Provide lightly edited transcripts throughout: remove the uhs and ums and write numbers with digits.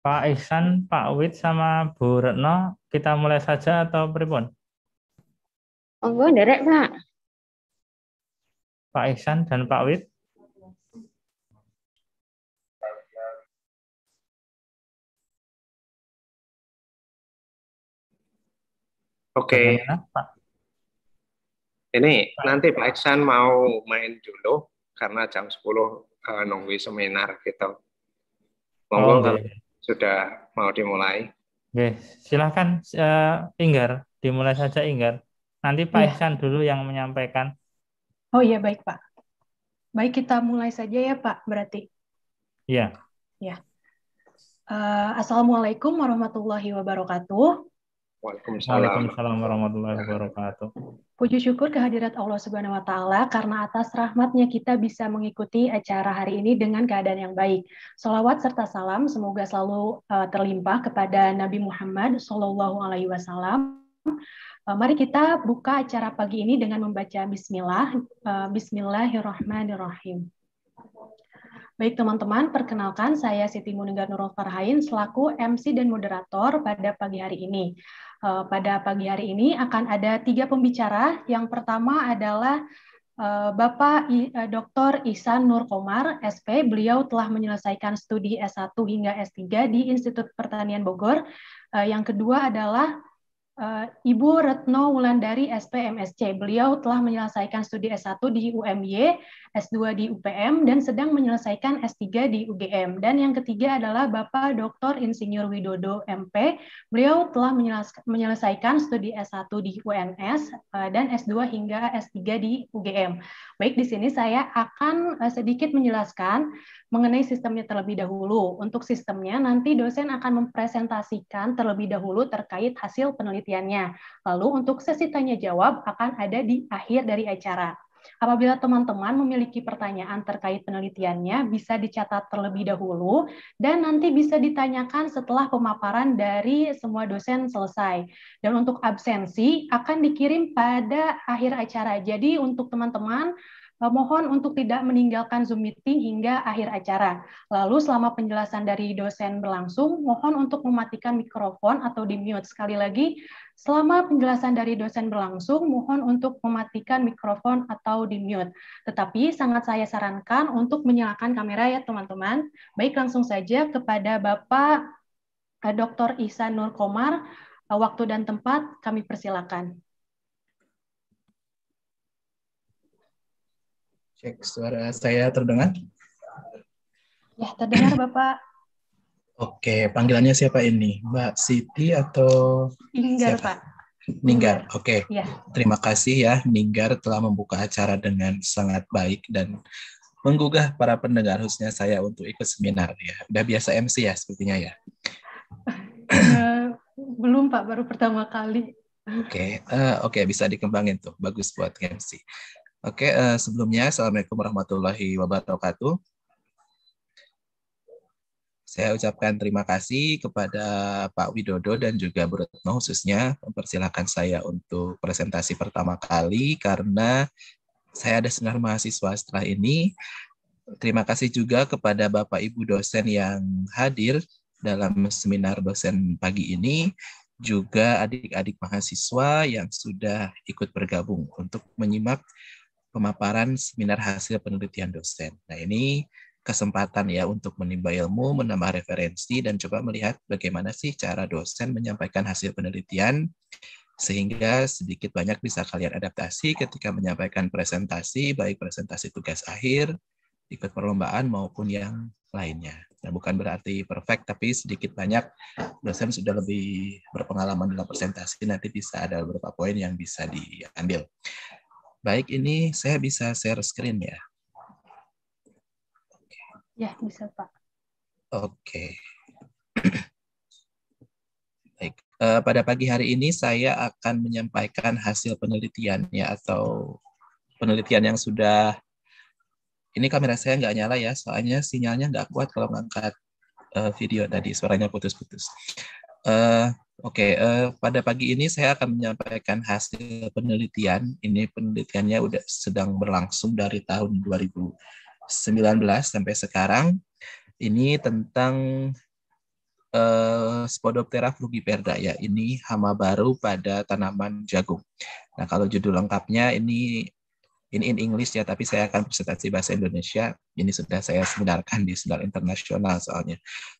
Pak Ihsan, Pak Wid, sama Bu Retno, kita mulai saja atau pripun? Monggo nderek, Pak. Pak Ihsan dan Pak Wid, Oke, bagaimana Pak? ini nanti Pak Iksan mau main dulu karena jam 10 nunggu seminar gitu. Monggo Oh, kalau oke. sudah mau dimulai. Oke, silakan Inggar, dimulai saja Inggar. Nanti Pak Iya. Ihsan dulu yang menyampaikan. Oh iya, baik Pak. Baik, kita mulai saja ya Pak, berarti. Iya, Ya. Assalamualaikum warahmatullahi wabarakatuh. Waalaikumsalam. Waalaikumsalam warahmatullahi wabarakatuh. Puji syukur kehadirat Allah Subhanahu wa Ta'ala karena atas rahmatnya kita bisa mengikuti acara hari ini dengan keadaan yang baik. Sholawat serta salam semoga selalu terlimpah kepada Nabi Muhammad Shallallahu Alaihi Wasallam. Mari kita buka acara pagi ini dengan membaca Bismillah. Bismillahirrahmanirrahim. Baik teman-teman, perkenalkan saya Siti Muninggar Nurul Farhain selaku MC dan moderator pada pagi hari ini. Pada pagi hari ini akan ada 3 pembicara. Yang pertama adalah Bapak Dr. Ihsan Nur Komar, SP. Beliau telah menyelesaikan studi S1 hingga S3 di Institut Pertanian Bogor. Yang kedua adalah Ibu Retno Wulandari SP MSc. Beliau telah menyelesaikan studi S1 di UMY, S2 di UPM, dan sedang menyelesaikan S3 di UGM. Dan yang ketiga adalah Bapak Dr. Insinyur Widodo MP. Beliau telah menyelesaikan studi S1 di UNS dan S2 hingga S3 di UGM. Baik, di sini saya akan sedikit menjelaskan mengenai sistemnya terlebih dahulu. Untuk sistemnya, nanti dosen akan mempresentasikan terlebih dahulu terkait hasil penelitiannya. Lalu untuk sesi tanya jawab akan ada di akhir dari acara. Apabila teman-teman memiliki pertanyaan terkait penelitiannya, bisa dicatat terlebih dahulu dan nanti bisa ditanyakan setelah pemaparan dari semua dosen selesai. Dan untuk absensi akan dikirim pada akhir acara. Jadi untuk teman-teman, mohon untuk tidak meninggalkan Zoom meeting hingga akhir acara. Lalu selama penjelasan dari dosen berlangsung, mohon untuk mematikan mikrofon atau di-mute. Sekali lagi, selama penjelasan dari dosen berlangsung, mohon untuk mematikan mikrofon atau di-mute. Tetapi sangat saya sarankan untuk menyalakan kamera ya teman-teman. Baik, langsung saja kepada Bapak Dr. Ihsan Nur Komar. Waktu dan tempat kami persilakan. Cek suara saya terdengar? Ya, terdengar Bapak. Oke, panggilannya siapa ini? Mbak Siti atau Inggar, siapa? Pak. Ninggar. Oke. Ya. Terima kasih ya Ninggar telah membuka acara dengan sangat baik dan menggugah para pendengar khususnya saya untuk ikut seminar ya. Udah biasa MC ya sepertinya ya. Belum Pak, baru pertama kali. Oke, bisa dikembangin tuh. Bagus buat MC. Oke, sebelumnya Assalamualaikum warahmatullahi wabarakatuh. Saya ucapkan terima kasih kepada Pak Widodo dan juga Bu Retno khususnya mempersilahkan saya untuk presentasi pertama kali karena saya ada seminar mahasiswa setelah ini. Terima kasih juga kepada Bapak Ibu dosen yang hadir dalam seminar dosen pagi ini, juga adik-adik mahasiswa yang sudah ikut bergabung untuk menyimak pemaparan seminar hasil penelitian dosen. Nah, ini kesempatan ya untuk menimba ilmu, menambah referensi, dan coba melihat bagaimana sih cara dosen menyampaikan hasil penelitian, sehingga sedikit banyak bisa kalian adaptasi ketika menyampaikan presentasi, baik presentasi tugas akhir, ikut perlombaan, maupun yang lainnya. Nah, bukan berarti perfect, tapi sedikit banyak dosen sudah lebih berpengalaman dalam presentasi, nanti bisa ada beberapa poin yang bisa diambil. Baik, ini saya bisa share screen ya? Ya, bisa Pak. Oke. Baik, pada pagi hari ini saya akan menyampaikan hasil penelitiannya atau penelitian yang sudah, ini kamera saya nggak nyala ya, soalnya sinyalnya nggak kuat kalau ngangkat video tadi, suaranya putus-putus. Pada pagi ini saya akan menyampaikan hasil penelitian. Ini penelitiannya udah sedang berlangsung dari tahun 2019 sampai sekarang. Ini tentang Spodoptera frugiperda ya. Ini hama baru pada tanaman jagung. Nah, kalau judul lengkapnya ini in English ya, tapi saya akan presentasi bahasa Indonesia. Ini sudah saya seminarkan di seminar internasional soalnya.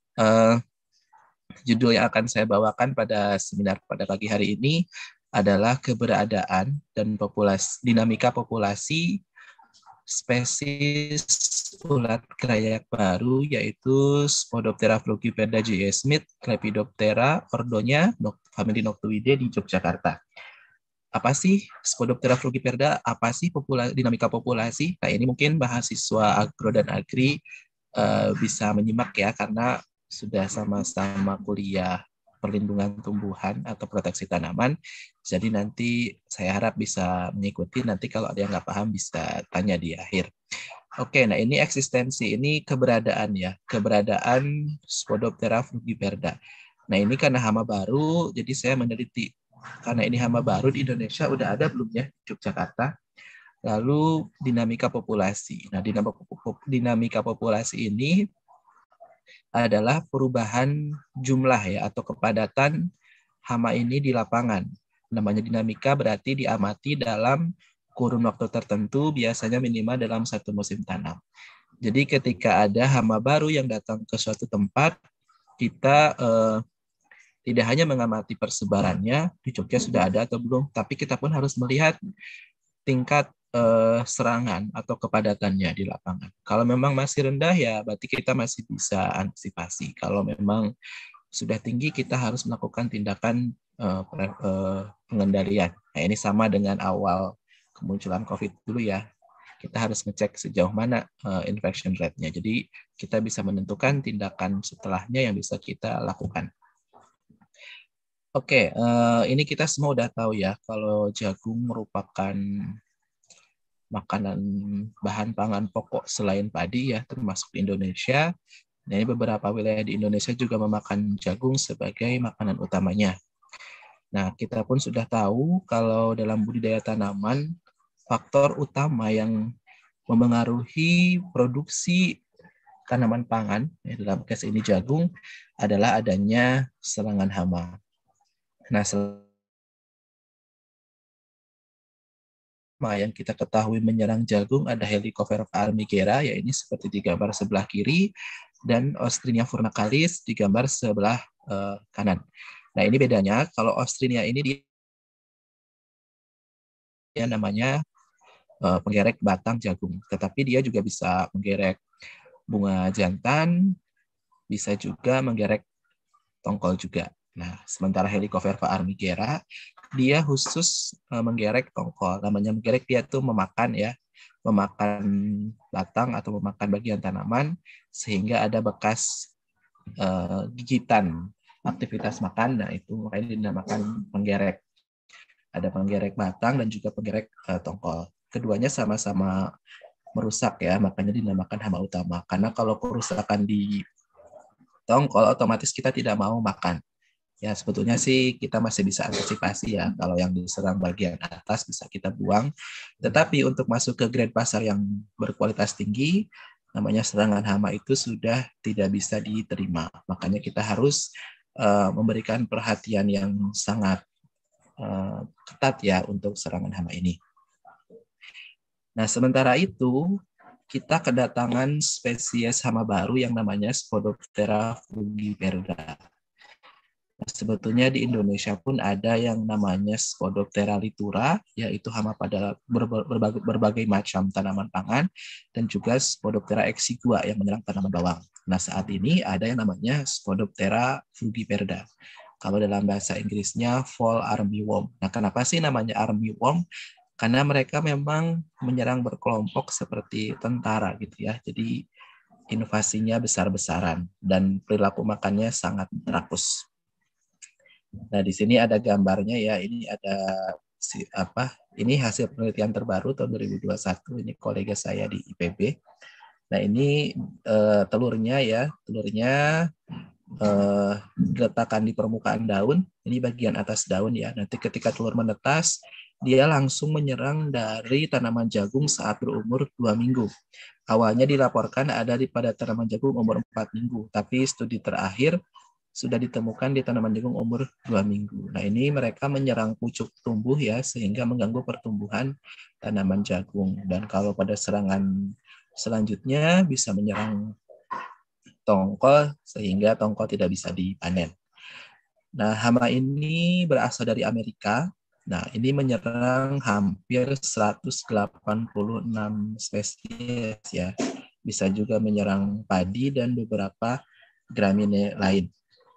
Judul yang akan saya bawakan pada seminar pada pagi hari ini adalah keberadaan dan dinamika populasi spesies ulat krayak baru, yaitu Spodoptera frugiperda J. E. Smith, Lepidoptera, ordonya famili Noctuidae di Yogyakarta. Apa sih Spodoptera frugiperda? Apa sih dinamika populasi? Nah, ini mungkin mahasiswa agro dan agri bisa menyimak ya, karena sudah sama-sama kuliah perlindungan tumbuhan atau proteksi tanaman. Jadi nanti saya harap bisa mengikuti. Nanti kalau ada yang nggak paham bisa tanya di akhir. Oke, nah ini eksistensi, ini keberadaan ya. Keberadaan Spodoptera frugiperda. Nah ini karena hama baru, jadi saya meneliti. Karena ini hama baru di Indonesia, udah ada belum ya di Yogyakarta. Lalu dinamika populasi. Nah dinamika populasi ini adalah perubahan jumlah ya atau kepadatan hama ini di lapangan. Namanya dinamika berarti diamati dalam kurun waktu tertentu, biasanya minimal dalam satu musim tanam. Jadi ketika ada hama baru yang datang ke suatu tempat, kita tidak hanya mengamati persebarannya, di Jogja sudah ada atau belum, tapi kita pun harus melihat tingkat serangan atau kepadatannya di lapangan. Kalau memang masih rendah ya berarti kita masih bisa antisipasi. Kalau memang sudah tinggi kita harus melakukan tindakan pengendalian. Nah ini sama dengan awal kemunculan COVID dulu ya. Kita harus ngecek sejauh mana infection rate-nya. Jadi kita bisa menentukan tindakan setelahnya yang bisa kita lakukan. Oke, ini kita semua udah tahu ya kalau jagung merupakan makanan bahan pangan pokok selain padi ya, termasuk di Indonesia. Nah, ini beberapa wilayah di Indonesia juga memakan jagung sebagai makanan utamanya. Nah, kita pun sudah tahu kalau dalam budidaya tanaman, faktor utama yang memengaruhi produksi tanaman pangan, ya, dalam case ini jagung, adalah adanya serangan hama. Nah, yang kita ketahui menyerang jagung ada Helicoverpa armigera, ya ini seperti di gambar sebelah kiri, dan Ostrinia furnicalis di gambar sebelah kanan. Nah ini bedanya, kalau Ostrinia ini dia namanya penggerek batang jagung, tetapi dia juga bisa menggerek bunga jantan, bisa juga menggerek tongkol juga. Nah, sementara Helicoverpa armigera, dia khusus menggerek tongkol. Namanya menggerek, dia tuh memakan ya, memakan batang atau memakan bagian tanaman, sehingga ada bekas gigitan aktivitas makan. Nah, itu makanya dinamakan penggerek. Ada penggerek batang dan juga penggerek tongkol. Keduanya sama-sama merusak ya, makanya dinamakan hama utama. Karena kalau kerusakan di tongkol, otomatis kita tidak mau makan. Ya sebetulnya sih kita masih bisa antisipasi ya, kalau yang diserang bagian atas bisa kita buang. Tetapi untuk masuk ke grade pasar yang berkualitas tinggi, namanya serangan hama itu sudah tidak bisa diterima. Makanya kita harus memberikan perhatian yang sangat ketat ya untuk serangan hama ini. Nah sementara itu kita kedatangan spesies hama baru yang namanya Spodoptera frugiperda. Nah, sebetulnya di Indonesia pun ada yang namanya Spodoptera litura, yaitu hama pada berbagai macam tanaman pangan, dan juga Spodoptera exigua yang menyerang tanaman bawang. Nah, saat ini ada yang namanya Spodoptera frugiperda. Kalau dalam bahasa Inggrisnya fall armyworm. Nah, kenapa sih namanya armyworm? Karena mereka memang menyerang berkelompok seperti tentara gitu ya. Jadi invasinya besar-besaran dan perilaku makannya sangat rakus. Nah, di sini ada gambarnya ya. Ini ada ini hasil penelitian terbaru tahun 2021. Ini kolega saya di IPB. Nah, ini telurnya ya. Telurnya diletakkan di permukaan daun. Ini bagian atas daun ya. Nanti ketika telur menetas, dia langsung menyerang dari tanaman jagung saat berumur 2 minggu. Awalnya dilaporkan ada pada tanaman jagung umur 4 minggu. Tapi studi terakhir sudah ditemukan di tanaman jagung umur 2 minggu. Nah, ini mereka menyerang pucuk tumbuh ya, sehingga mengganggu pertumbuhan tanaman jagung. Dan kalau pada serangan selanjutnya bisa menyerang tongkol, sehingga tongkol tidak bisa dipanen. Nah, hama ini berasal dari Amerika. Nah, ini menyerang hampir 186 spesies ya. Bisa juga menyerang padi dan beberapa gramine lain.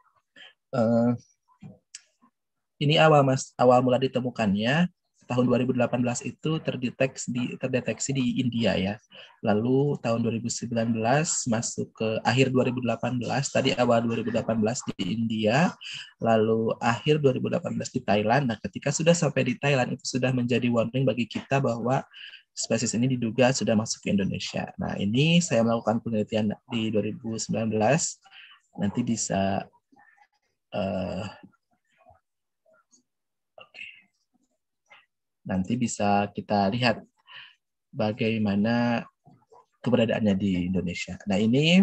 Ini awal mula ditemukannya tahun 2018 itu terdeteksi di India ya. Lalu tahun 2019 masuk ke akhir 2018, tadi awal 2018 di India, lalu akhir 2018 di Thailand. Nah, ketika sudah sampai di Thailand itu sudah menjadi warning bagi kita bahwa spesies ini diduga sudah masuk ke Indonesia. Nah, ini saya melakukan penelitian di 2019. Nanti bisa nanti bisa kita lihat bagaimana keberadaannya di Indonesia. Nah, ini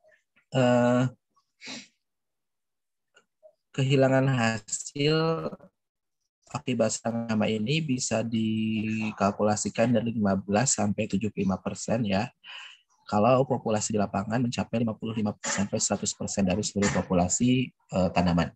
kehilangan hasil akibat serangan hama ini bisa dikalkulasikan dari 15 sampai 75% ya. Kalau populasi di lapangan mencapai 55% sampai 100% dari seluruh populasi tanaman.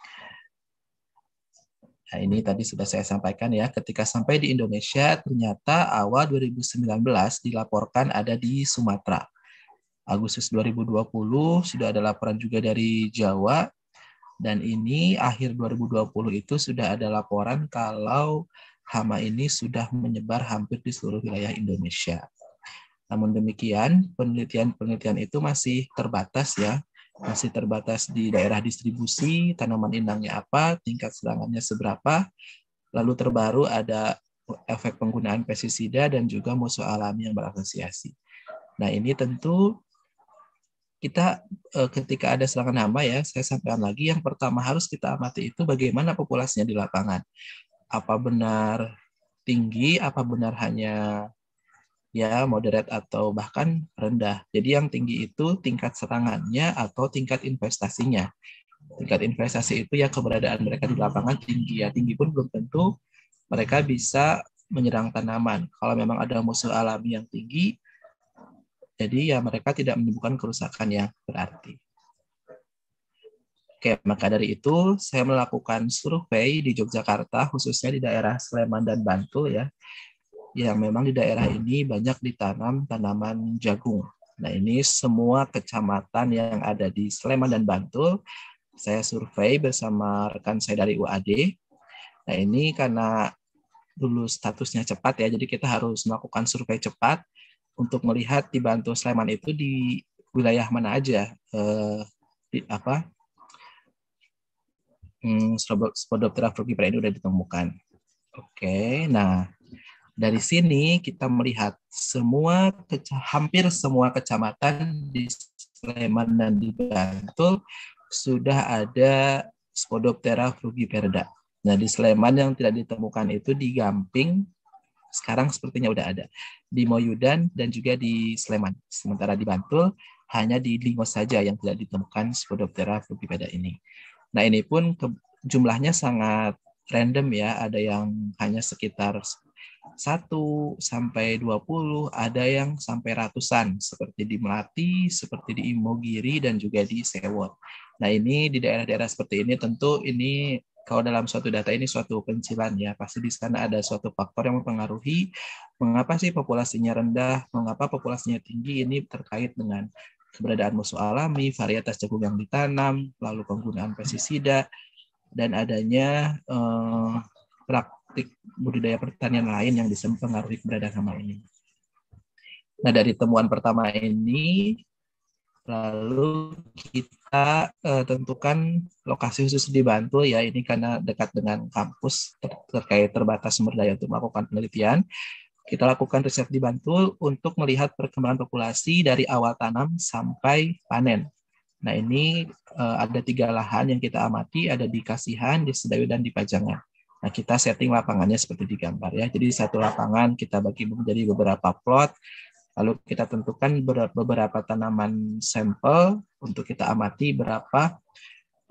Nah, ini tadi sudah saya sampaikan ya, ketika sampai di Indonesia, ternyata awal 2019 dilaporkan ada di Sumatera. Agustus 2020 sudah ada laporan juga dari Jawa, dan ini akhir 2020 itu sudah ada laporan kalau hama ini sudah menyebar hampir di seluruh wilayah Indonesia. Namun demikian, penelitian itu masih terbatas ya, masih terbatas di daerah distribusi, tanaman inangnya apa, tingkat serangannya seberapa, lalu terbaru ada efek penggunaan pestisida dan juga musuh alami yang berasosiasi. Nah, ini tentu kita ketika ada serangan hama ya, saya sampaikan lagi, yang pertama harus kita amati itu bagaimana populasinya di lapangan. Apa benar tinggi, apa benar hanya ya moderate atau bahkan rendah. Jadi yang tinggi itu tingkat serangannya atau tingkat investasinya. Tingkat investasi itu ya keberadaan mereka di lapangan tinggi ya. Tinggi pun belum tentu mereka bisa menyerang tanaman. Kalau memang ada musuh alami yang tinggi, jadi ya mereka tidak menimbulkan kerusakan yang berarti. Oke, maka dari itu saya melakukan survei di Yogyakarta, khususnya di daerah Sleman dan Bantul ya, yang memang di daerah ini banyak ditanam tanaman jagung. Nah, ini semua kecamatan yang ada di Sleman dan Bantul, saya survei bersama rekan saya dari UAD. Nah, ini karena dulu statusnya cepat ya, jadi kita harus melakukan survei cepat untuk melihat di Bantul Sleman itu di wilayah mana aja Spodoptera frugipera ini sudah ditemukan. Oke, nah dari sini kita melihat hampir semua kecamatan di Sleman dan di Bantul sudah ada Spodoptera frugiperda. Nah, di Sleman yang tidak ditemukan itu di Gamping, sekarang sepertinya udah ada. Di Moyudan dan juga di Sleman. Sementara di Bantul hanya di Lingos saja yang tidak ditemukan Spodoptera frugiperda ini. Nah, ini pun jumlahnya sangat random ya, ada yang hanya sekitar 1 sampai 20, ada yang sampai ratusan, seperti di Melati, seperti di Imogiri, dan juga di Sewot. Nah, ini di daerah-daerah seperti ini tentu ini kalau dalam suatu data ini suatu pencilan ya, pasti di sana ada suatu faktor yang mempengaruhi mengapa sih populasinya rendah, mengapa populasinya tinggi, ini terkait dengan keberadaan musuh alami, varietas jagung yang ditanam, lalu penggunaan pestisida, dan adanya praktik budidaya pertanian lain yang bisa mempengaruhi keberadaan hama ini. Nah, dari temuan pertama ini, lalu kita tentukan lokasi khusus di Bantul ya, ini karena dekat dengan kampus terkait terbatas sumber daya untuk melakukan penelitian. Kita lakukan riset di Bantul untuk melihat perkembangan populasi dari awal tanam sampai panen. Nah, ini ada 3 lahan yang kita amati, ada di Kasihan, di Sedayu, dan di Pajangan. Nah, kita setting lapangannya seperti di gambar ya. Jadi satu lapangan kita bagi menjadi beberapa plot, lalu kita tentukan beberapa tanaman sampel untuk kita amati berapa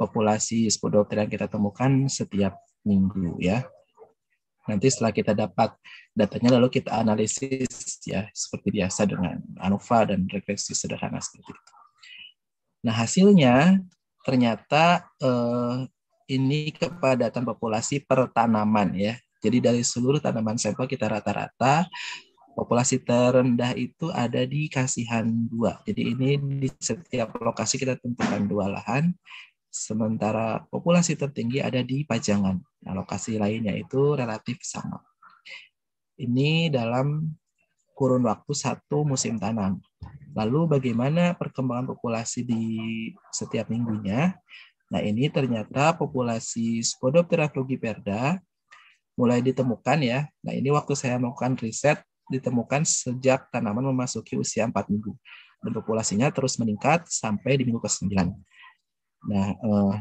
populasi Spodoptera yang kita temukan setiap minggu ya. Nanti setelah kita dapat datanya lalu kita analisis ya seperti biasa dengan ANOVA dan regresi sederhana seperti itu. Nah, hasilnya ternyata ini kepadatan populasi per tanaman ya. Jadi dari seluruh tanaman sampel kita rata-rata populasi terendah itu ada di Kasihan 2. Jadi ini di setiap lokasi kita tentukan 2 lahan. Sementara populasi tertinggi ada di Pajangan. Nah, lokasi lainnya itu relatif sama. Ini dalam kurun waktu 1 musim tanam. Lalu bagaimana perkembangan populasi di setiap minggunya? Nah, ini ternyata populasi Spodoptera frugiperda mulai ditemukan ya. Nah, ini waktu saya melakukan riset ditemukan sejak tanaman memasuki usia 4 minggu. Dan populasinya terus meningkat sampai di minggu ke-9. Nah,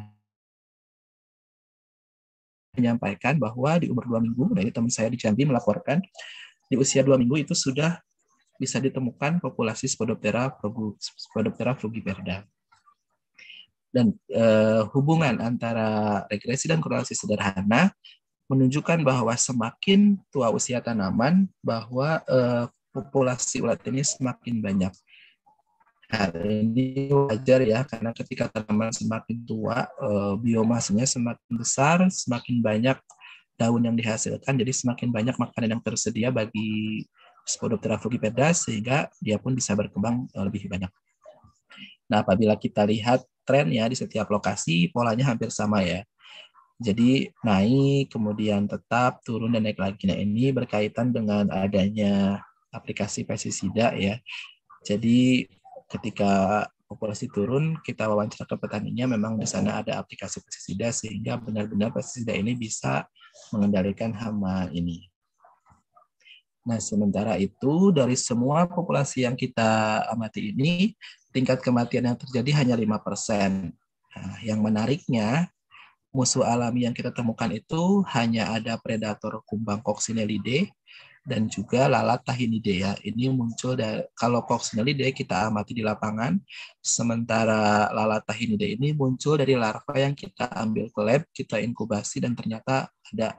menyampaikan bahwa di umur 2 minggu, nah ini teman saya di Jambi melaporkan, di usia 2 minggu itu sudah bisa ditemukan populasi Spodoptera frugiperda. Dan hubungan antara regresi dan korelasi sederhana menunjukkan bahwa semakin tua usia tanaman, bahwa populasi ulat ini semakin banyak. Hal ini wajar ya, karena ketika tanaman semakin tua, biomasanya semakin besar, semakin banyak daun yang dihasilkan, jadi semakin banyak makanan yang tersedia bagi Spodoptera frugiperda, sehingga dia pun bisa berkembang lebih banyak. Nah, apabila kita lihat trennya di setiap lokasi, polanya hampir sama ya. Jadi naik, kemudian tetap, turun, dan naik lagi. Nah, ini berkaitan dengan adanya aplikasi pestisida ya. Jadi ketika populasi turun, kita wawancara ke petaninya, memang di sana ada aplikasi pestisida sehingga benar-benar pestisida ini bisa mengendalikan hama ini. Nah, sementara itu dari semua populasi yang kita amati ini, tingkat kematian yang terjadi hanya 5%. Nah, yang menariknya, musuh alami yang kita temukan itu hanya ada predator kumbang Coccinellidae dan juga lalat Tahinidae ya. Ini muncul dari, kalau Coccinellidae kita amati di lapangan, sementara lalat Tahinidae ini muncul dari larva yang kita ambil ke lab, kita inkubasi dan ternyata ada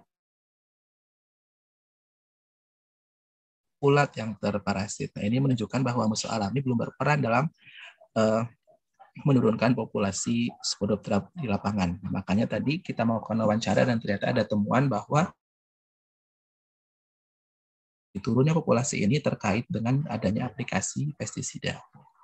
ulat yang terparasit. Nah, ini menunjukkan bahwa musuh alami belum berperan dalam menurunkan populasi Spodoptera di lapangan. Makanya tadi kita melakukan wawancara dan ternyata ada temuan bahwa turunnya populasi ini terkait dengan adanya aplikasi pestisida.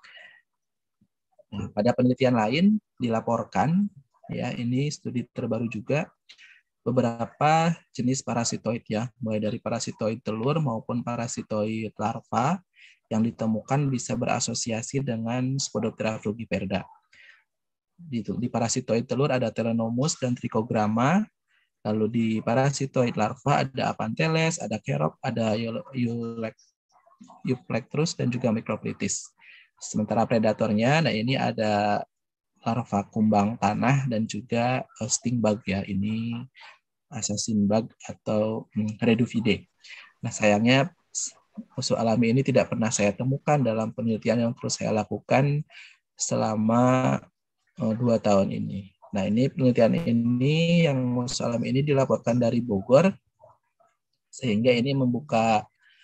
Nah, pada penelitian lain dilaporkan, ya ini studi terbaru juga, beberapa jenis parasitoid ya, mulai dari parasitoid telur maupun parasitoid larva yang ditemukan bisa berasosiasi dengan Spodoptera frugiperda. Di parasitoid telur ada Telenomus dan Trichogramma. Lalu di parasitoid larva ada Aphanteles, ada Kerop, ada Euplectrus, dan juga Microplitis. Sementara predatornya, nah ini ada larva kumbang tanah dan juga stingbug ya. Ini assassin bug atau Reduvidae. Nah, sayangnya musuh alami ini tidak pernah saya temukan dalam penelitian yang terus saya lakukan selama 2 tahun ini. Nah, ini penelitian ini yang musuh alami ini dilaporkan dari Bogor, sehingga ini membuka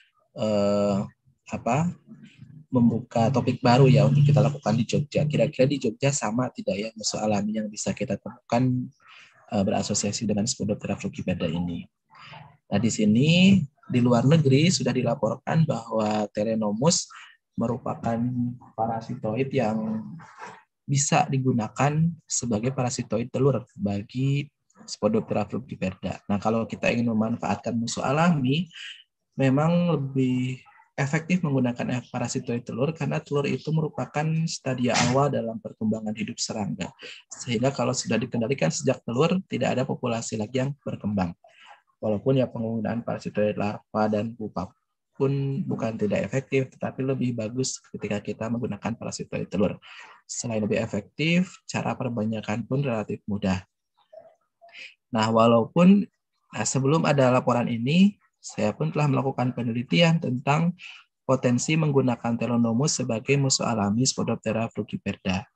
membuka topik baru ya untuk kita lakukan di Jogja. Kira-kira di Jogja sama tidak ya musuh alami yang bisa kita temukan berasosiasi dengan Spodoptera frugiperda ini. Nah, di sini di luar negeri sudah dilaporkan bahwa Telenomus merupakan parasitoid yang bisa digunakan sebagai parasitoid telur bagi Spodoptera frugiperda. Nah, kalau kita ingin memanfaatkan musuh alami, memang lebih efektif menggunakan parasitoid telur karena telur itu merupakan stadia awal dalam perkembangan hidup serangga. Sehingga kalau sudah dikendalikan sejak telur, tidak ada populasi lagi yang berkembang. Walaupun ya penggunaan parasitoid larva dan pupa pun bukan tidak efektif, tetapi lebih bagus ketika kita menggunakan parasitoid telur. Selain lebih efektif, cara perbanyakan pun relatif mudah. Nah, walaupun sebelum ada laporan ini, saya pun telah melakukan penelitian tentang potensi menggunakan Telenomus sebagai musuh alami Spodoptera frugiperda.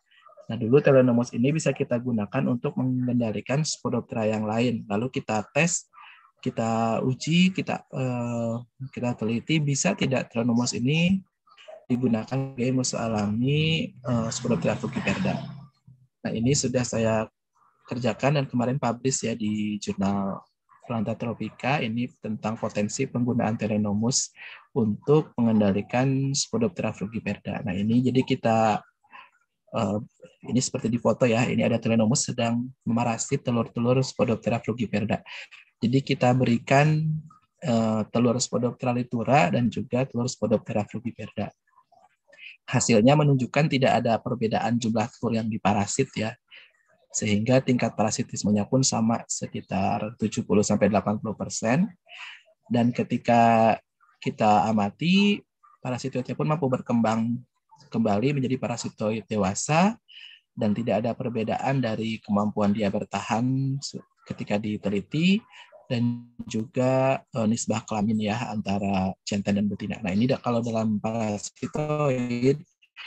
Nah, dulu Telenomus ini bisa kita gunakan untuk mengendalikan Spodoptera yang lain. Lalu kita tes, kita uji, kita teliti bisa tidak Telenomus ini digunakan sebagai musuh alami Spodoptera frugiperda. Nah, ini sudah saya kerjakan dan kemarin publish ya di jurnal Planta Tropika, ini tentang potensi penggunaan Telenomus untuk mengendalikan Spodoptera frugiperda. Nah, ini jadi kita ini seperti di foto ya, ini ada Telenomus sedang memarasit telur-telur Spodoptera frugiperda. Jadi kita berikan telur Spodoptera litura dan juga telur Spodoptera frugiperda. Hasilnya menunjukkan tidak ada perbedaan jumlah telur yang diparasit ya, sehingga tingkat parasitismenya pun sama sekitar 70-80%. Dan ketika kita amati, parasitoidnya pun mampu berkembang kembali menjadi parasitoid dewasa dan tidak ada perbedaan dari kemampuan dia bertahan ketika diteliti dan juga nisbah kelamin ya antara jantan dan betina. Nah, ini kalau dalam parasitoid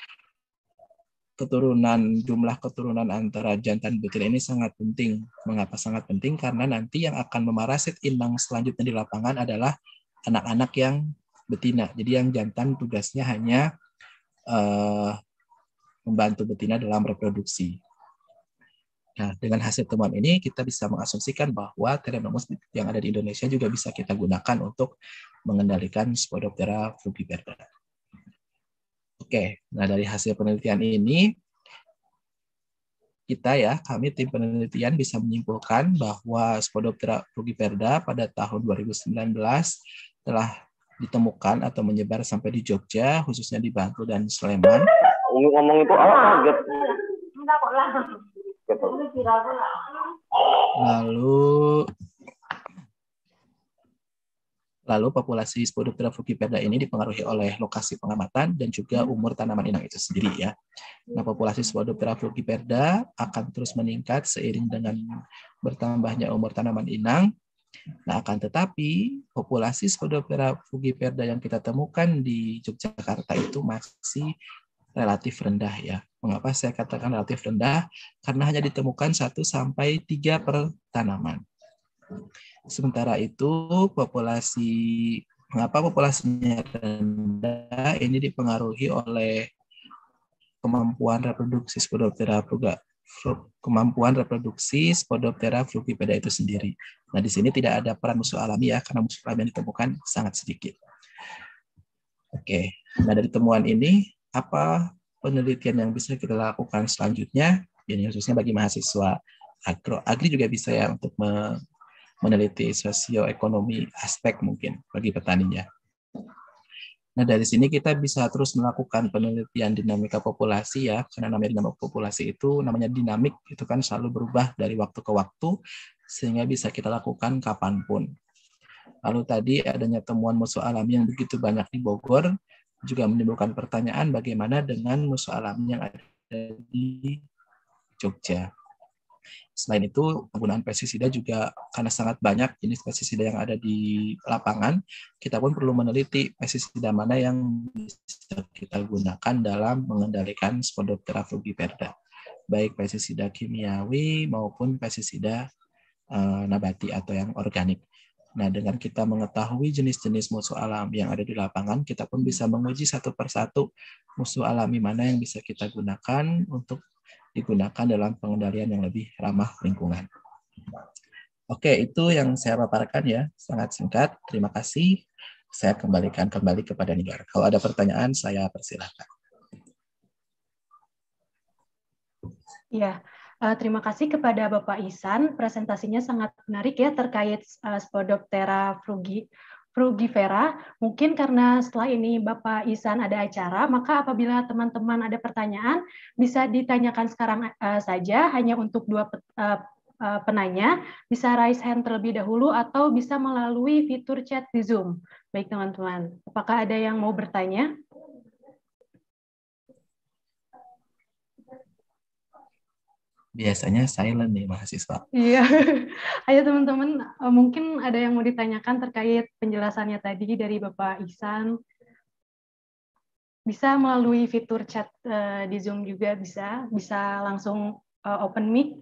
jumlah keturunan antara jantan dan betina ini sangat penting. Mengapa sangat penting? Karena nanti yang akan memarasit inang selanjutnya di lapangan adalah anak-anak yang betina. Jadi yang jantan tugasnya hanya membantu betina dalam reproduksi. Nah, dengan hasil temuan ini kita bisa mengasumsikan bahwa Telenomus yang ada di Indonesia juga bisa kita gunakan untuk mengendalikan Spodoptera frugiperda. Oke, nah dari hasil penelitian ini kami tim penelitian bisa menyimpulkan bahwa Spodoptera frugiperda pada tahun 2019 telah ditemukan atau menyebar sampai di Jogja, khususnya di Bantul dan Sleman. Ngomong itu kaget. Lalu populasi Spodoptera frugiperda ini dipengaruhi oleh lokasi pengamatan dan juga umur tanaman inang itu sendiri ya. Nah, populasi Spodoptera frugiperda akan terus meningkat seiring dengan bertambahnya umur tanaman inang. Nah, akan tetapi populasi Spodoptera frugiperda yang kita temukan di Yogyakarta itu masih relatif rendah ya. Mengapa saya katakan relatif rendah? Karena hanya ditemukan 1-3 per tanaman. Sementara itu mengapa populasinya rendah? Ini dipengaruhi oleh kemampuan reproduksi Spodoptera frugiperda itu sendiri. Nah, di sini tidak ada peran musuh alami ya, karena musuh alami yang ditemukan sangat sedikit. Oke, nah dari temuan ini apa penelitian yang bisa kita lakukan selanjutnya? Ini khususnya bagi mahasiswa agri juga bisa ya untuk meneliti sosioekonomi aspek mungkin bagi petaninya. Nah, dari sini kita bisa terus melakukan penelitian dinamika populasi ya, karena namanya dinamika populasi itu namanya dinamik, itu kan selalu berubah dari waktu ke waktu, sehingga bisa kita lakukan kapanpun. Lalu tadi adanya temuan musuh alami yang begitu banyak di Bogor, juga menimbulkan pertanyaan bagaimana dengan musuh alami yang ada di Jogja. Selain itu, penggunaan pestisida juga karena sangat banyak jenis pestisida yang ada di lapangan, kita pun perlu meneliti pestisida mana yang bisa kita gunakan dalam mengendalikan Spodoptera frugiperda, baik pestisida kimiawi maupun pestisida nabati atau yang organik. Nah, dengan kita mengetahui jenis-jenis musuh alami yang ada di lapangan, kita pun bisa menguji satu persatu musuh alami mana yang bisa kita gunakan untuk digunakan dalam pengendalian yang lebih ramah lingkungan. Oke, itu yang saya paparkan ya, sangat singkat. Terima kasih. Saya kembalikan kembali kepada Nigar. Kalau ada pertanyaan, saya persilahkan. Ya, terima kasih kepada Bapak Ihsan. Presentasinya sangat menarik ya terkait Spodoptera frugivera. Mungkin karena setelah ini Bapak Ihsan ada acara, maka apabila teman-teman ada pertanyaan, bisa ditanyakan sekarang saja, hanya untuk dua penanya, bisa raise hand terlebih dahulu atau bisa melalui fitur chat di Zoom. Baik teman-teman, apakah ada yang mau bertanya? Biasanya silent nih mahasiswa. Iya, ayo teman-teman, mungkin ada yang mau ditanyakan terkait penjelasannya tadi dari Bapak Ihsan. bisa melalui fitur chat di Zoom juga bisa langsung open mic.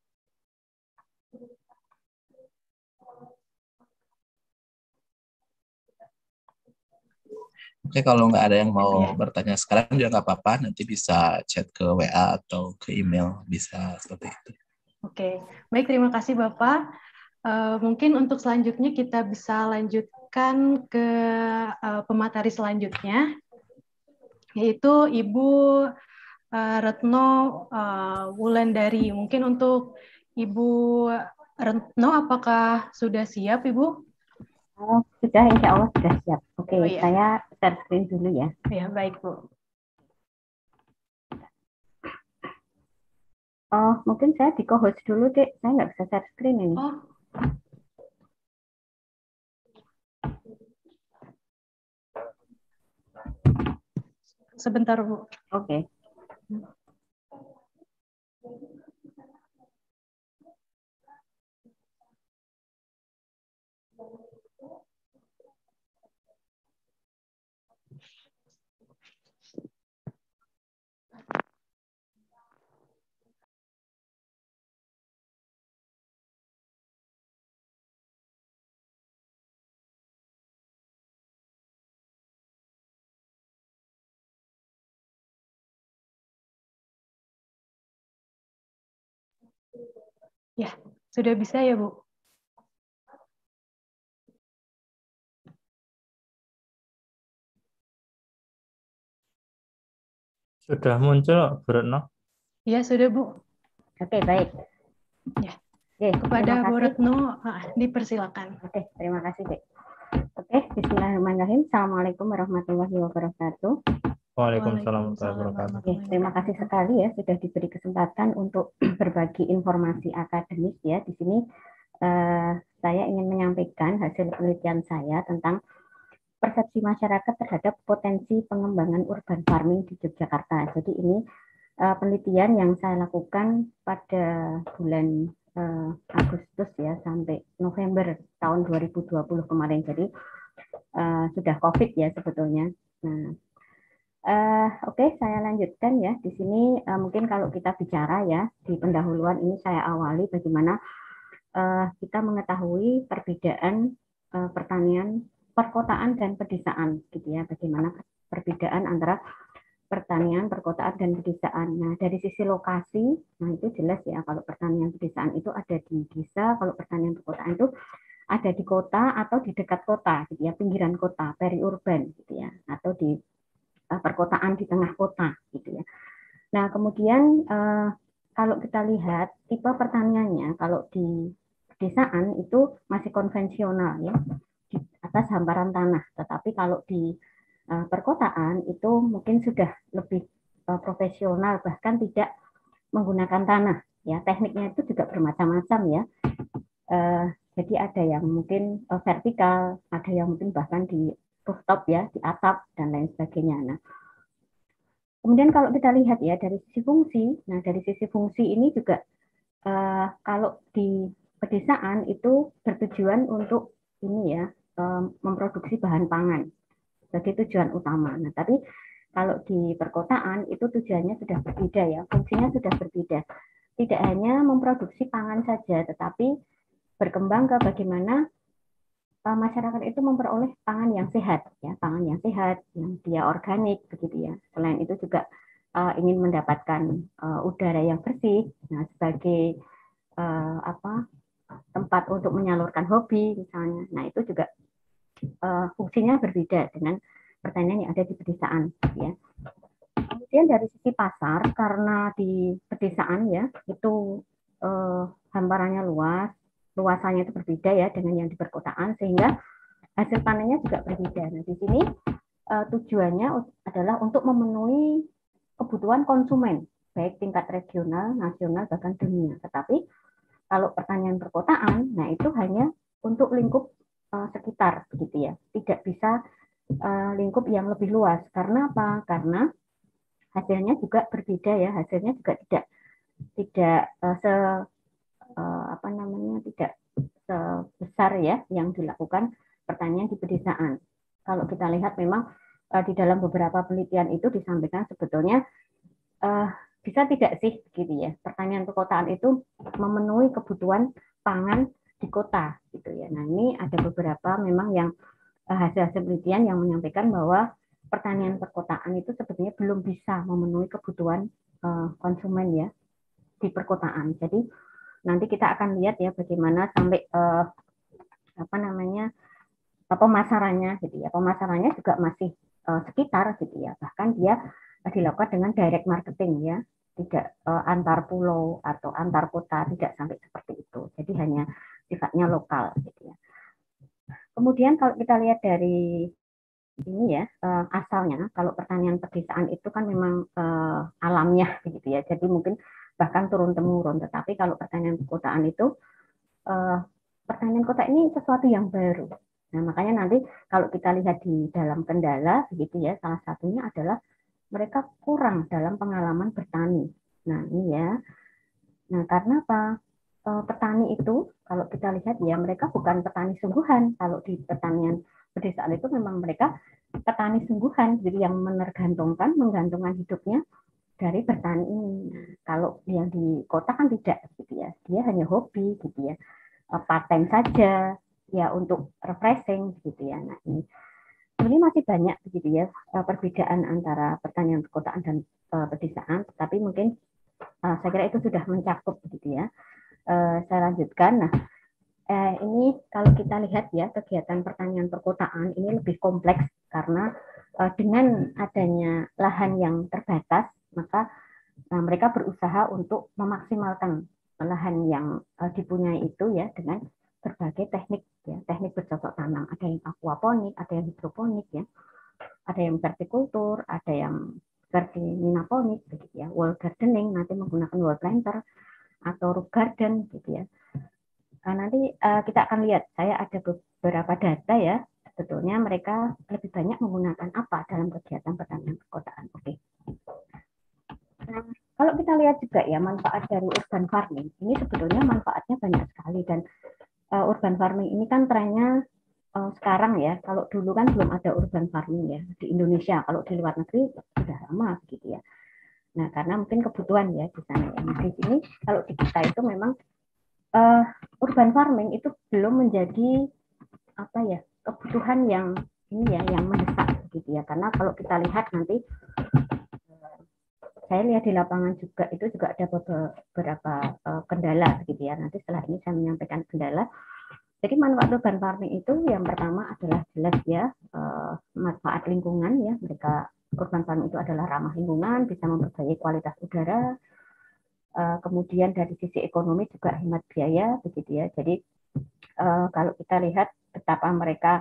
Oke, kalau nggak ada yang mau bertanya sekarang juga nggak apa-apa, nanti bisa chat ke WA atau ke email, bisa seperti itu. Oke, baik, terima kasih Bapak. Mungkin untuk selanjutnya kita bisa lanjutkan ke pemateri selanjutnya, yaitu Ibu Retno Wulandari. Mungkin untuk Ibu Retno, apakah sudah siap, Ibu? Oh, sudah, insya Allah sudah siap. Oke, Oh, iya. saya share screen dulu ya. Ya, baik, Bu. Oh, mungkin saya di co-host dulu, Dek. Saya nggak bisa share screen ini. Oh. Sebentar, Bu. Oke. Ya, sudah bisa ya, Bu? Sudah muncul, Bu Retno? Iya, sudah, Bu. Oke, baik. Ya. Oke, Kepada terima Bu kasih. Retno, dipersilakan. Oke, terima kasih, Dek. Oke, bismillahirrahmanirrahim. Assalamualaikum warahmatullahi wabarakatuh. Waalaikumsalam warahmatullahi wabarakatuh. Oke, terima kasih sekali ya sudah diberi kesempatan untuk berbagi informasi akademis ya. Di sini saya ingin menyampaikan hasil penelitian saya tentang persepsi masyarakat terhadap potensi pengembangan urban farming di Yogyakarta. Jadi ini penelitian yang saya lakukan pada bulan Agustus ya sampai November tahun 2020 kemarin. Jadi sudah COVID ya sebetulnya. Nah, Oke, saya lanjutkan ya. Di sini mungkin kalau kita bicara ya di pendahuluan ini saya awali bagaimana kita mengetahui perbedaan pertanian perkotaan dan pedesaan, gitu ya. Bagaimana perbedaan antara pertanian, perkotaan dan pedesaan. Nah, dari sisi lokasi, nah itu jelas ya kalau pertanian pedesaan itu ada di desa, kalau pertanian perkotaan itu ada di kota atau di dekat kota, gitu ya, pinggiran kota, periurban, gitu ya, atau di perkotaan di tengah kota gitu ya. Nah, kemudian kalau kita lihat tipe pertaniannya, kalau di pedesaan itu masih konvensional ya, di atas hamparan tanah. Tetapi kalau di perkotaan itu mungkin sudah lebih profesional, bahkan tidak menggunakan tanah. Ya, tekniknya itu juga bermacam-macam ya. Jadi ada yang mungkin vertikal, ada yang mungkin bahkan di rooftop ya, di atap dan lain sebagainya. Nah, kemudian kalau kita lihat ya dari sisi fungsi, nah dari sisi fungsi ini juga kalau di pedesaan itu bertujuan untuk ini ya memproduksi bahan pangan sebagai tujuan utama. Nah, tapi kalau di perkotaan itu tujuannya sudah berbeda ya, fungsinya sudah berbeda. Tidak hanya memproduksi pangan saja, tetapi berkembang ke bagaimana masyarakat itu memperoleh pangan yang sehat, ya, pangan yang sehat, yang dia organik, begitu ya. Selain itu juga ingin mendapatkan udara yang bersih, nah sebagai tempat untuk menyalurkan hobi, misalnya. Nah itu juga fungsinya berbeda dengan pertanian yang ada di pedesaan, ya. Kemudian dari sisi pasar, karena di pedesaan ya itu hamparannya luas, luasannya itu berbeda ya dengan yang di perkotaan, sehingga hasil panennya juga berbeda. Nah, di sini tujuannya adalah untuk memenuhi kebutuhan konsumen, baik tingkat regional, nasional, bahkan dunia. Tetapi kalau pertanian perkotaan, nah itu hanya untuk lingkup sekitar, begitu ya. Tidak bisa lingkup yang lebih luas. Karena apa? Karena hasilnya juga berbeda ya. Hasilnya juga tidak tidak sebesar ya yang dilakukan pertanian di pedesaan. Kalau kita lihat memang di dalam beberapa penelitian itu disampaikan sebetulnya bisa tidak sih gitu ya, pertanian perkotaan itu memenuhi kebutuhan pangan di kota gitu ya. Nah, ini ada beberapa memang yang hasil-hasil penelitian yang menyampaikan bahwa pertanian perkotaan itu sebetulnya belum bisa memenuhi kebutuhan konsumen ya di perkotaan. Jadi nanti kita akan lihat ya bagaimana sampai pemasarannya gitu ya. Pemasarannya juga masih sekitar gitu ya. Bahkan dia dilakukan dengan direct marketing ya, tidak antar pulau atau antar kota, tidak sampai seperti itu. Jadi hanya sifatnya lokal gitu ya. Kemudian kalau kita lihat dari ini ya, asalnya kalau pertanian pedesaan itu kan memang alamiah begitu ya. Jadi mungkin bahkan turun temurun. Tetapi kalau pertanian perkotaan itu pertanian kota ini sesuatu yang baru. Nah, makanya nanti kalau kita lihat di dalam kendala begitu ya, salah satunya adalah mereka kurang dalam pengalaman bertani. Nah, ini ya. Nah, karena apa? Petani itu kalau kita lihat ya, mereka bukan petani sungguhan. Kalau di pertanian pedesaan itu memang mereka petani sungguhan, jadi yang menggantungkan hidupnya dari bertani ini. Nah, kalau yang di kota kan tidak gitu ya. Dia hanya hobi gitu ya. Paten saja ya untuk refreshing gitu ya. Nah, ini masih banyak begitu ya perbedaan antara pertanian perkotaan dan pedesaan, tetapi mungkin saya kira itu sudah mencakup begitu ya. Saya lanjutkan. Nah, ini kalau kita lihat ya kegiatan pertanian perkotaan ini lebih kompleks karena dengan adanya lahan yang terbatas, maka mereka berusaha untuk memaksimalkan lahan yang dipunyai itu ya dengan berbagai teknik ya, teknik bercocok tanam. Ada yang aquaponik, ada yang hidroponik ya, ada yang vertikultur, ada yang vertiminaponik begitu ya, wall gardening nanti menggunakan wall planter atau roof garden gitu ya. Nanti kita akan lihat, saya ada beberapa data ya, sebetulnya mereka lebih banyak menggunakan apa dalam kegiatan pertanian perkotaan. Oke. Nah, kalau kita lihat juga ya manfaat dari urban farming, ini sebetulnya manfaatnya banyak sekali dan urban farming ini kan trennya sekarang ya. Kalau dulu kan belum ada urban farming ya di Indonesia. Kalau di luar negeri sudah lama gitu ya. Nah, karena mungkin kebutuhan ya di sana ya. Nah, di sini kalau di kita itu memang urban farming itu belum menjadi apa ya kebutuhan yang ini ya yang mendesak gitu ya. Karena kalau kita lihat nanti saya lihat di lapangan juga itu juga ada beberapa kendala gitu ya. Nanti setelah ini saya menyampaikan kendala. Jadi manfaat urban farming itu yang pertama adalah jelas ya manfaat lingkungan ya. Mereka urban farming itu adalah ramah lingkungan, bisa memperbaiki kualitas udara. Kemudian dari sisi ekonomi juga hemat biaya begitu ya. Jadi kalau kita lihat betapa mereka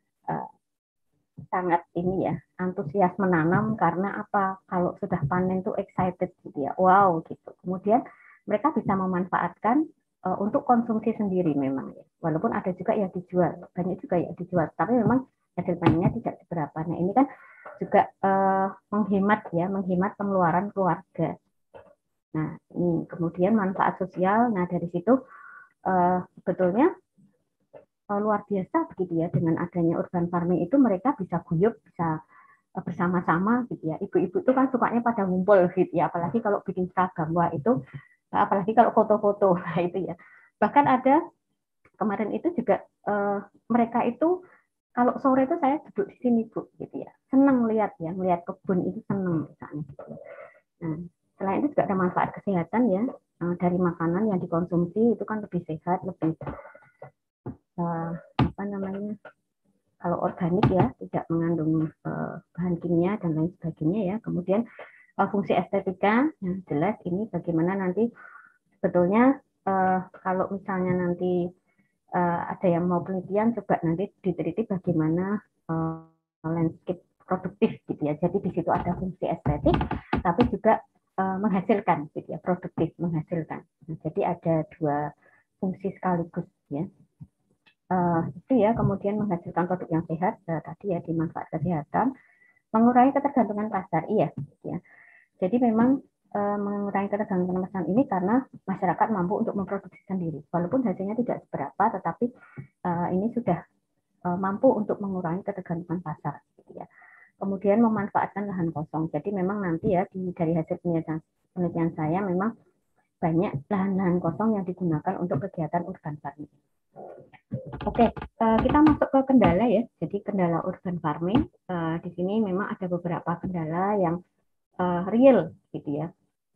sangat ini ya antusias menanam karena apa, kalau sudah panen tuh excited gitu ya, wow gitu. Kemudian mereka bisa memanfaatkan untuk konsumsi sendiri memang ya, walaupun ada juga yang dijual, banyak juga yang dijual, tapi memang hasil panennya tidak seberapa. Nah, ini kan juga menghemat pengeluaran keluarga. Nah, ini kemudian manfaat sosial. Nah, dari situ sebetulnya luar biasa begitu ya, dengan adanya urban farming itu mereka bisa guyup, bisa bersama-sama gitu ya. Ibu-ibu itu kan sukanya pada ngumpul gitu ya, apalagi kalau bikin seragam, wah itu, apalagi kalau foto-foto itu ya. Bahkan ada kemarin itu juga mereka itu kalau sore itu saya duduk di sini Bu gitu ya, senang lihat ya, melihat kebun itu senang misalnya gitu. Nah, selain itu juga ada manfaat kesehatan ya, dari makanan yang dikonsumsi itu kan lebih sehat, lebih kalau organik ya, tidak mengandung bahan kimia dan lain sebagainya ya. Kemudian fungsi estetika, yang jelas ini bagaimana nanti sebetulnya kalau misalnya nanti ada yang mau penelitian, coba nanti diteliti bagaimana landscape produktif gitu ya. Jadi di situ ada fungsi estetik, tapi juga menghasilkan gitu ya, produktif menghasilkan. Nah, jadi ada dua fungsi sekaligus ya. Itu ya, kemudian menghasilkan produk yang sehat tadi ya, di manfaat kesehatan, mengurangi ketergantungan pasar, iya ya. Jadi memang mengurangi ketergantungan pasar ini karena masyarakat mampu untuk memproduksi sendiri, walaupun hasilnya tidak seberapa, tetapi ini sudah mampu untuk mengurangi ketergantungan pasar gitu ya. kemudian memanfaatkan lahan kosong. Jadi memang nanti ya dari hasil penelitian saya memang banyak lahan-lahan kosong yang digunakan untuk kegiatan urban farming. Oke, kita masuk ke kendala ya. Jadi kendala urban farming di sini memang ada beberapa kendala yang real gitu ya.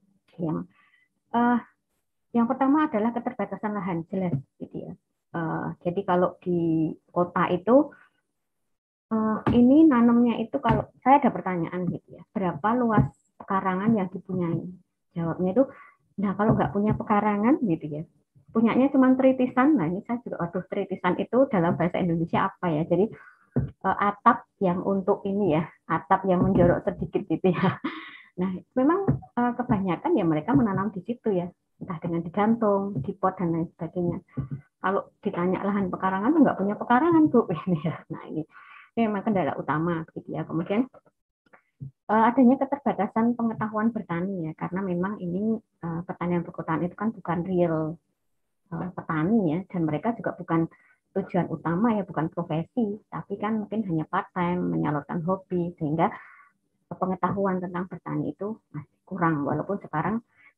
Yang pertama adalah keterbatasan lahan, jelas gitu ya. Jadi kalau di kota itu ini nanamnya itu, kalau saya ada pertanyaan gitu ya, berapa luas pekarangan yang dipunyai? Jawabnya itu, nah kalau nggak punya pekarangan gitu ya, punyanya cuma tritisan. Nah ini saya juga, aduh, tritisan itu dalam bahasa Indonesia apa ya? Jadi atap yang untuk ini ya, atap yang menjorok sedikit gitu ya. Nah memang kebanyakan ya mereka menanam di situ ya, entah dengan digantung, di pot dan lain sebagainya. Kalau ditanya lahan pekarangan, nggak punya pekarangan Bu ini ya. Nah ini memang kendala utama gitu ya. Kemudian adanya keterbatasan pengetahuan bertani ya, karena memang ini pertanian perkotaan itu kan bukan real petani ya, dan mereka juga bukan tujuan utama ya, bukan profesi, tapi kan mungkin hanya part time, menyalurkan hobi, sehingga pengetahuan tentang bertani itu masih kurang. Walaupun sekarang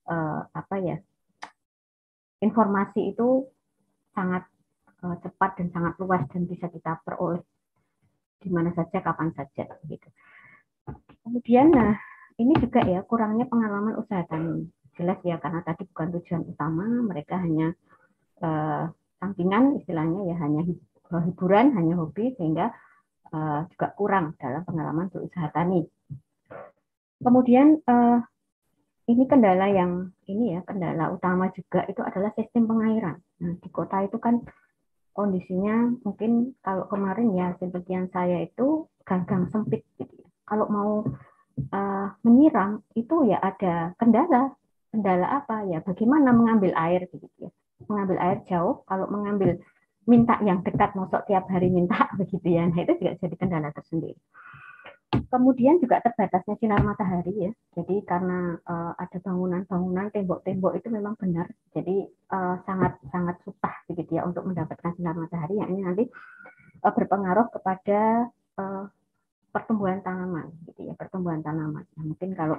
informasi itu sangat cepat dan sangat luas dan bisa kita peroleh di mana saja, kapan saja gitu. Kemudian nah ini juga ya kurangnya pengalaman usaha tani. Jelas ya, karena tadi bukan tujuan utama, mereka hanya sampingan istilahnya ya, hanya hiburan, hanya hobi, sehingga juga kurang dalam pengalaman berusaha tani. Kemudian ini kendala yang ini ya, kendala utama juga itu adalah sistem pengairan. Nah, di kota itu kan kondisinya mungkin kalau kemarin ya penelitian saya itu gang-gang sempit gitu ya. Kalau mau menyiram itu ya ada kendala. Kendala apa ya? Bagaimana mengambil air gitu ya. Mengambil air jauh, kalau mengambil minta yang dekat, masuk tiap hari minta begitu ya. Nah, itu juga jadi kendala tersendiri. Kemudian juga terbatasnya sinar matahari ya. Jadi karena ada bangunan-bangunan, tembok-tembok itu memang benar. Jadi sangat susah begitu ya untuk mendapatkan sinar matahari, yang ini nanti berpengaruh kepada pertumbuhan tanaman gitu ya, pertumbuhan tanaman. Nah, mungkin kalau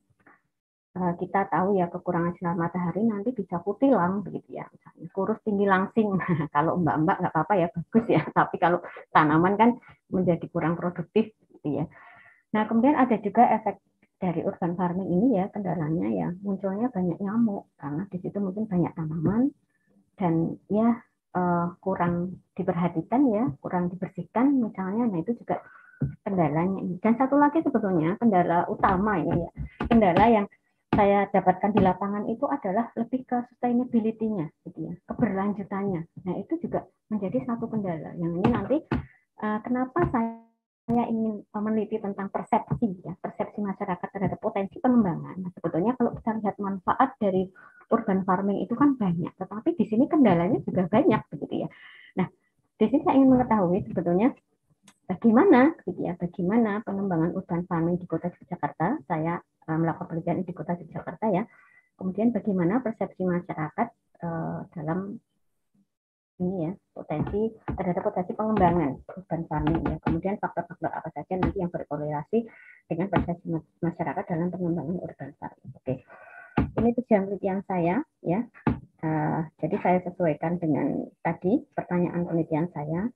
kita tahu ya kekurangan sinar matahari nanti bisa kutilang begitu ya, misalnya kurus tinggi langsing. Kalau mbak-mbak nggak apa-apa ya, bagus ya, tapi kalau tanaman kan menjadi kurang produktif gitu ya. Nah kemudian ada juga efek dari urban farming ini ya, kendalanya ya munculnya banyak nyamuk, karena di situ mungkin banyak tanaman dan ya kurang diperhatikan ya, kurang dibersihkan misalnya. Nah itu juga kendalanya ini. Dan satu lagi sebetulnya kendala utama ini ya, kendala yang saya dapatkan di lapangan itu adalah lebih ke sustainability-nya gitu ya, keberlanjutannya. Nah itu juga menjadi satu kendala yang ini nanti kenapa saya ingin meneliti tentang persepsi ya, persepsi masyarakat terhadap potensi pengembangan. Nah, sebetulnya kalau kita lihat manfaat dari urban farming itu kan banyak, tetapi di sini kendalanya juga banyak begitu ya. Nah, di sini saya ingin mengetahui sebetulnya bagaimana gitu ya, bagaimana pengembangan urban farming di Kota Yogyakarta. Saya melakukan penelitian di Kota Yogyakarta ya. Kemudian bagaimana persepsi masyarakat dalam ini ya, terhadap potensi pengembangan urban farming ya. Kemudian faktor-faktor apa saja nanti yang berkorelasi dengan persepsi masyarakat dalam pengembangan urban farming. Oke. Ini tujuan penelitian saya ya. Jadi saya sesuaikan dengan tadi pertanyaan penelitian saya.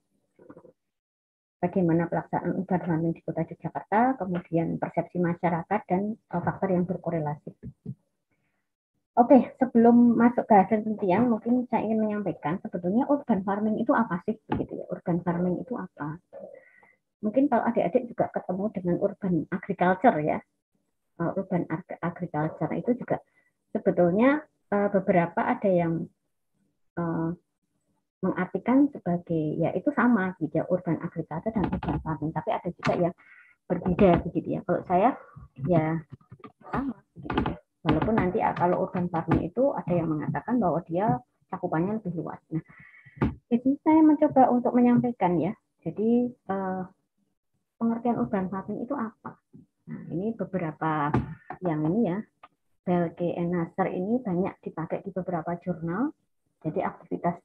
Bagaimana pelaksanaan urban farming di Kota Yogyakarta, kemudian persepsi masyarakat dan faktor yang berkorelasi. Oke, sebelum masuk ke hasil penelitian, mungkin saya ingin menyampaikan sebetulnya urban farming itu apa sih, begitu ya? Urban farming itu apa? Mungkin kalau adik-adik juga ketemu dengan urban agriculture ya, urban agriculture itu juga sebetulnya beberapa ada yang mengartikan sebagai ya itu sama gitu ya, urban agriculture dan urban farming, tapi ada juga yang berbeda begitu ya. Kalau saya ya sama begitu ya. Walaupun nanti kalau urban farming itu ada yang mengatakan bahwa dia cakupannya lebih luas. Nah, jadi saya mencoba untuk menyampaikan ya. Jadi pengertian urban farming itu apa? Nah, ini beberapa yang ini ya. Belke and Nasser ini banyak dipakai di beberapa jurnal. Jadi aktivitas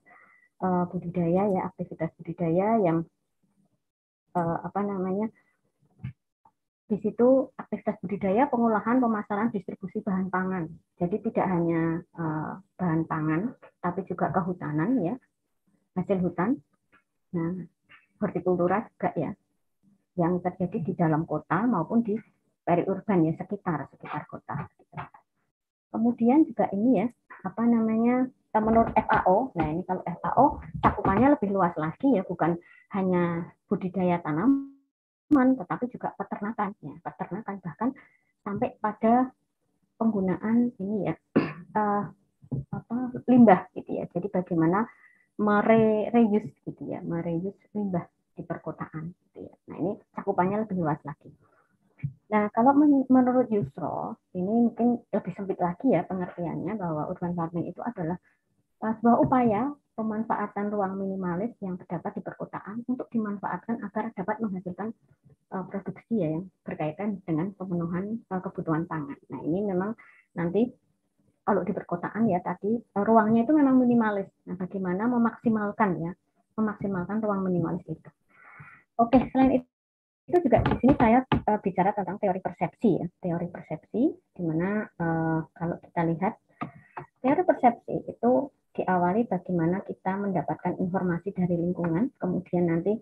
budidaya ya, aktivitas budidaya yang Di situ aktivitas budidaya, pengolahan, pemasaran, distribusi bahan pangan. Jadi tidak hanya bahan pangan, tapi juga kehutanan ya, hasil hutan. Nah, hortikultura juga ya, yang terjadi di dalam kota maupun di periurban ya, sekitar kota. Kemudian juga ini ya, apa namanya, menurut FAO. Nah ini kalau FAO cakupannya lebih luas lagi ya, bukan hanya budidaya tanaman, tetapi juga peternakan ya, peternakan bahkan sampai pada penggunaan ini ya, limbah gitu ya. Jadi bagaimana mereuse gitu ya, mereuse limbah di perkotaan gitu ya. Nah ini cakupannya lebih luas lagi. Nah kalau menurut Yusro ini mungkin lebih sempit lagi ya pengertiannya, bahwa urban farming itu adalah sebuah upaya pemanfaatan ruang minimalis yang terdapat di perkotaan untuk dimanfaatkan agar dapat menghasilkan produksi ya yang berkaitan dengan pemenuhan kebutuhan pangan. Nah ini memang nanti kalau di perkotaan ya tadi ruangnya itu memang minimalis. Nah bagaimana memaksimalkan ruang minimalis itu. Oke, selain itu juga di sini saya bicara tentang teori persepsi ya, teori persepsi di mana kalau kita lihat teori persepsi itu diawali bagaimana kita mendapatkan informasi dari lingkungan, kemudian nanti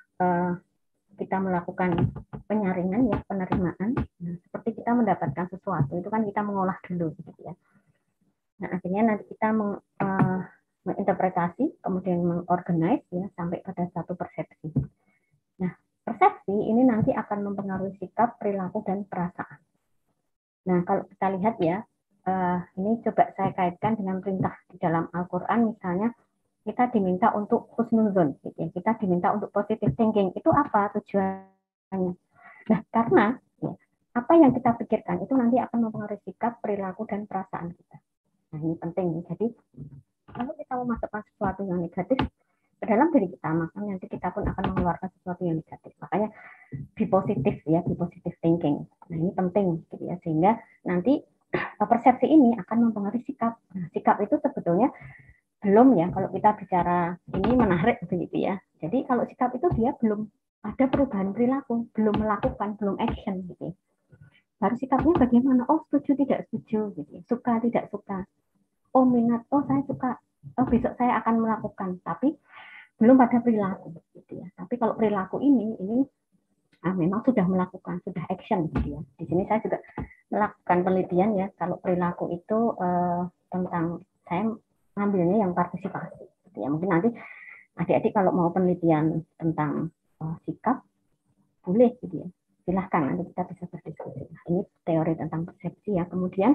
kita melakukan penyaringan ya, penerimaan. Nah, seperti kita mendapatkan sesuatu itu kan kita mengolah dulu gitu ya. Nah, akhirnya nanti kita menginterpretasi, kemudian mengorganize ya sampai pada satu persepsi. Nah, persepsi ini nanti akan mempengaruhi sikap, perilaku dan perasaan. Nah, kalau kita lihat ya, ini coba saya kaitkan dengan perintah di dalam Al-Quran, misalnya kita diminta untuk husnuzon, gitu ya. Kita diminta untuk positive thinking. Itu apa tujuannya? Nah, karena ya, apa yang kita pikirkan itu nanti akan mempengaruhi sikap, perilaku dan perasaan kita. Nah, ini penting. Jadi, kalau kita memasukkan sesuatu yang negatif ke dalam diri kita, maka nanti kita pun akan mengeluarkan sesuatu yang negatif. Makanya be positif ya, be positive thinking. Nah, ini penting gitu ya, sehingga nanti persepsi ini akan mempengaruhi sikap. Nah, sikap itu sebetulnya belum ya, kalau kita bicara ini menarik begitu ya. Jadi kalau sikap itu dia belum ada perubahan perilaku, belum melakukan, belum action gitu. Baru sikapnya bagaimana? Oh, setuju tidak setuju gitu. Suka tidak suka. Oh, minat. Oh, saya suka. Oh, besok saya akan melakukan. Tapi belum pada perilaku gitu ya. Tapi kalau perilaku ini memang sudah melakukan, sudah action gitu ya. Di sini saya juga melakukan penelitian ya, kalau perilaku itu tentang, saya ngambilnya yang partisipasi gitu ya. Mungkin nanti adik-adik kalau mau penelitian tentang sikap boleh gitu ya, silahkan nanti kita bisa berdiskusi. Nah, ini teori tentang persepsi ya. Kemudian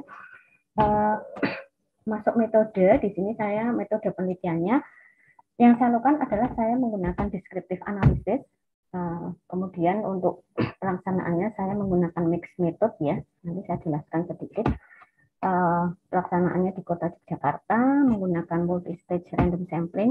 masuk metode, di sini saya metode penelitiannya yang saya lakukan adalah saya menggunakan descriptive analysis. Kemudian untuk pelaksanaannya saya menggunakan mixed method ya. Nanti saya jelaskan sedikit. Pelaksanaannya di Kota Jakarta menggunakan multi-stage random sampling.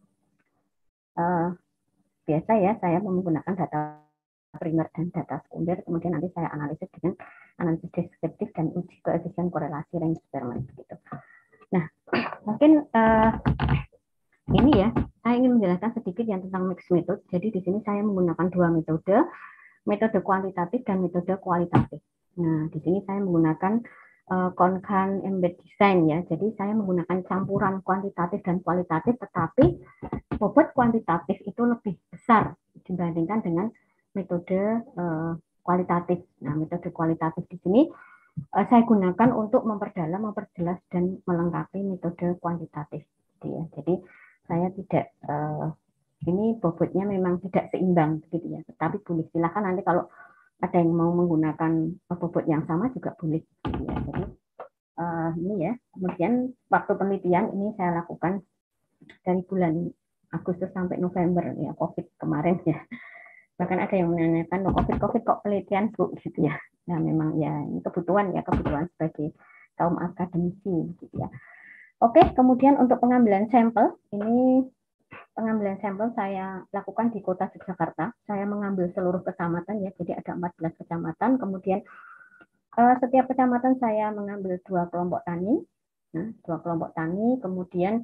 Biasa ya, saya menggunakan data primer dan data sekunder, kemudian nanti saya analisis dengan analisis deskriptif dan uji koefisien korelasi range experiment gitu. Nah, mungkin ini ya, saya ingin menjelaskan sedikit yang tentang mixed method. Jadi di sini saya menggunakan dua metode kuantitatif dan metode kualitatif. Nah, di sini saya menggunakan Konkan Embed Design ya. Jadi saya menggunakan campuran kuantitatif dan kualitatif, tetapi bobot kuantitatif itu lebih besar dibandingkan dengan metode kualitatif. Nah, metode kualitatif di sini saya gunakan untuk memperdalam, memperjelas dan melengkapi metode kuantitatif. Ya. Jadi saya tidak ini bobotnya memang tidak seimbang gitu ya. Tetapi boleh silakan nanti kalau ada yang mau menggunakan bobot yang sama juga boleh. Gitu ya. Jadi ini ya. Kemudian waktu penelitian ini saya lakukan dari bulan Agustus sampai November ya, COVID kemarin ya. Bahkan ada yang menanyakan, COVID kok penelitian Bu gitu ya. Nah memang ya ini kebutuhan sebagai kaum akademisi gitu ya. Oke, kemudian untuk pengambilan sampel, ini pengambilan sampel saya lakukan di Kota Jakarta. Saya mengambil seluruh kecamatan ya, jadi ada 14 kecamatan. Kemudian setiap kecamatan saya mengambil 2 kelompok tani. Nah, 2 kelompok tani, kemudian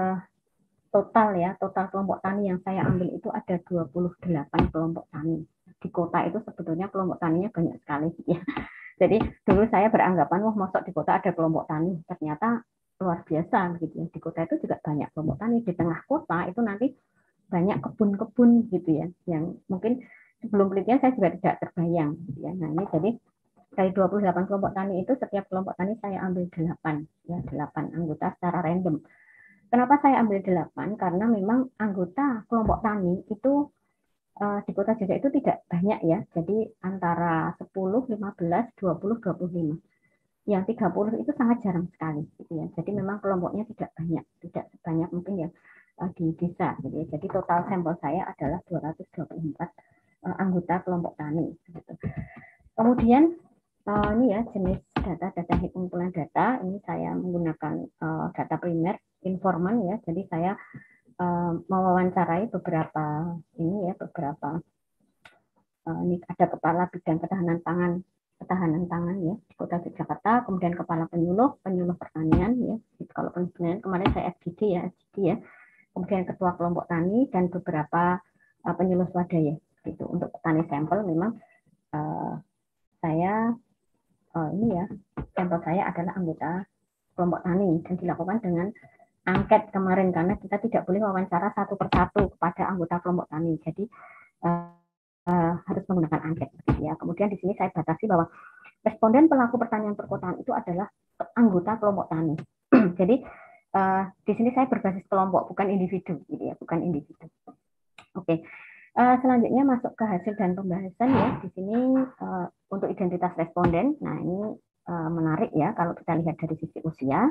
total kelompok tani yang saya ambil itu ada 28 kelompok tani. di kota itu sebetulnya kelompok taninya banyak sekali ya. Jadi dulu saya beranggapan wah mosok di kota ada kelompok tani, ternyata luar biasa gitu ya. Di kota itu juga banyak kelompok tani. Di tengah kota itu nanti banyak kebun-kebun gitu ya, yang mungkin sebelum penelitian saya juga tidak terbayang gitu ya. Nah ini jadi dari 28 kelompok tani itu setiap kelompok tani saya ambil 8 ya, 8 anggota secara random. Kenapa saya ambil 8? Karena memang anggota kelompok tani itu di Kota Jogja itu tidak banyak ya. Jadi antara 10, 15, 20, 25. Yang 30 itu sangat jarang sekali gitu ya. Jadi memang kelompoknya tidak banyak, tidak sebanyak mungkin yang di desa gitu ya. Jadi total sampel saya adalah 224 anggota kelompok tani gitu. Kemudian ini ya jenis data pengumpulan data. Ini saya menggunakan data primer informan ya. Jadi saya mewawancarai beberapa ini ya, beberapa ini ada kepala bidang ketahanan pangan ya di Kota Yogyakarta, kemudian kepala penyuluh pertanian ya. Kalau penyuluh kemarin saya FGD ya, kemudian ketua kelompok tani dan beberapa penyuluh swadaya gitu. Untuk petani sampel memang saya ini ya, sampel saya adalah anggota kelompok tani dan dilakukan dengan angket kemarin karena kita tidak boleh wawancara satu persatu kepada anggota kelompok tani. Jadi harus menggunakan angket ya. Kemudian di sini saya batasi bahwa responden pelaku pertanian perkotaan itu adalah anggota kelompok tani. Jadi di sini saya berbasis kelompok bukan individu gitu ya, bukan individu. Oke. Selanjutnya masuk ke hasil dan pembahasan ya. Di sini untuk identitas responden. Nah, ini menarik ya kalau kita lihat dari sisi usia.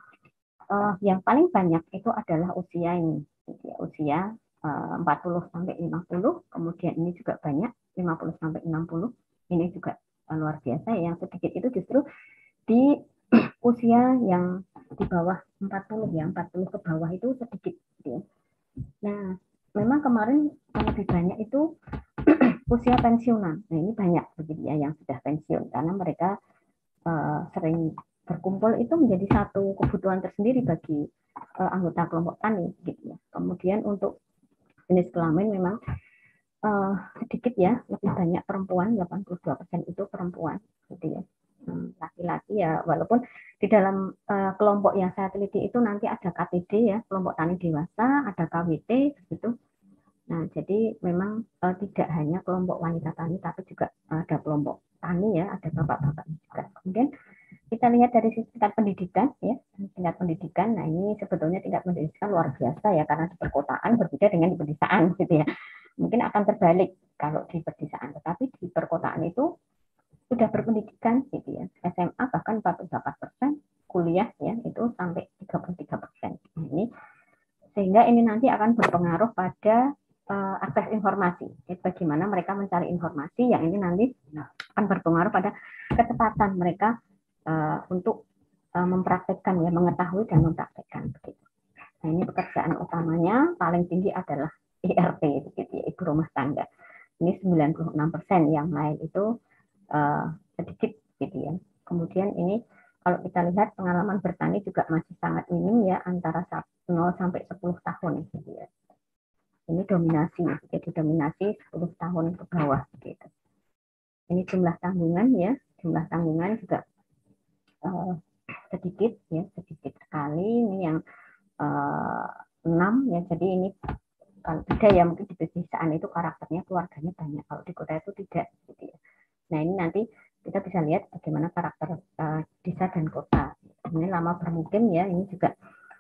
Yang paling banyak itu adalah usia ini, usia 40 sampai 50, kemudian ini juga banyak 50 sampai 60. Ini juga luar biasa ya. Yang sedikit itu justru di usia yang di bawah 40 ya, 40 ke bawah itu sedikit gitu ya. Nah, memang kemarin yang lebih banyak itu usia pensiunan. Nah, ini banyak begitu ya yang sudah pensiun karena mereka sering berkumpul itu menjadi satu kebutuhan tersendiri bagi anggota kelompok tani gitu ya. Kemudian untuk jenis kelamin memang sedikit ya, lebih banyak perempuan, 82% itu perempuan gitu ya. Laki-laki ya, walaupun di dalam kelompok yang saya teliti itu nanti ada KTD ya, kelompok tani dewasa, ada KWT gitu. Nah, jadi memang tidak hanya kelompok wanita tani tapi juga ada kelompok tani ya, ada bapak-bapak juga. Kemudian kita lihat dari sisi tingkat pendidikan ya, tingkat pendidikan. Nah, ini sebetulnya tingkat pendidikan luar biasa ya karena di perkotaan berbeda dengan di pedesaan gitu ya. Mungkin akan terbalik kalau di pedesaan, tetapi di perkotaan itu sudah berpendidikan gitu ya. SMA bahkan 48%, kuliah ya itu sampai 33%. Nah, ini sehingga ini nanti akan berpengaruh pada akses informasi. Jadi bagaimana mereka mencari informasi yang ini nanti akan berpengaruh pada kecepatan mereka untuk mempraktekkan ya, mengetahui dan mempraktekkan begitu. Nah, ini pekerjaan utamanya paling tinggi adalah IRT begitu ya, ibu rumah tangga. Ini 96%, yang lain itu sedikit gitu ya. Kemudian ini kalau kita lihat pengalaman bertani juga masih sangat minim ya, antara 0 sampai 10 tahun gitu ya. Ini dominasi, jadi dominasi 10 tahun ke bawah gitu. Ini jumlah tanggungan ya, jumlah tanggungan juga sedikit ya, sedikit sekali. Ini yang 6 ya, jadi ini kalau beda ya mungkin di pedesaan itu karakternya keluarganya banyak, kalau di kota itu tidak gitu ya. Nah, ini nanti kita bisa lihat bagaimana karakter desa dan kota. Ini lama bermukim ya, ini juga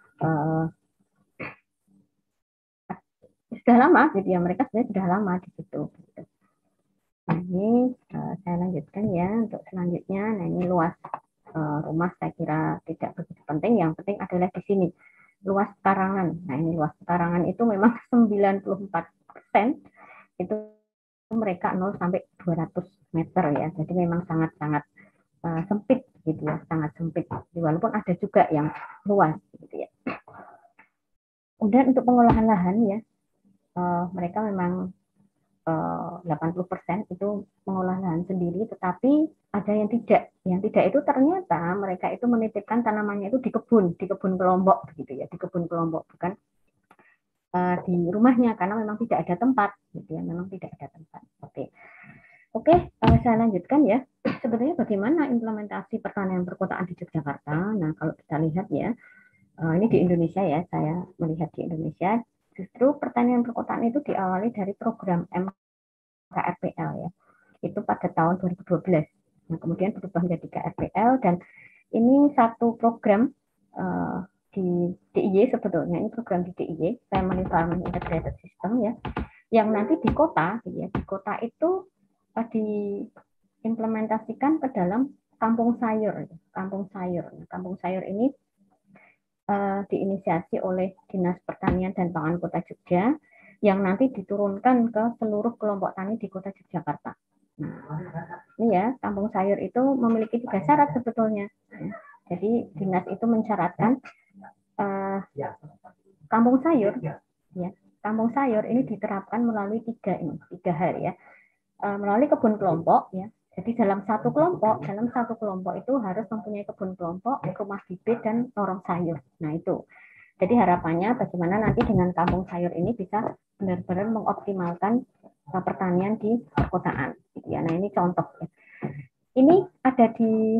sudah lama gitu ya, mereka sebenarnya sudah lama di situ gitu. Nah, ini saya lanjutkan ya untuk selanjutnya. Nah, ini luas rumah saya kira tidak begitu penting, yang penting adalah di sini luas pekarangan. Nah, ini luas pekarangan itu memang 94% itu mereka 0 sampai 200 meter ya, jadi memang sangat-sangat sempit gitu ya, sangat sempit, walaupun ada juga yang luas gitu ya. Kemudian untuk pengolahan lahan ya, mereka memang 80% itu mengolah lahan sendiri, tetapi ada yang tidak. Yang tidak itu ternyata mereka itu menitipkan tanamannya itu di kebun kelompok gitu ya, di kebun kelompok, bukan di rumahnya karena memang tidak ada tempat, gitu ya, memang tidak ada tempat. Oke, saya lanjutkan ya. Sebenarnya bagaimana implementasi pertanian perkotaan di Yogyakarta? Nah, kalau kita lihat ya, ini di Indonesia ya, saya melihat di Indonesia, justru pertanian perkotaan itu diawali dari program KRPL ya, itu pada tahun 2012. Nah, kemudian berubah menjadi KRPL dan ini satu program di DIY sebetulnya, ini program di DIY, Family Farming Integrated System ya, yang nanti di kota, ya, di kota itu diimplementasikan ke dalam kampung sayur. Kampung sayur ini diinisiasi oleh Dinas Pertanian dan Pangan Kota Jogja yang nanti diturunkan ke seluruh kelompok tani di Kota Yogyakarta. Nah, ini ya, kampung sayur itu memiliki 3 syarat sebetulnya. Jadi dinas itu mensyaratkan kampung sayur, ya, kampung sayur ini diterapkan melalui 3 hal ya. Melalui kebun kelompok ya. Jadi dalam satu kelompok itu harus mempunyai kebun kelompok, rumah bibit dan lorong sayur. Nah, itu. Jadi harapannya bagaimana nanti dengan kampung sayur ini bisa benar-benar mengoptimalkan pertanian di perkotaan. Ya, nah ini contoh. Ya. Ini ada di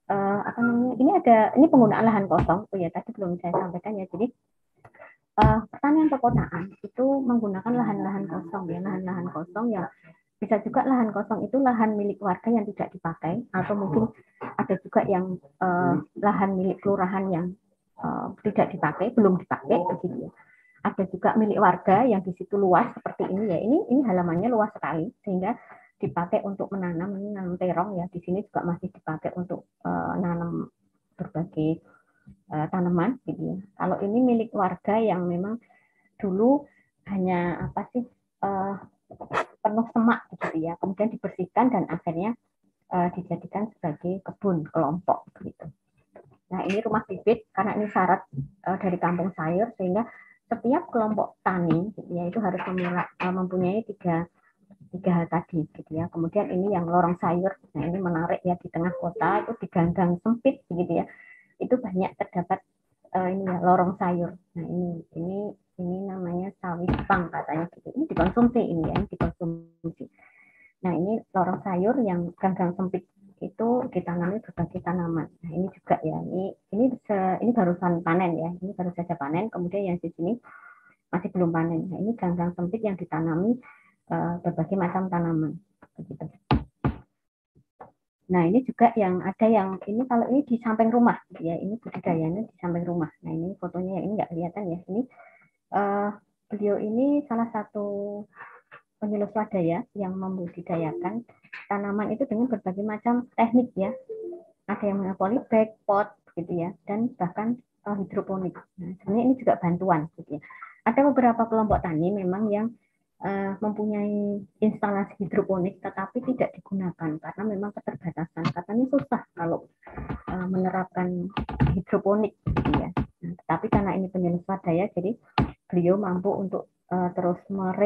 ini penggunaan lahan kosong. Oh ya, tadi belum saya sampaikan ya. Jadi pertanian perkotaan itu menggunakan lahan-lahan kosong ya, lahan-lahan kosong yang bisa juga lahan kosong itu lahan milik warga yang tidak dipakai, atau mungkin ada juga yang lahan milik kelurahan yang tidak dipakai, belum dipakai begitu ya. Ada juga milik warga yang di situ luas seperti ini ya. Ini halamannya luas sekali sehingga dipakai untuk menanam terong ya. Di sini juga masih dipakai untuk nanam berbagai tanaman gitu ya. Kalau ini milik warga yang memang dulu hanya penuh semak gitu ya, kemudian dibersihkan dan akhirnya dijadikan sebagai kebun kelompok gitu. Nah, ini rumah bibit karena ini syarat dari kampung sayur sehingga setiap kelompok tani gitu ya itu harus mempunyai tiga hal tadi gitu ya. Kemudian ini yang lorong sayur. Nah, ini menarik ya, di tengah kota itu di gang-gang sempit gitu ya. Itu banyak terdapat ini ya, lorong sayur. Nah, ini namanya sawi Jepang katanya gitu. Ini dikonsumsi ini ya, dikonsumsi. Nah, ini lorong sayur yang gang-gang sempit itu ditanami berbagai tanaman. Nah, ini juga ya, ini barusan panen ya, ini baru saja panen. Kemudian yang di sini masih belum panen. Nah, ini gang-gang sempit yang ditanami berbagai macam tanaman. Begitu. Nah, ini juga yang ada yang ini kalau ini di samping rumah, ya, ini budidayanya di samping rumah. Nah, ini fotonya ini nggak kelihatan ya. Ini beliau ini salah satu penyuluh swadaya yang membudidayakan tanaman itu dengan berbagai macam teknik ya. Ada yang menggunakan polybag, pot gitu ya, dan bahkan hidroponik. Nah, sebenarnya ini juga bantuan gitu ya. Ada beberapa kelompok tani memang yang mempunyai instalasi hidroponik tetapi tidak digunakan karena memang keterbatasan. Katanya susah kalau menerapkan hidroponik gitu ya. Nah, tetapi karena ini penyuluh swadaya jadi beliau mampu untuk terus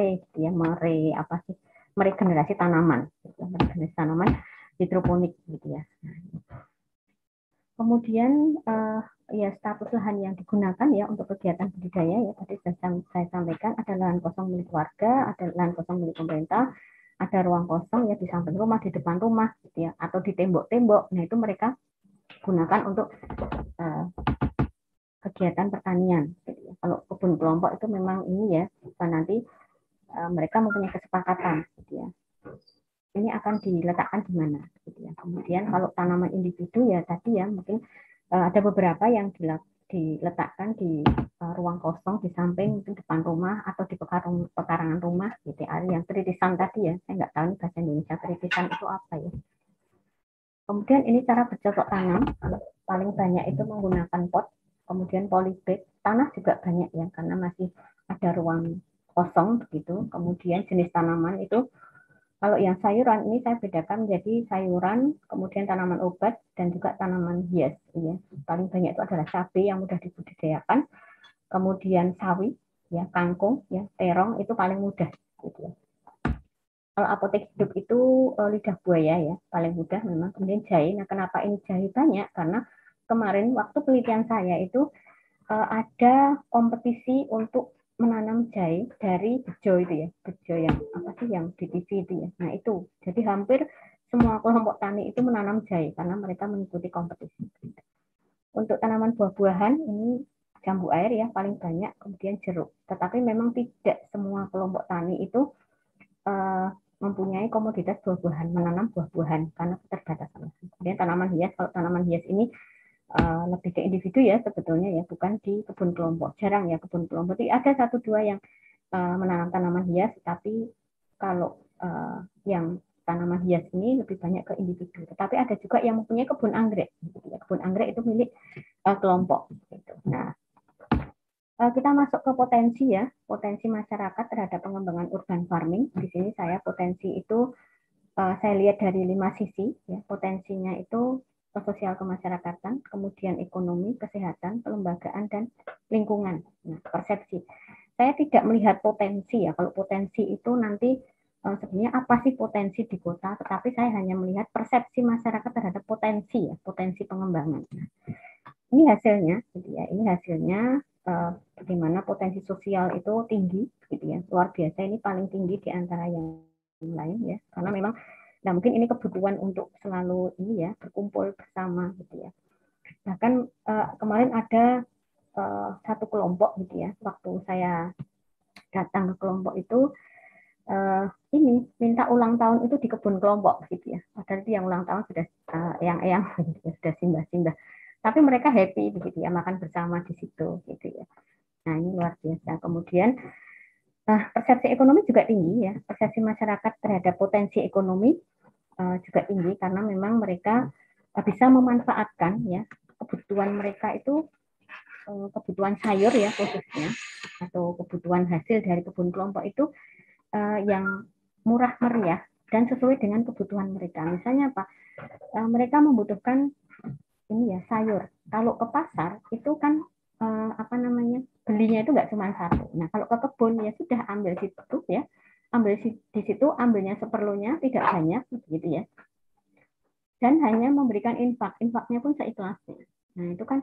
meregenerasi tanaman, gitu, meregenerasi tanaman hidroponik gitu ya. Kemudian ya status lahan yang digunakan ya untuk kegiatan budidaya ya tadi saya sampaikan ada lahan kosong milik warga, ada lahan kosong milik pemerintah, ada ruang kosong ya di samping rumah, di depan rumah gitu ya, atau di tembok-tembok. Nah, itu mereka gunakan untuk kegiatan pertanian. Gitu ya. Kalau kebun kelompok itu memang ini ya, nanti mereka mempunyai kesepakatan gitu ya. Ini akan diletakkan di mana gitu ya. Kemudian kalau tanaman individu ya tadi ya mungkin ada beberapa yang diletakkan di ruang kosong di samping mungkin depan rumah atau di pekarangan rumah gitu ya. Yang tritisan tadi ya, saya nggak tahu ini bahasa Indonesia tritisan itu apa ya. Kemudian ini cara bercocok tanam, paling banyak itu menggunakan pot, kemudian polybag, tanah juga banyak ya karena masih ada ruang kosong begitu. Kemudian jenis tanaman itu kalau yang sayuran ini saya bedakan menjadi sayuran, kemudian tanaman obat, dan juga tanaman hias. Ya. Paling banyak itu adalah cabai yang mudah dibudidayakan, kemudian sawi, ya, kangkung, ya, terong itu paling mudah. Gitu ya. Kalau apotek hidup itu lidah buaya ya, paling mudah memang. Kemudian jahe. Nah, kenapa ini jahe banyak? Karena kemarin waktu penelitian saya itu ada kompetisi untuk menanam jahe dari bejo itu ya, bejo yang apa sih yang di TV itu ya. Nah itu, jadi hampir semua kelompok tani itu menanam jahe karena mereka mengikuti kompetisi. Untuk tanaman buah-buahan ini jambu air ya paling banyak, kemudian jeruk. Tetapi memang tidak semua kelompok tani itu mempunyai komoditas buah-buahan, menanam buah-buahan karena keterbatasan. Kemudian tanaman hias, kalau tanaman hias ini lebih ke individu ya sebetulnya ya, bukan di kebun kelompok. Jarang ya kebun kelompok. Jadi ada 1-2 yang menanam tanaman hias, tapi kalau yang tanaman hias ini lebih banyak ke individu. Tetapi ada juga yang mempunyai kebun anggrek. Kebun anggrek itu milik kelompok. Nah, kita masuk ke potensi ya, potensi masyarakat terhadap pengembangan urban farming. Di sini saya potensi itu saya lihat dari 5 sisi ya. Potensinya itu sosial kemasyarakatan, kemudian ekonomi, kesehatan, kelembagaan, dan lingkungan. Nah, persepsi. Saya tidak melihat potensi ya. Kalau potensi itu nanti sebenarnya apa sih potensi di kota, tetapi saya hanya melihat persepsi masyarakat terhadap potensi ya, potensi pengembangan. Ini hasilnya, gitu ya. Ini hasilnya bagaimana potensi sosial itu tinggi, gitu ya. Luar biasa, ini paling tinggi di antara yang lain ya, karena memang nah mungkin ini kebutuhan untuk selalu ini ya berkumpul bersama gitu ya. Bahkan kemarin ada satu kelompok gitu ya, waktu saya datang ke kelompok itu ini minta ulang tahun itu di kebun kelompok gitu ya. Padahal itu yang ulang tahun sudah eyang-eyang gitu ya, sudah simbah-simbah. Tapi mereka happy begitu ya, makan bersama di situ gitu ya. Nah ini luar biasa. Kemudian persepsi ekonomi juga tinggi ya. Persepsi masyarakat terhadap potensi ekonomi juga tinggi karena memang mereka bisa memanfaatkan ya kebutuhan mereka itu, kebutuhan sayur ya khususnya, atau kebutuhan hasil dari kebun kelompok itu yang murah meriah dan sesuai dengan kebutuhan mereka. Misalnya apa? Mereka membutuhkan ini ya sayur. Kalau ke pasar itu kan belinya itu nggak cuma satu. Nah kalau ke kebun ya sudah ambil situ ya, ambil di situ, ambilnya seperlunya, tidak banyak gitu ya. Dan hanya memberikan infaknya pun seikhlasnya. Nah itu kan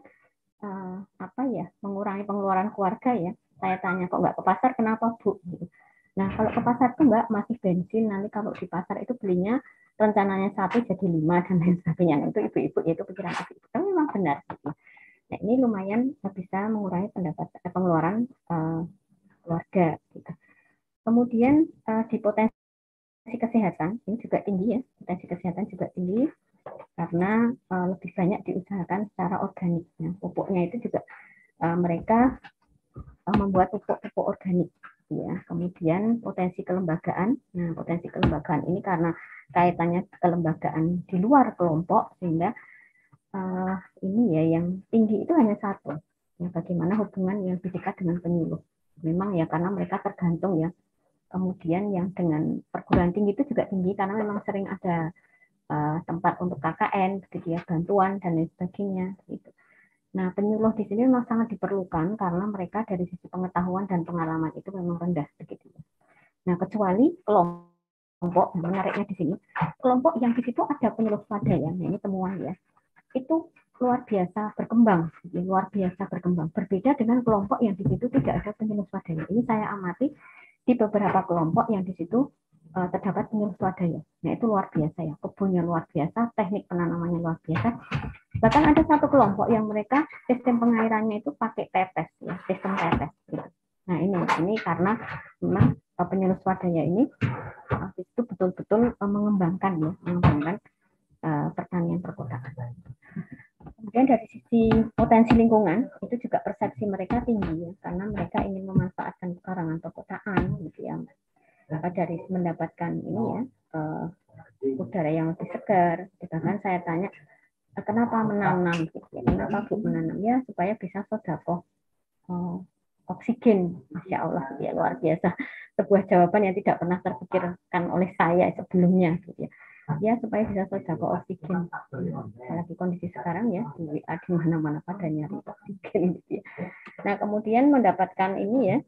mengurangi pengeluaran keluarga ya. Saya tanya kok nggak ke pasar, kenapa Bu? Nah kalau ke pasar tuh Mbak masih bensin, nanti kalau di pasar itu belinya rencananya 1 jadi 5 dan lain sebagainya. Nah, itu ibu-ibu itu pikiran ibu-ibu. Tapi memang benar. Nah ini lumayan bisa mengurangi pengeluaran keluarga. Gitu. Kemudian di potensi kesehatan ini juga tinggi ya, potensi kesehatan juga tinggi karena lebih banyak diusahakan secara organik. Nah, pupuknya itu juga mereka membuat pupuk organik. Ya, kemudian potensi kelembagaan. Nah, potensi kelembagaan ini karena kaitannya kelembagaan di luar kelompok sehingga ini ya yang tinggi itu hanya satu. Ya, bagaimana hubungan yang lebih dekat dengan penyuluh. Memang ya karena mereka tergantung ya. Kemudian yang dengan perguruan tinggi itu juga tinggi karena memang sering ada tempat untuk KKN, gitu ya, bantuan dan lain sebagainya. Gitu. Nah, penyuluh di sini memang sangat diperlukan karena mereka dari sisi pengetahuan dan pengalaman itu memang rendah, begitu. Nah, kecuali kelompok, menariknya di sini, kelompok yang di situ ada penyuluh swadaya, nah ini temuan ya, itu luar biasa berkembang, luar biasa berkembang. Berbeda dengan kelompok yang di situ tidak ada penyuluh swadaya. Ini saya amati di beberapa kelompok yang di situ terdapat penyuluh swadaya. Nah itu luar biasa ya, kebunnya luar biasa, teknik penanamannya luar biasa. Bahkan ada satu kelompok yang mereka sistem pengairannya itu pakai tetes, ya, sistem tetes. Gitu. Nah ini karena memang penyuluh swadaya ini itu betul-betul mengembangkan pertanian perkotaan. Kemudian dari sisi potensi lingkungan itu juga persepsi mereka tinggi ya, karena mereka ingin memanfaatkan pekarangan perkotaan, gitu ya. Dari mendapatkan ini ya udara yang lebih segar. Bahkan saya tanya kenapa menanam, gitu ya. Kenapa Bu menanam ya supaya bisa sedekah oksigen. Masya Allah ya, luar biasa, sebuah jawaban yang tidak pernah terpikirkan oleh saya sebelumnya gitu ya. Ya supaya bisa sedekah oksigen. Apalagi kondisi sekarang ya di mana-mana pada nyari oksigen gitu ya. Nah kemudian mendapatkan ini ya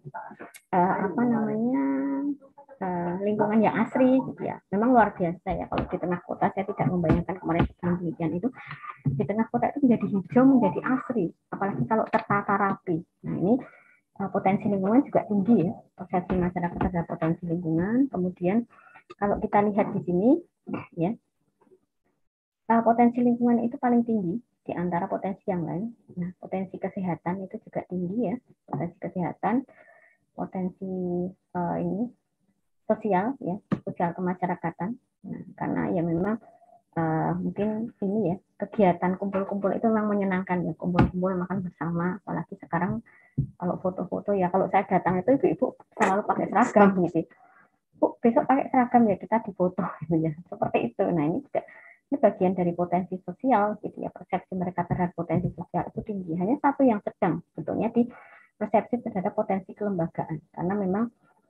lingkungan yang asri gitu ya. Memang luar biasa ya kalau di tengah kota. Saya tidak membayangkan kemarin penelitian itu di tengah kota itu menjadi hijau, menjadi asri, apalagi kalau tertata rapi. Nah ini potensi lingkungan juga tinggi ya, persepsi masyarakat terhadap potensi lingkungan. Kemudian kalau kita lihat di sini ya, potensi lingkungan itu paling tinggi di antara potensi yang lain. Nah, potensi kesehatan itu juga tinggi ya, potensi kesehatan, potensi ini sosial ya, sosial kemasyarakatan. Nah, karena ya memang mungkin ini ya, kegiatan kumpul-kumpul itu memang menyenangkan ya, kumpul-kumpul makan bersama, apalagi sekarang kalau foto-foto ya, kalau saya datang itu ibu-ibu selalu pakai seragam gitu. Bu, besok pakai seragam ya, kita difoto gitu ya, seperti itu. Nah, ini juga ini bagian dari potensi sosial gitu ya, persepsi mereka terhadap potensi sosial itu tinggi. Hanya satu yang sedang sebetulnya di persepsi terhadap potensi kelembagaan, karena memang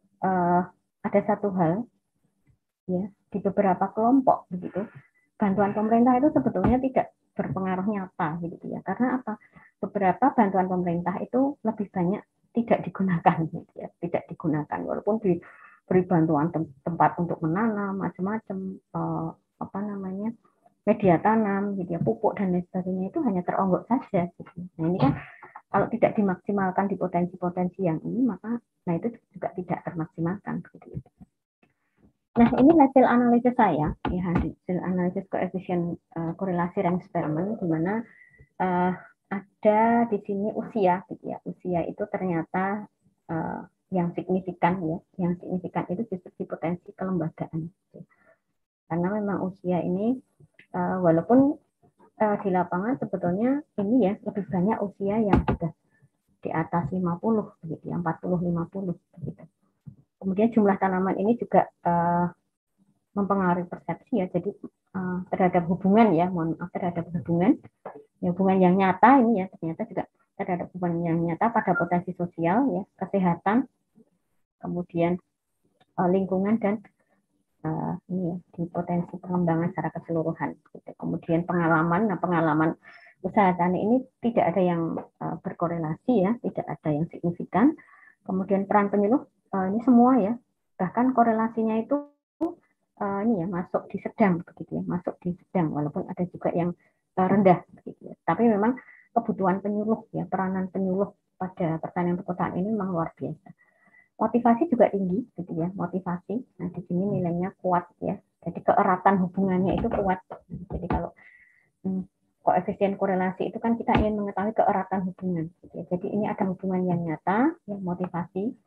ada satu hal ya, di beberapa kelompok begitu, bantuan pemerintah itu sebetulnya tidak berpengaruh nyata gitu ya. Karena apa? Beberapa bantuan pemerintah itu lebih banyak tidak digunakan gitu ya, tidak digunakan walaupun diberi bantuan tempat untuk menanam macam-macam apa namanya, media tanam gitu ya, pupuk dan lain sebagainya, itu hanya teronggok saja gitu. Nah, ini kan kalau tidak dimaksimalkan di potensi-potensi yang ini, maka nah itu juga tidak termaksimalkan gitu. Nah, ini hasil analisis saya, ya, hasil analisis koefisien korelasi Ramsperman, di mana ada di sini usia, gitu ya. Usia itu ternyata yang signifikan ya, yang signifikan itu justru di potensi kelembagaan. Gitu. Karena memang usia ini, walaupun di lapangan sebetulnya ini ya lebih banyak usia yang sudah di atas 50, begitu ya, 40-50, begitu. Kemudian jumlah tanaman ini juga mempengaruhi persepsi ya, jadi terhadap hubungan ya, mohon maaf, terhadap hubungan yang nyata ini ya, ternyata juga terhadap hubungan yang nyata pada potensi sosial ya, kesehatan, kemudian lingkungan dan ini ya, di potensi pengembangan secara keseluruhan. Gitu. Kemudian pengalaman, nah pengalaman usaha tani ini tidak ada yang berkorelasi ya, tidak ada yang signifikan. Kemudian peran penyuluh ini semua ya, bahkan korelasinya itu ini ya masuk di sedang begitu ya, masuk di sedang, walaupun ada juga yang rendah begitu ya. Tapi memang kebutuhan penyuluh ya, peranan penyuluh pada pertanian perkotaan ini memang luar biasa. Motivasi juga tinggi gitu ya, motivasi. Nah, di sini nilainya kuat ya. Jadi keeratan hubungannya itu kuat. Jadi kalau koefisien korelasi itu kan kita ingin mengetahui keeratan hubungan gitu ya. Jadi ini ada hubungan yang nyata, ya, motivasi.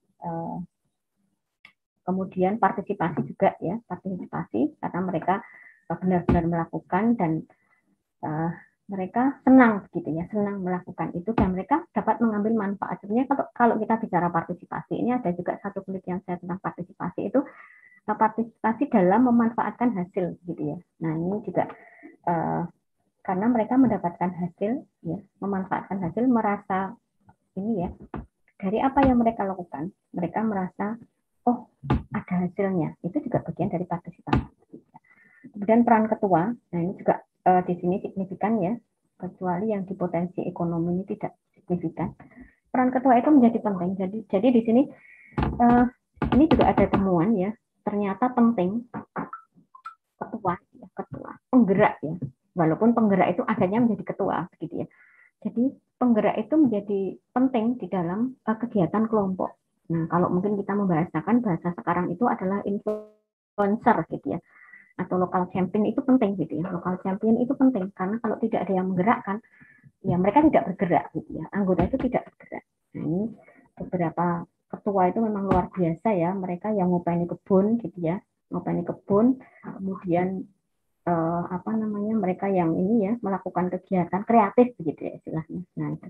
Kemudian partisipasi juga ya, partisipasi karena mereka benar-benar melakukan dan mereka senang gitu ya, senang melakukan itu dan mereka dapat mengambil manfaat. Sebenarnya kalau kita bicara partisipasi, ini ada juga satu penelitian saya tentang partisipasi, itu partisipasi dalam memanfaatkan hasil gitu ya. Nah, ini juga karena mereka mendapatkan hasil ya, memanfaatkan hasil, merasa ini ya, dari apa yang mereka lakukan, mereka merasa oh ada hasilnya, itu juga bagian dari partisipasi. Kemudian peran ketua, nah ini juga di sini signifikan ya, kecuali yang di potensi ekonomi ini tidak signifikan. Peran ketua itu menjadi penting. Jadi di sini ini juga ada temuan ya, ternyata penting ketua, ya, ketua penggerak ya, walaupun penggerak itu adanya menjadi ketua, gitu ya. Jadi penggerak itu menjadi penting di dalam kegiatan kelompok. Nah, kalau mungkin kita membahasakan bahasa sekarang itu adalah influencer gitu ya, atau local champion itu penting gitu ya. Local champion itu penting karena kalau tidak ada yang menggerakkan, ya mereka tidak bergerak gitu ya. Anggota itu tidak bergerak. Nah, ini beberapa ketua itu memang luar biasa ya. Mereka yang ngopeni kebun gitu ya, ngopeni kebun, kemudian apa namanya, mereka yang ini ya melakukan kegiatan kreatif begitu ya istilahnya. Nah, itu.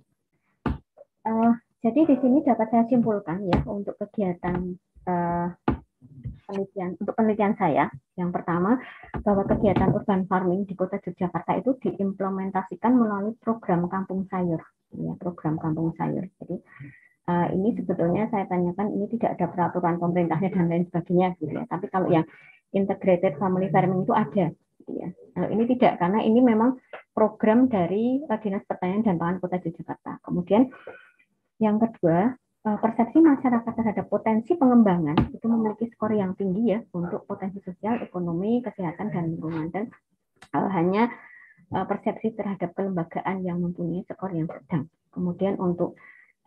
Jadi di sini dapat saya simpulkan ya untuk kegiatan penelitian saya, yang pertama bahwa kegiatan urban farming di Kota Yogyakarta itu diimplementasikan melalui program Kampung Sayur, ya, program Kampung Sayur. Jadi ini sebetulnya saya tanyakan ini tidak ada peraturan pemerintahnya dan lain sebagainya, gitu ya. Tapi kalau yang integrated family farming itu ada, gitu ya. Kalau ini tidak, karena ini memang program dari Dinas Pertanian dan Pangan Kota Yogyakarta. Kemudian yang kedua, persepsi masyarakat terhadap potensi pengembangan itu memiliki skor yang tinggi ya untuk potensi sosial, ekonomi, kesehatan, dan lingkungan. Dan hanya persepsi terhadap kelembagaan yang mempunyai skor yang sedang. Kemudian untuk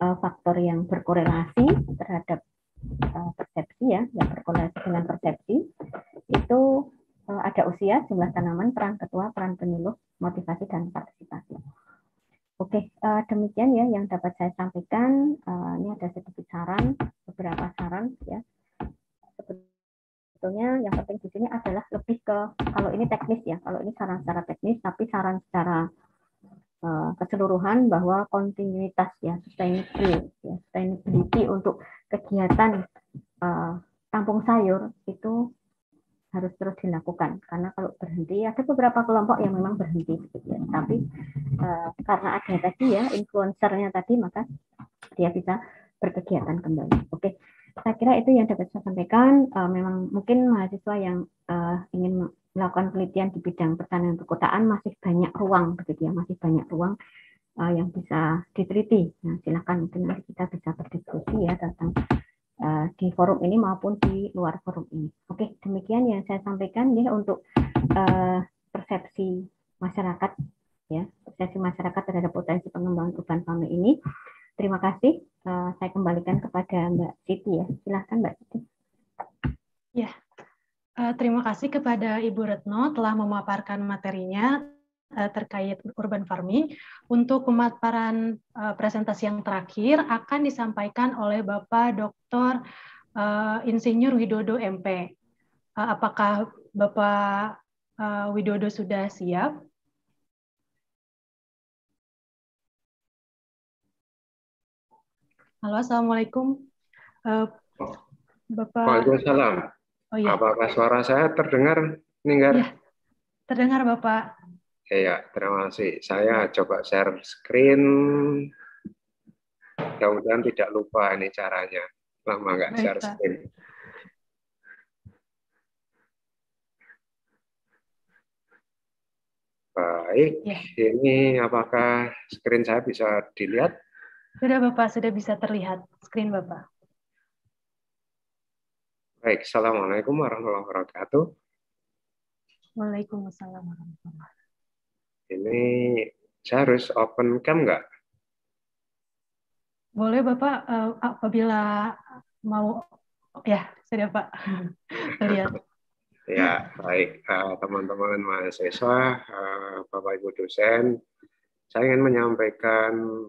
faktor yang berkorelasi terhadap persepsi ya, yang berkorelasi dengan persepsi itu ada usia, jumlah tanaman, peran ketua, peran penyuluh, motivasi dan partisipasi. Oke, demikian ya yang dapat saya sampaikan. Ini ada sedikit saran, beberapa saran ya. Sebetulnya yang penting di sini adalah lebih ke, kalau ini teknis ya, kalau ini saran secara teknis, tapi saran secara keseluruhan bahwa kontinuitas ya, sustainability untuk kegiatan kampung sayur itu harus terus dilakukan, karena kalau berhenti ada beberapa kelompok yang memang berhenti gitu ya. Tapi karena ada tadi ya influencernya tadi, maka dia bisa berkegiatan kembali. Oke, saya kira itu yang dapat saya sampaikan. Memang mungkin mahasiswa yang ingin melakukan penelitian di bidang pertanian perkotaan masih banyak ruang begitu ya, masih banyak ruang yang bisa diteliti. Nah, silakan mungkin nanti kita bisa berdiskusi ya tentang di forum ini maupun di luar forum ini. Oke, demikian yang saya sampaikan ya untuk persepsi masyarakat ya, persepsi masyarakat terhadap potensi pengembangan urban farming ini. Terima kasih. Saya kembalikan kepada Mbak Siti ya. Silakan Mbak Siti. Ya. Terima kasih kepada Ibu Retno telah memaparkan materinya terkait urban farming. Untuk pemaparan presentasi yang terakhir akan disampaikan oleh Bapak Dr. Insinyur Widodo MP. Apakah Bapak Widodo sudah siap? Halo, Assalamualaikum. Bapak. Waalaikumsalam. Oh, iya. Apakah suara saya terdengar, Ninggar? Ya, terdengar Bapak. Ya, terima kasih. Saya coba share screen. Mudah-mudahan tidak lupa ini caranya. Lama nggak share screen. Baik, ya. Ini apakah screen saya bisa dilihat? Sudah Bapak, sudah bisa terlihat screen Bapak. Baik, Assalamualaikum warahmatullahi wabarakatuh. Waalaikumsalam warahmatullahi wabarakatuh. Ini saya harus open cam nggak? Boleh Bapak, apabila mau, ya sudah Pak, terlihat. Ya, baik teman-teman mahasiswa, Bapak Ibu dosen, saya ingin menyampaikan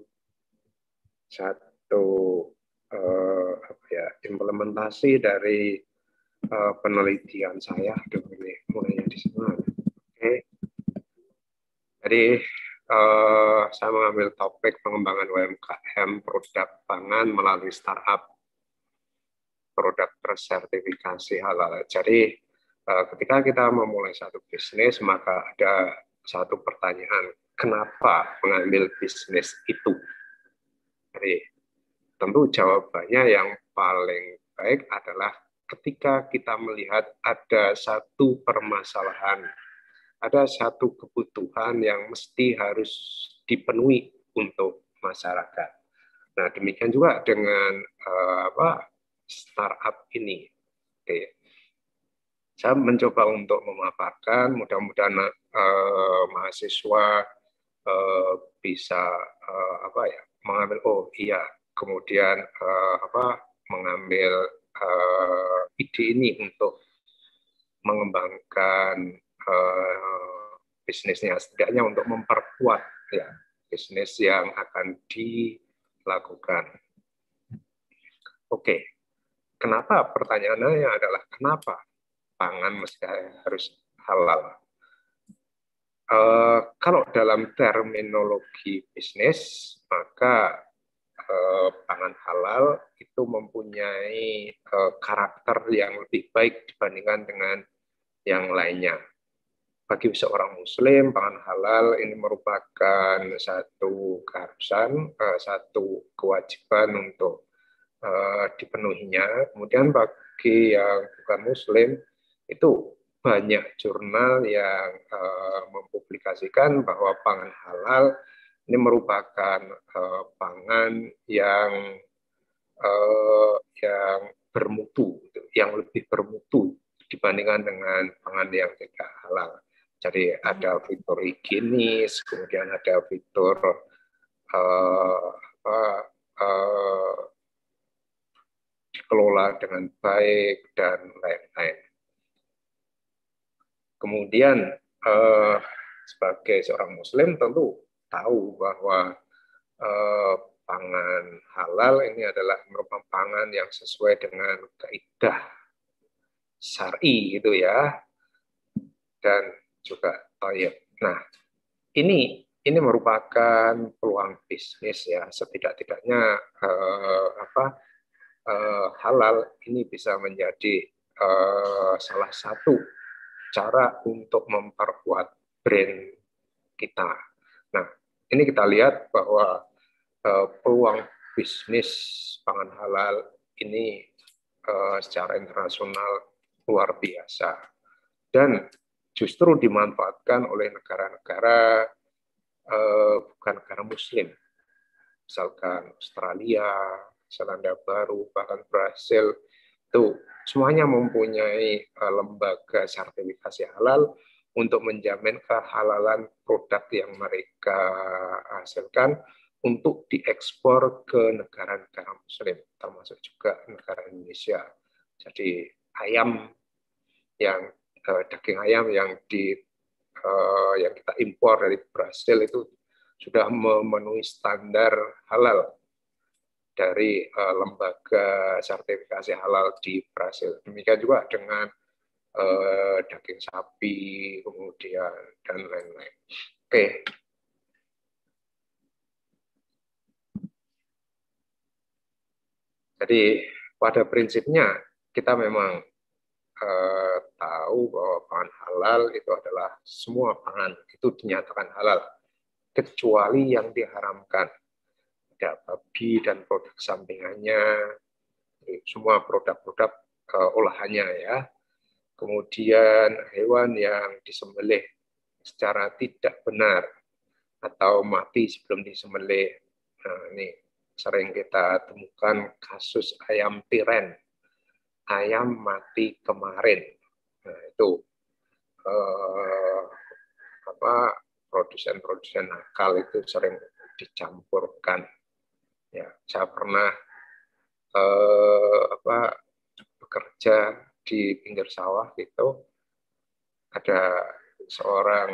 satu implementasi dari penelitian saya. Aduh, ini mulainya di sana. Oke. Jadi saya mengambil topik pengembangan UMKM produk pangan melalui startup produk tersertifikasi halal. Jadi ketika kita memulai satu bisnis, maka ada satu pertanyaan, kenapa mengambil bisnis itu? Jadi tentu jawabannya yang paling baik adalah ketika kita melihat ada satu permasalahan, ada satu kebutuhan yang mesti harus dipenuhi untuk masyarakat. Nah, demikian juga dengan startup ini. Oke. Saya mencoba untuk memaparkan, mudah-mudahan mahasiswa bisa mengambil, oh iya, kemudian mengambil ide ini untuk mengembangkan bisnisnya, setidaknya untuk memperkuat ya bisnis yang akan dilakukan. Oke, kenapa? Pertanyaannya adalah kenapa pangan mesti harus halal? Kalau dalam terminologi bisnis, maka pangan halal itu mempunyai karakter yang lebih baik dibandingkan dengan yang lainnya. Bagi seorang Muslim, pangan halal ini merupakan satu keharusan, satu kewajiban untuk dipenuhinya. Kemudian bagi yang bukan Muslim, itu banyak jurnal yang mempublikasikan bahwa pangan halal ini merupakan pangan yang bermutu, yang lebih bermutu dibandingkan dengan pangan yang tidak halal. Jadi ada fitur higienis, kemudian ada fitur dikelola dengan baik dan lain-lain. Kemudian sebagai seorang Muslim tentu tahu bahwa pangan halal ini adalah merupakan pangan yang sesuai dengan kaidah syar'i gitu ya, dan juga thayyib. Nah, ini merupakan peluang bisnis ya, setidak-tidaknya halal ini bisa menjadi salah satu cara untuk memperkuat brand kita. Nah, ini kita lihat bahwa peluang bisnis pangan halal ini secara internasional luar biasa dan justru dimanfaatkan oleh negara-negara bukan negara Muslim, misalkan Australia, Selandia Baru, bahkan Brasil, itu semuanya mempunyai lembaga sertifikasi halal untuk menjamin kehalalan produk yang mereka hasilkan untuk diekspor ke negara-negara Muslim, termasuk juga negara Indonesia. Jadi daging ayam yang kita impor dari Brasil itu sudah memenuhi standar halal dari lembaga sertifikasi halal di Brasil. Demikian juga dengan daging sapi, kemudian dan lain-lain. Oke. Jadi pada prinsipnya kita memang tahu bahwa pangan halal itu adalah semua pangan itu dinyatakan halal kecuali yang diharamkan. Ada babi dan produk sampingannya, semua produk-produk olahannya ya. Kemudian hewan yang disembelih secara tidak benar atau mati sebelum disembelih. Nah, ini sering kita temukan kasus ayam tiren, ayam mati kemarin. Nah, itu produsen-produsen nakal itu sering dicampurkan. Ya, saya pernah bekerja di pinggir sawah gitu, ada seorang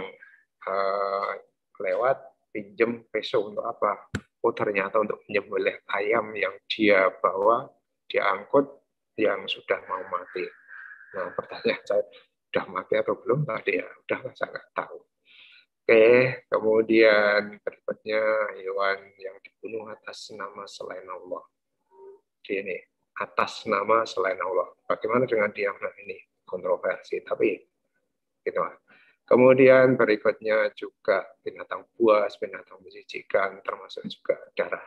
lewat pinjem peso untuk apa? Oh, ternyata untuk menyembelih ayam yang dia bawa, dia angkut yang sudah mau mati. Nah, pertanyaan saya, sudah mati atau belum tadi ya? Udah, saya nggak tahu. Oke, kemudian berikutnya hewan yang dibunuh atas nama selain Allah. Ini atas nama selain Allah. Bagaimana dengan dia? Nah, ini kontroversi, tapi gitu. Kemudian berikutnya juga binatang buas, binatang menjijikan, termasuk juga darah.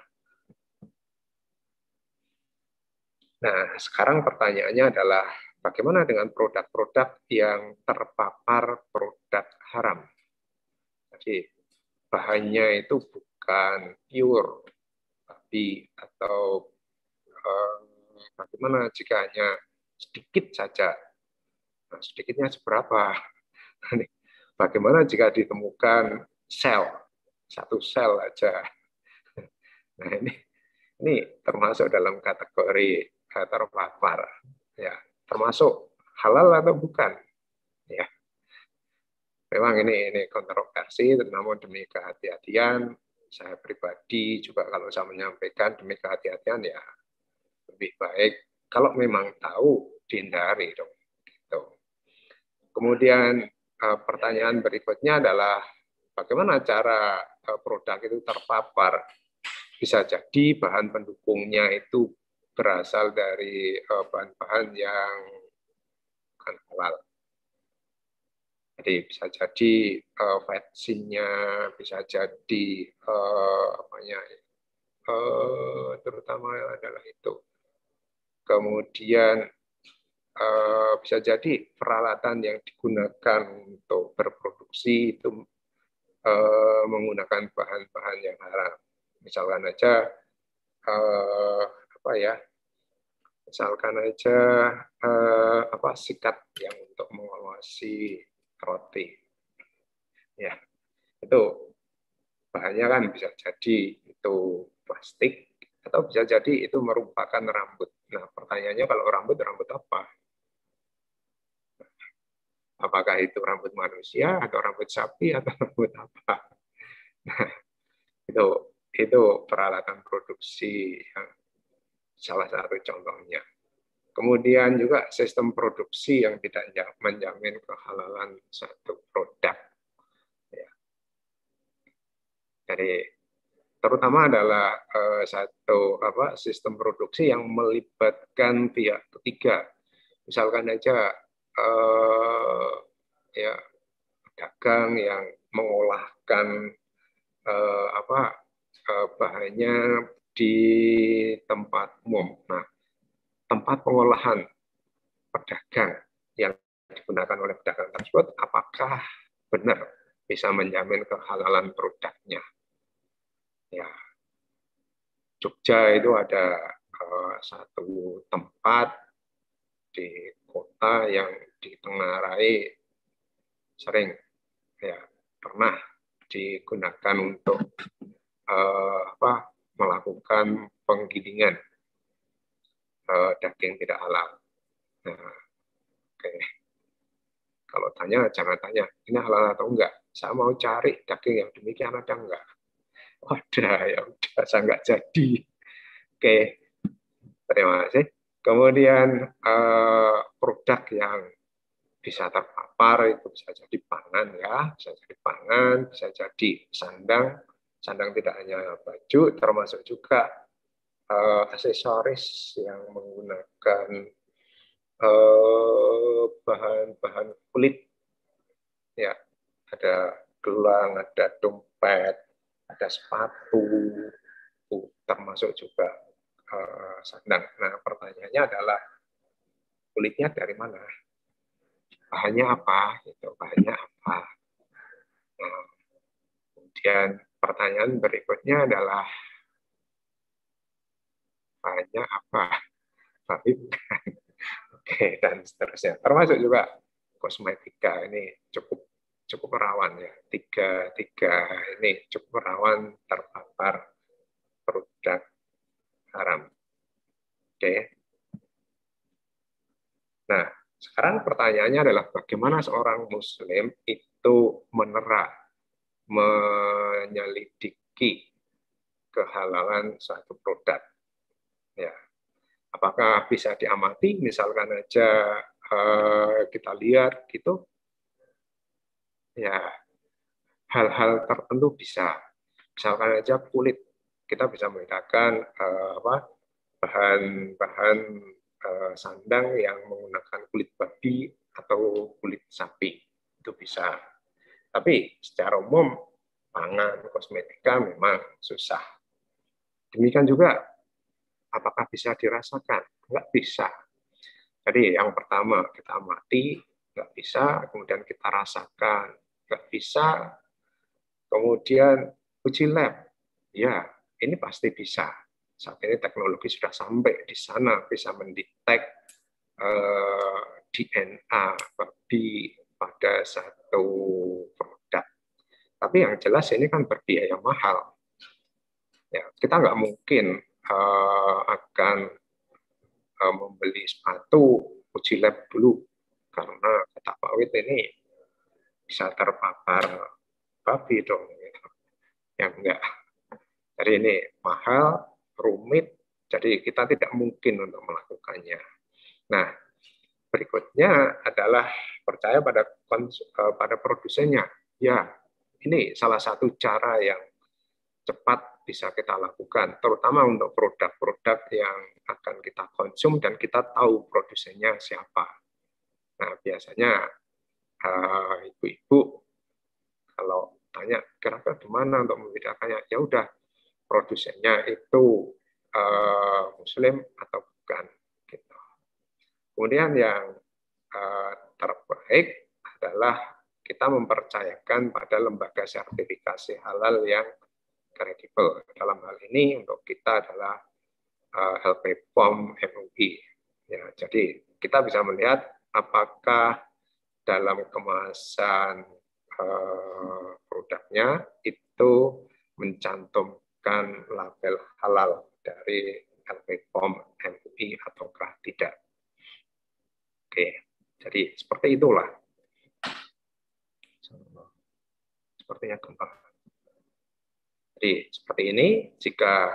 Nah, sekarang pertanyaannya adalah bagaimana dengan produk-produk yang terpapar produk haram? Jadi bahannya itu bukan pure babi atau bagaimana jika hanya sedikit saja? Nah, sedikitnya seberapa? Bagaimana jika ditemukan satu sel aja? Nah, ini termasuk dalam kategori terpapar, ya, termasuk halal atau bukan? Ya, memang ini kontroversi, namun demi kehati-hatian, saya pribadi juga kalau saya menyampaikan demi kehati-hatian ya lebih baik kalau memang tahu dihindari dong. Gitu. Kemudian pertanyaan berikutnya adalah bagaimana cara produk itu terpapar? Bisa jadi bahan pendukungnya itu berasal dari bahan-bahan yang bukan halal. Jadi bisa jadi vaksinnya, bisa jadi terutama adalah itu. Kemudian bisa jadi peralatan yang digunakan untuk berproduksi itu menggunakan bahan-bahan yang haram. Misalkan aja sikat yang untuk mengawasi roti. Ya, itu bahannya kan bisa jadi itu plastik atau bisa jadi itu merupakan rambut. Nah, pertanyaannya kalau rambut apa? Apakah itu rambut manusia atau rambut sapi atau rambut apa? Nah, itu peralatan produksi yang salah satu contohnya. Kemudian juga sistem produksi yang tidak menjamin kehalalan satu produk. Ya. Jadi terutama adalah satu sistem produksi yang melibatkan pihak ketiga. Misalkan aja ya pedagang yang mengolahkan bahannya di tempat umum. Nah, tempat pengolahan pedagang yang digunakan oleh pedagang tersebut, apakah benar bisa menjamin kehalalan produknya? Ya, Jogja itu ada satu tempat di kota yang ditengarai sering ya pernah digunakan untuk melakukan penggilingan daging tidak halal. Nah, oke. Kalau tanya jangan tanya ini halal atau enggak. Saya mau cari daging yang demikian ada enggak? Oh, ada, ya udah saya enggak jadi. Oke, terima kasih. Kemudian produk yang bisa terpapar itu bisa jadi pangan ya, bisa jadi pangan, bisa jadi sandang. Sandang tidak hanya baju, termasuk juga aksesoris yang menggunakan bahan-bahan kulit. Ya, ada gelang, ada dompet, ada sepatu, termasuk juga sandang. Nah, pertanyaannya adalah kulitnya dari mana? Bahannya apa? Gitu. Bahannya apa? Nah, kemudian pertanyaan berikutnya adalah bahannya apa? Tapi bukan. Oke, dan seterusnya. Termasuk juga kosmetika ini cukup rawan ya. Tiga ini cukup rawan terpapar produk haram. Oke. Nah, sekarang pertanyaannya adalah bagaimana seorang Muslim itu menyelidiki kehalalan suatu produk. Ya, apakah bisa diamati? Misalkan aja kita lihat gitu, ya hal-hal tertentu bisa. Misalkan aja kulit, kita bisa membedakan bahan-bahan sandang yang menggunakan kulit babi atau kulit sapi, itu bisa. Tapi secara umum pangan, kosmetika memang susah. Demikian juga apakah bisa dirasakan? Enggak bisa. Jadi yang pertama kita amati, enggak bisa, kemudian kita rasakan, enggak bisa, kemudian uji lab. Ya, ini pasti bisa. Saat ini teknologi sudah sampai di sana, bisa mendetek DNA babi pada satu produk. Tapi yang jelas ini kan berbiaya mahal. Ya, kita nggak mungkin akan membeli sepatu uji lab dulu karena kata Pak Wid ini bisa terpapar babi dong. Gitu. Yang enggak. Jadi ini mahal, rumit, jadi kita tidak mungkin untuk melakukannya. Nah, berikutnya adalah percaya pada produsennya. Ya, ini salah satu cara yang cepat bisa kita lakukan, terutama untuk produk-produk yang akan kita konsum dan kita tahu produsennya siapa. Nah, biasanya ibu-ibu kalau tanya kira-kira di mana untuk membedakannya, ya udah produsennya itu Muslim atau bukan. Gitu. Kemudian yang terbaik adalah kita mempercayakan pada lembaga sertifikasi halal yang kredibel. Dalam hal ini untuk kita adalah LP POM MUI. Ya, jadi kita bisa melihat apakah dalam kemasan produknya itu mencantumkan label halal dari LPPOM MUI ataukah tidak. Oke, jadi seperti itulah. Sepertinya gampang. Jadi seperti ini, jika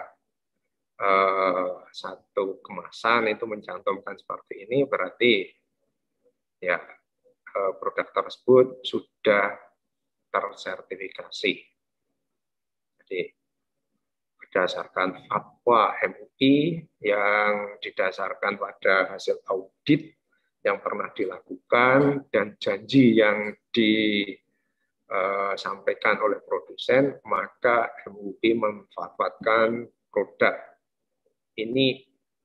satu kemasan itu mencantumkan seperti ini, berarti ya produk tersebut sudah tersertifikasi. Jadi berdasarkan fatwa MUI yang didasarkan pada hasil audit yang pernah dilakukan dan janji yang disampaikan oleh produsen, maka MUI memfatwakan produk ini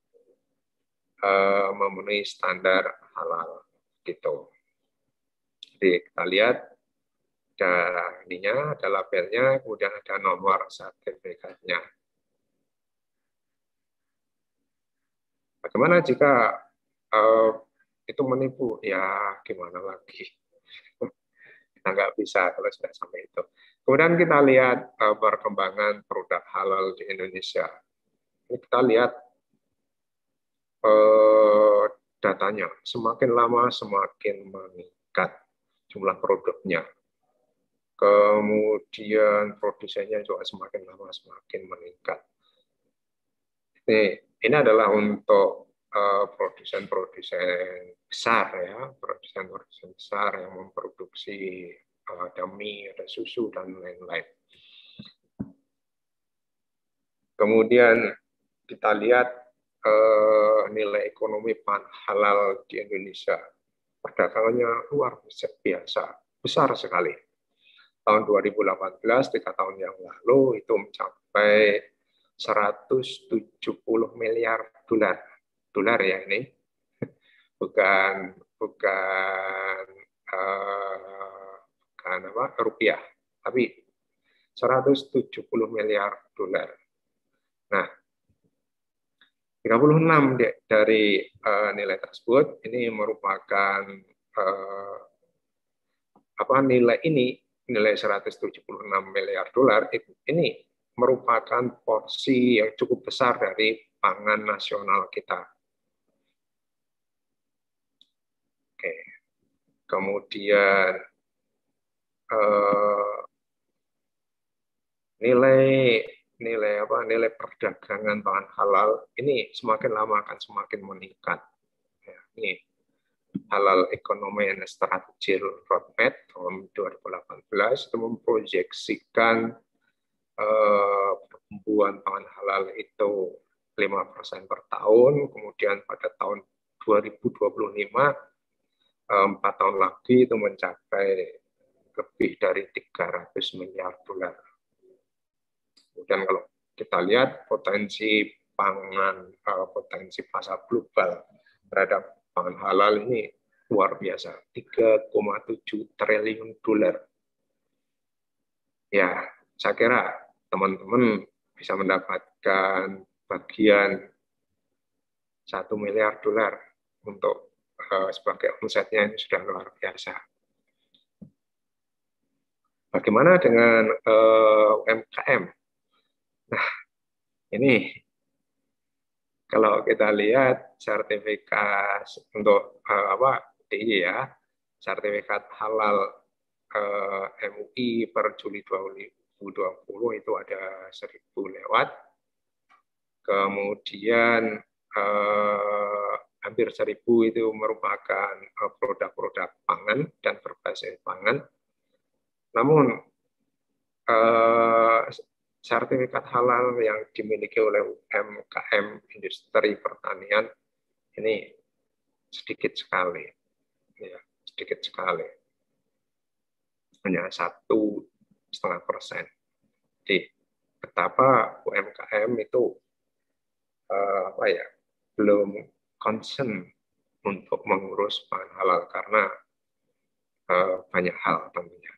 memenuhi standar halal gitu. Jadi kita lihat ada ininya, ada labelnya, kemudian ada nomor sertifikatnya. Bagaimana jika itu menipu? Ya gimana lagi? Kita nggak bisa kalau sudah sampai itu. Kemudian kita lihat perkembangan produk halal di Indonesia. Ini kita lihat datanya, semakin lama semakin meningkat jumlah produknya. Kemudian produsennya juga semakin lama semakin meningkat. Ini adalah untuk produsen-produsen besar ya, produsen-produsen besar yang memproduksi ada mie, ada susu dan lain-lain. Kemudian kita lihat nilai ekonomi pangan halal di Indonesia. Perdagangannya luar biasa, besar sekali. Tahun 2018, 3 tahun yang lalu, itu mencapai 170 miliar dolar. Dolar ya ini, bukan rupiah, tapi 170 miliar dolar. Nah, 36 dari nilai tersebut ini merupakan nilai 176 miliar dolar ini merupakan porsi yang cukup besar dari pangan nasional kita. Oke. Kemudian nilai perdagangan pangan halal ini semakin lama akan semakin meningkat. Ya, ini Halal Economy and Strategy Roadmap tahun 2018 itu memproyeksikan pertumbuhan pangan halal itu 5% per tahun, kemudian pada tahun 2025 4 tahun lagi itu mencapai lebih dari 300 miliar dolar. Kemudian kalau kita lihat potensi pangan, potensi pasar global terhadap pangan halal ini luar biasa, 3,7 triliun dolar. Ya, saya kira teman-teman bisa mendapatkan bagian 1 miliar dolar untuk sebagai omsetnya, ini sudah luar biasa. Bagaimana dengan UMKM? Nah, ini kalau kita lihat sertifikat untuk DI ya, sertifikat halal MUI per Juli 2020 itu ada 1.000 lewat. Kemudian hampir 1.000 itu merupakan produk-produk pangan dan berbasis pangan. Namun sertifikat halal yang dimiliki oleh UMKM industri pertanian ini sedikit sekali, ya, sedikit sekali, hanya 1,5%. Jadi betapa UMKM itu belum concern untuk mengurus pangan halal karena banyak hal tentunya.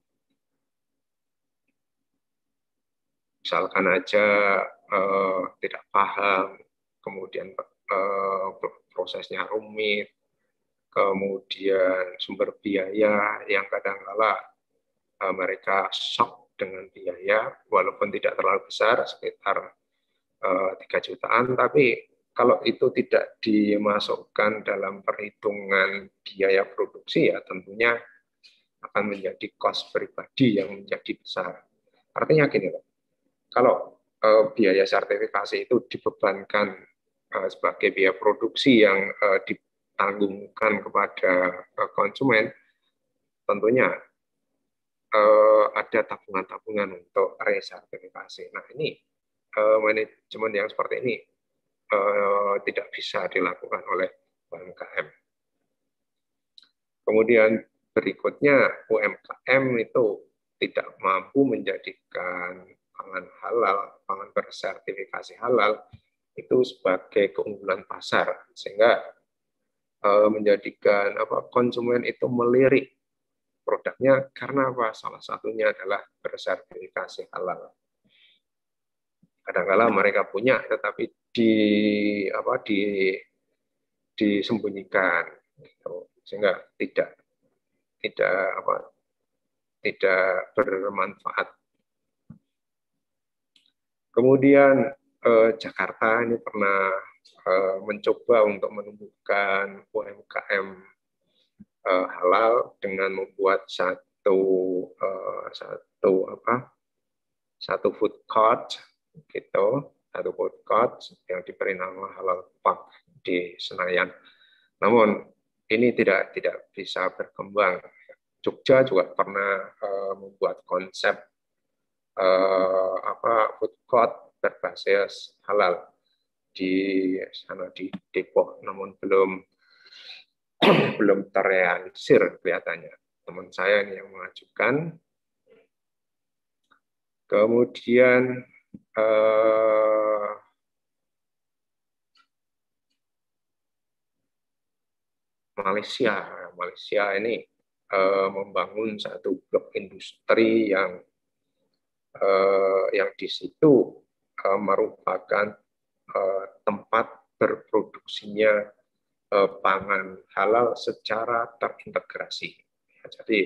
Misalkan aja tidak paham, kemudian prosesnya rumit, kemudian sumber biaya yang kadang-kala mereka shock dengan biaya, walaupun tidak terlalu besar, sekitar 3 jutaan, tapi kalau itu tidak dimasukkan dalam perhitungan biaya produksi, ya tentunya akan menjadi cost pribadi yang menjadi besar. Artinya gini, kalau biaya sertifikasi itu dibebankan sebagai biaya produksi yang ditanggungkan kepada konsumen, tentunya ada tabungan-tabungan untuk resertifikasi. Nah, ini manajemen yang seperti ini tidak bisa dilakukan oleh UMKM. Kemudian berikutnya, UMKM itu tidak mampu menjadikan pangan halal, pangan bersertifikasi halal itu sebagai keunggulan pasar, sehingga menjadikan konsumen itu melirik produknya karena apa? Salah satunya adalah bersertifikasi halal. Kadang-kala mereka punya, tetapi disembunyikan, sehingga tidak bermanfaat. Kemudian Jakarta ini pernah mencoba untuk menumbuhkan UMKM halal dengan membuat satu food court gitu, satu food court yang diberi nama Halal Park di Senayan. Namun ini tidak bisa berkembang. Jogja juga pernah membuat konsep food court berbasis halal di sana di Depok, namun belum terrealisir kelihatannya. Teman saya ini yang mengajukan. Kemudian Malaysia ini membangun satu blok industri yang di situ merupakan tempat berproduksinya pangan halal secara terintegrasi. Ya, jadi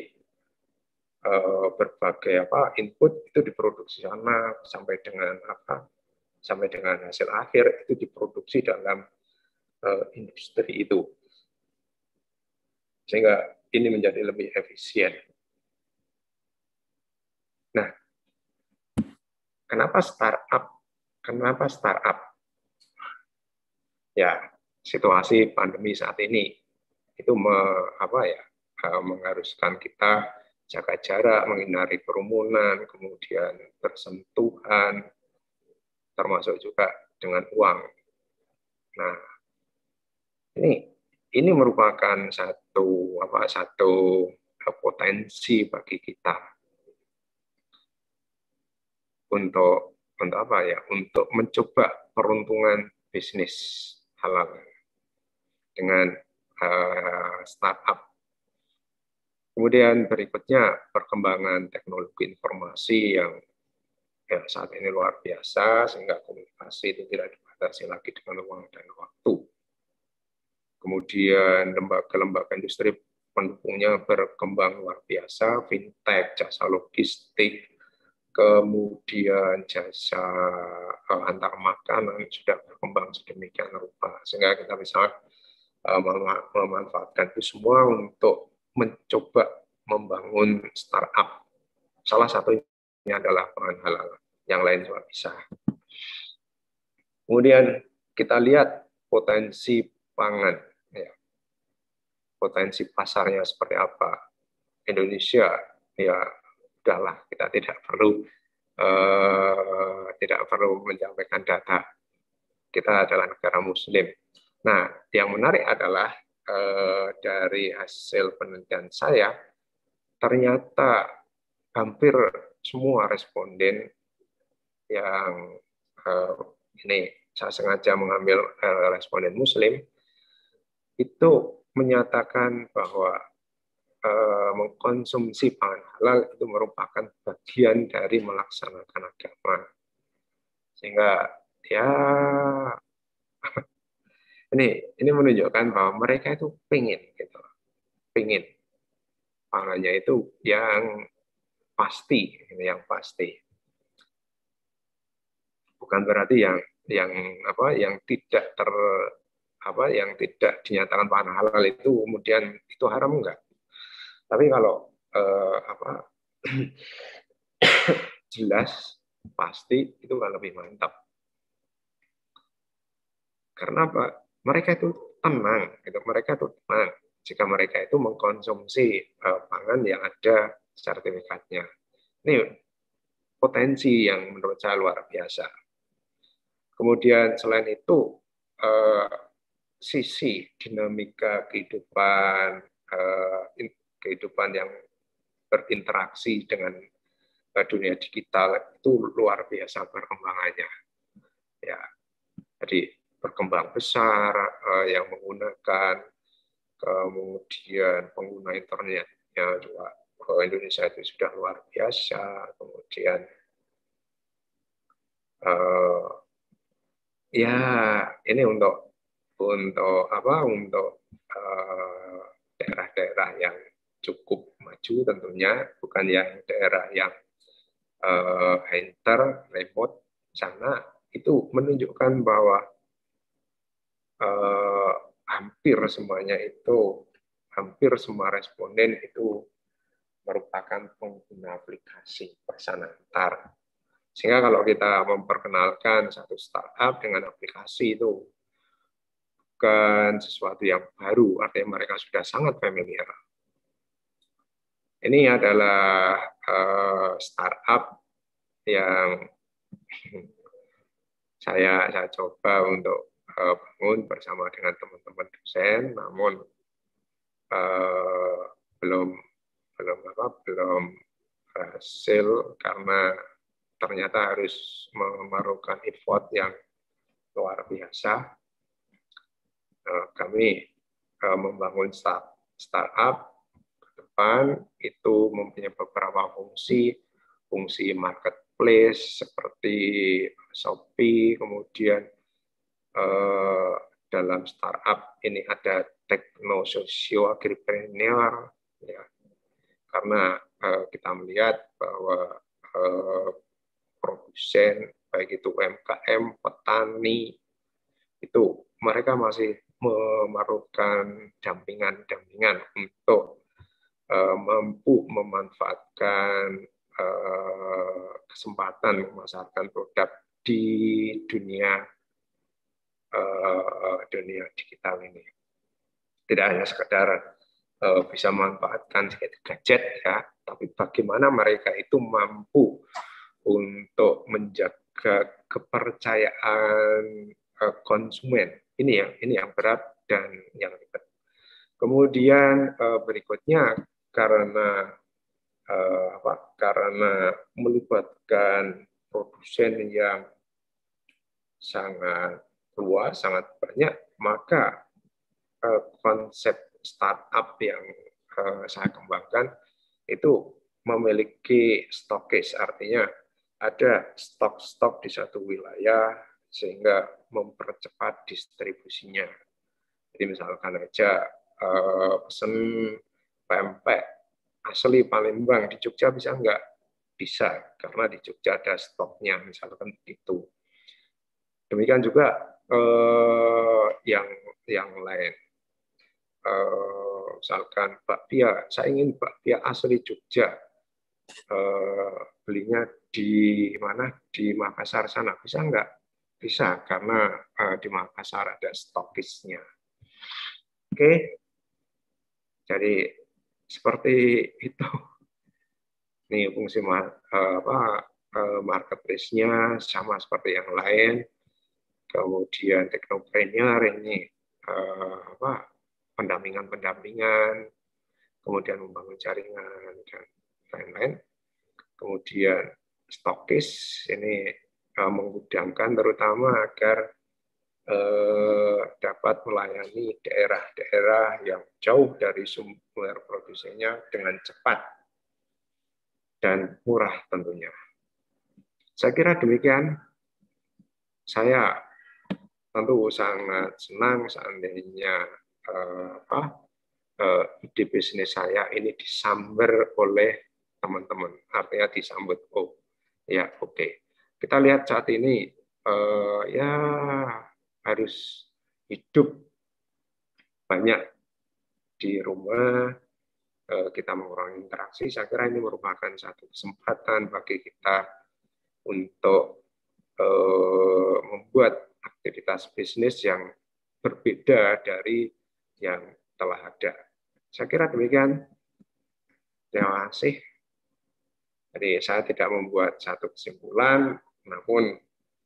berbagai input itu diproduksi sana sampai dengan hasil akhir itu diproduksi dalam industri itu, sehingga ini menjadi lebih efisien. Nah, kenapa startup? Ya, situasi pandemi saat ini itu mengharuskan kita jaga jarak, menghindari kerumunan, kemudian bersentuhan, termasuk juga dengan uang. Nah, ini merupakan satu potensi bagi kita untuk mencoba peruntungan bisnis halal dengan startup. Kemudian berikutnya perkembangan teknologi informasi yang saat ini luar biasa, sehingga komunikasi itu tidak dibatasi lagi dengan ruang dan waktu. Kemudian lembaga-lembaga industri pendukungnya berkembang luar biasa, fintech, jasa logistik, kemudian jasa antar makanan sudah berkembang sedemikian rupa, sehingga kita bisa memanfaatkan itu semua untuk mencoba membangun startup. Salah satunya adalah pangan halal, yang lain juga bisa. Kemudian kita lihat potensi pangan, potensi pasarnya seperti apa. Indonesia, ya udahlah, kita tidak perlu menyampaikan data. Kita adalah negara Muslim. Nah, yang menarik adalah dari hasil penelitian saya, ternyata hampir semua responden yang ini saya sengaja mengambil responden Muslim itu menyatakan bahwa mengkonsumsi pangan halal itu merupakan bagian dari melaksanakan agama. Sehingga ya ini menunjukkan bahwa mereka itu pengen pangannya itu yang pasti. Bukan berarti yang yang tidak yang tidak dinyatakan pangan halal itu kemudian itu haram enggak. Tapi kalau jelas pasti itu kan lebih mantap. Karena apa? Mereka itu tenang, gitu. Mereka itu tenang jika mereka itu mengkonsumsi pangan yang ada sertifikatnya. Ini potensi yang menurut saya luar biasa. Kemudian selain itu sisi dinamika kehidupan yang berinteraksi dengan dunia digital itu luar biasa perkembangannya. Ya, jadi berkembang besar yang menggunakan, kemudian pengguna internetnya juga Indonesia itu sudah luar biasa. Kemudian ya ini untuk daerah-daerah yang cukup maju tentunya, bukan yang daerah yang remote sana, itu menunjukkan bahwa hampir semua responden itu merupakan pengguna aplikasi pesan antar. Sehingga kalau kita memperkenalkan satu startup dengan aplikasi itu bukan sesuatu yang baru, artinya mereka sudah sangat familiar. Ini adalah startup yang saya coba untuk bangun bersama dengan teman-teman dosen, namun belum berhasil karena ternyata harus memerlukan effort yang luar biasa. Kami membangun startup ke depan itu mempunyai beberapa fungsi marketplace seperti Shopee, kemudian dalam startup ini ada tekno-sosio agripreneur, ya, karena kita melihat bahwa produsen baik itu UMKM, petani itu mereka masih memerlukan dampingan untuk mampu memanfaatkan kesempatan memasarkan produk di dunia digital ini. Tidak hanya sekedar bisa memanfaatkan gadget ya, tapi bagaimana mereka itu mampu untuk menjaga kepercayaan konsumen. Ini yang berat dan yang ribet. Kemudian berikutnya karena melibatkan produsen yang sangat luas, sangat banyak, maka konsep startup yang saya kembangkan itu memiliki stokis, artinya ada stok-stok di satu wilayah sehingga mempercepat distribusinya. Jadi misalkan aja pesen pempek asli Palembang di Jogja bisa enggak? Bisa, karena di Jogja ada stoknya, misalkan itu. Demikian juga yang lain. Misalkan bakpia, saya ingin bakpia asli Jogja. Belinya di mana? Di Makassar sana, bisa enggak? Bisa, karena di Makassar ada stokisnya. Oke, jadi seperti itu. Ini fungsi marketplace-nya sama seperti yang lain. Kemudian teknopreneur ini pendampingan, kemudian membangun jaringan dan lain-lain. Kemudian stokis ini menggudangkan terutama agar dapat melayani daerah-daerah yang jauh dari sumber produksinya dengan cepat dan murah tentunya. Saya kira demikian. Saya tentu sangat senang seandainya ide bisnis saya ini disamber oleh teman-teman. Artinya disambut, oh ya oke. Kita lihat saat ini ya harus hidup banyak di rumah, kita mengurangi interaksi. Saya kira ini merupakan satu kesempatan bagi kita untuk membuat aktivitas bisnis yang berbeda dari yang telah ada. Saya kira demikian. Terima kasih. Jadi saya tidak membuat satu kesimpulan, namun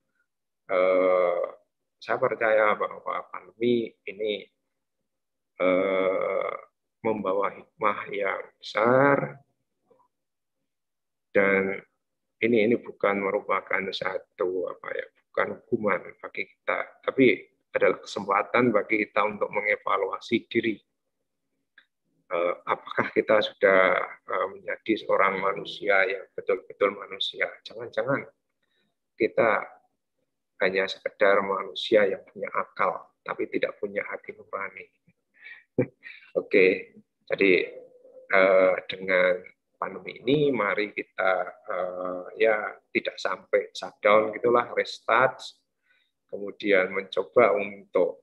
saya percaya bahwa pandemi ini membawa hikmah yang besar, dan ini bukan merupakan satu bukan hukuman bagi kita, tapi adalah kesempatan bagi kita untuk mengevaluasi diri. Apakah kita sudah menjadi seorang manusia yang betul-betul manusia? Jangan-jangan kita hanya sekedar manusia yang punya akal, tapi tidak punya hati nurani. Oke, jadi dengan pandemi ini, mari kita ya tidak sampai shutdown gitulah, restart, kemudian mencoba untuk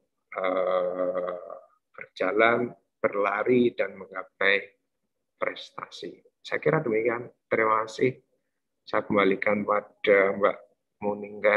berjalan, berlari, dan menggapai prestasi. Saya kira demikian. Terima kasih. Saya kembalikan pada Mbak Muninggar.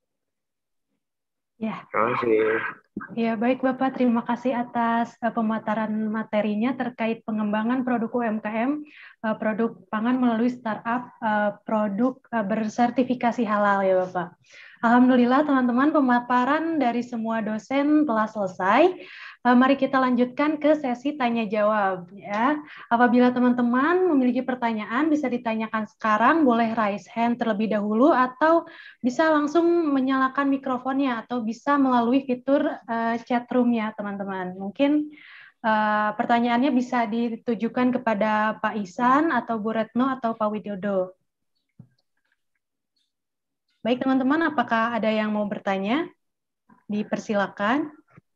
Ya. Terima kasih. Ya, baik Bapak, terima kasih atas pemaparan materinya terkait pengembangan produk UMKM, produk pangan melalui startup, produk bersertifikasi halal ya Bapak. Alhamdulillah teman-teman, pemaparan dari semua dosen telah selesai. Mari kita lanjutkan ke sesi tanya jawab ya. Apabila teman-teman memiliki pertanyaan bisa ditanyakan sekarang, boleh raise hand terlebih dahulu atau bisa langsung menyalakan mikrofonnya atau bisa melalui fitur chat room-nya teman-teman. Mungkin pertanyaannya bisa ditujukan kepada Pak Ihsan atau Bu Retno atau Pak Widodo. Baik teman-teman, apakah ada yang mau bertanya? Dipersilakan.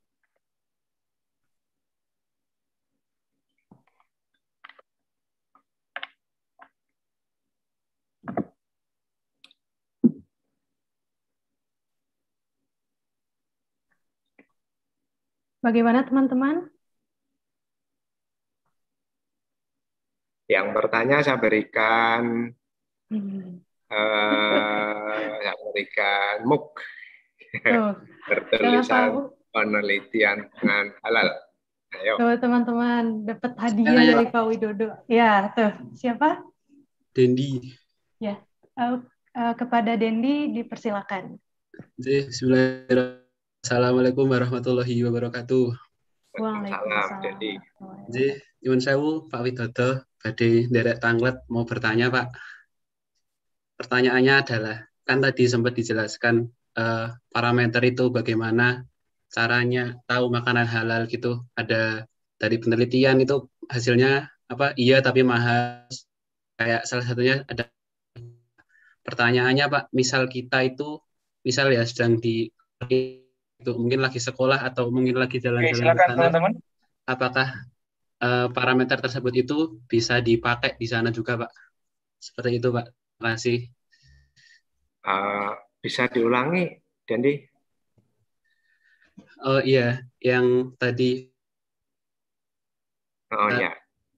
Bagaimana teman-teman? Yang bertanya saya berikan MOOC bertulisan penelitian pangan halal. Ayo. Tuh teman-teman dapat hadiah dari Pak Widodo. Ya, tuh siapa? Dendi. Ya, kepada Dendi dipersilakan. Bismillahirrahmanirrahim. Assalamualaikum warahmatullahi wabarakatuh. Waalaikumsalam. Jadi, nyuwun sewu Pak Widodo, badhe nderek tanglet mau bertanya Pak. Pertanyaannya adalah, kan tadi sempat dijelaskan parameter itu bagaimana caranya tahu makanan halal gitu. Ada dari penelitian itu hasilnya apa? Iya tapi mahal. Kayak salah satunya ada pertanyaannya Pak, misal kita itu misal ya sedang di itu mungkin lagi sekolah atau mungkin lagi jalan-jalan ke sana, apakah parameter tersebut itu bisa dipakai di sana juga Pak? Seperti itu Pak. Terima kasih. Bisa diulangi, Dendi? Oh iya, yang tadi. Oh ya.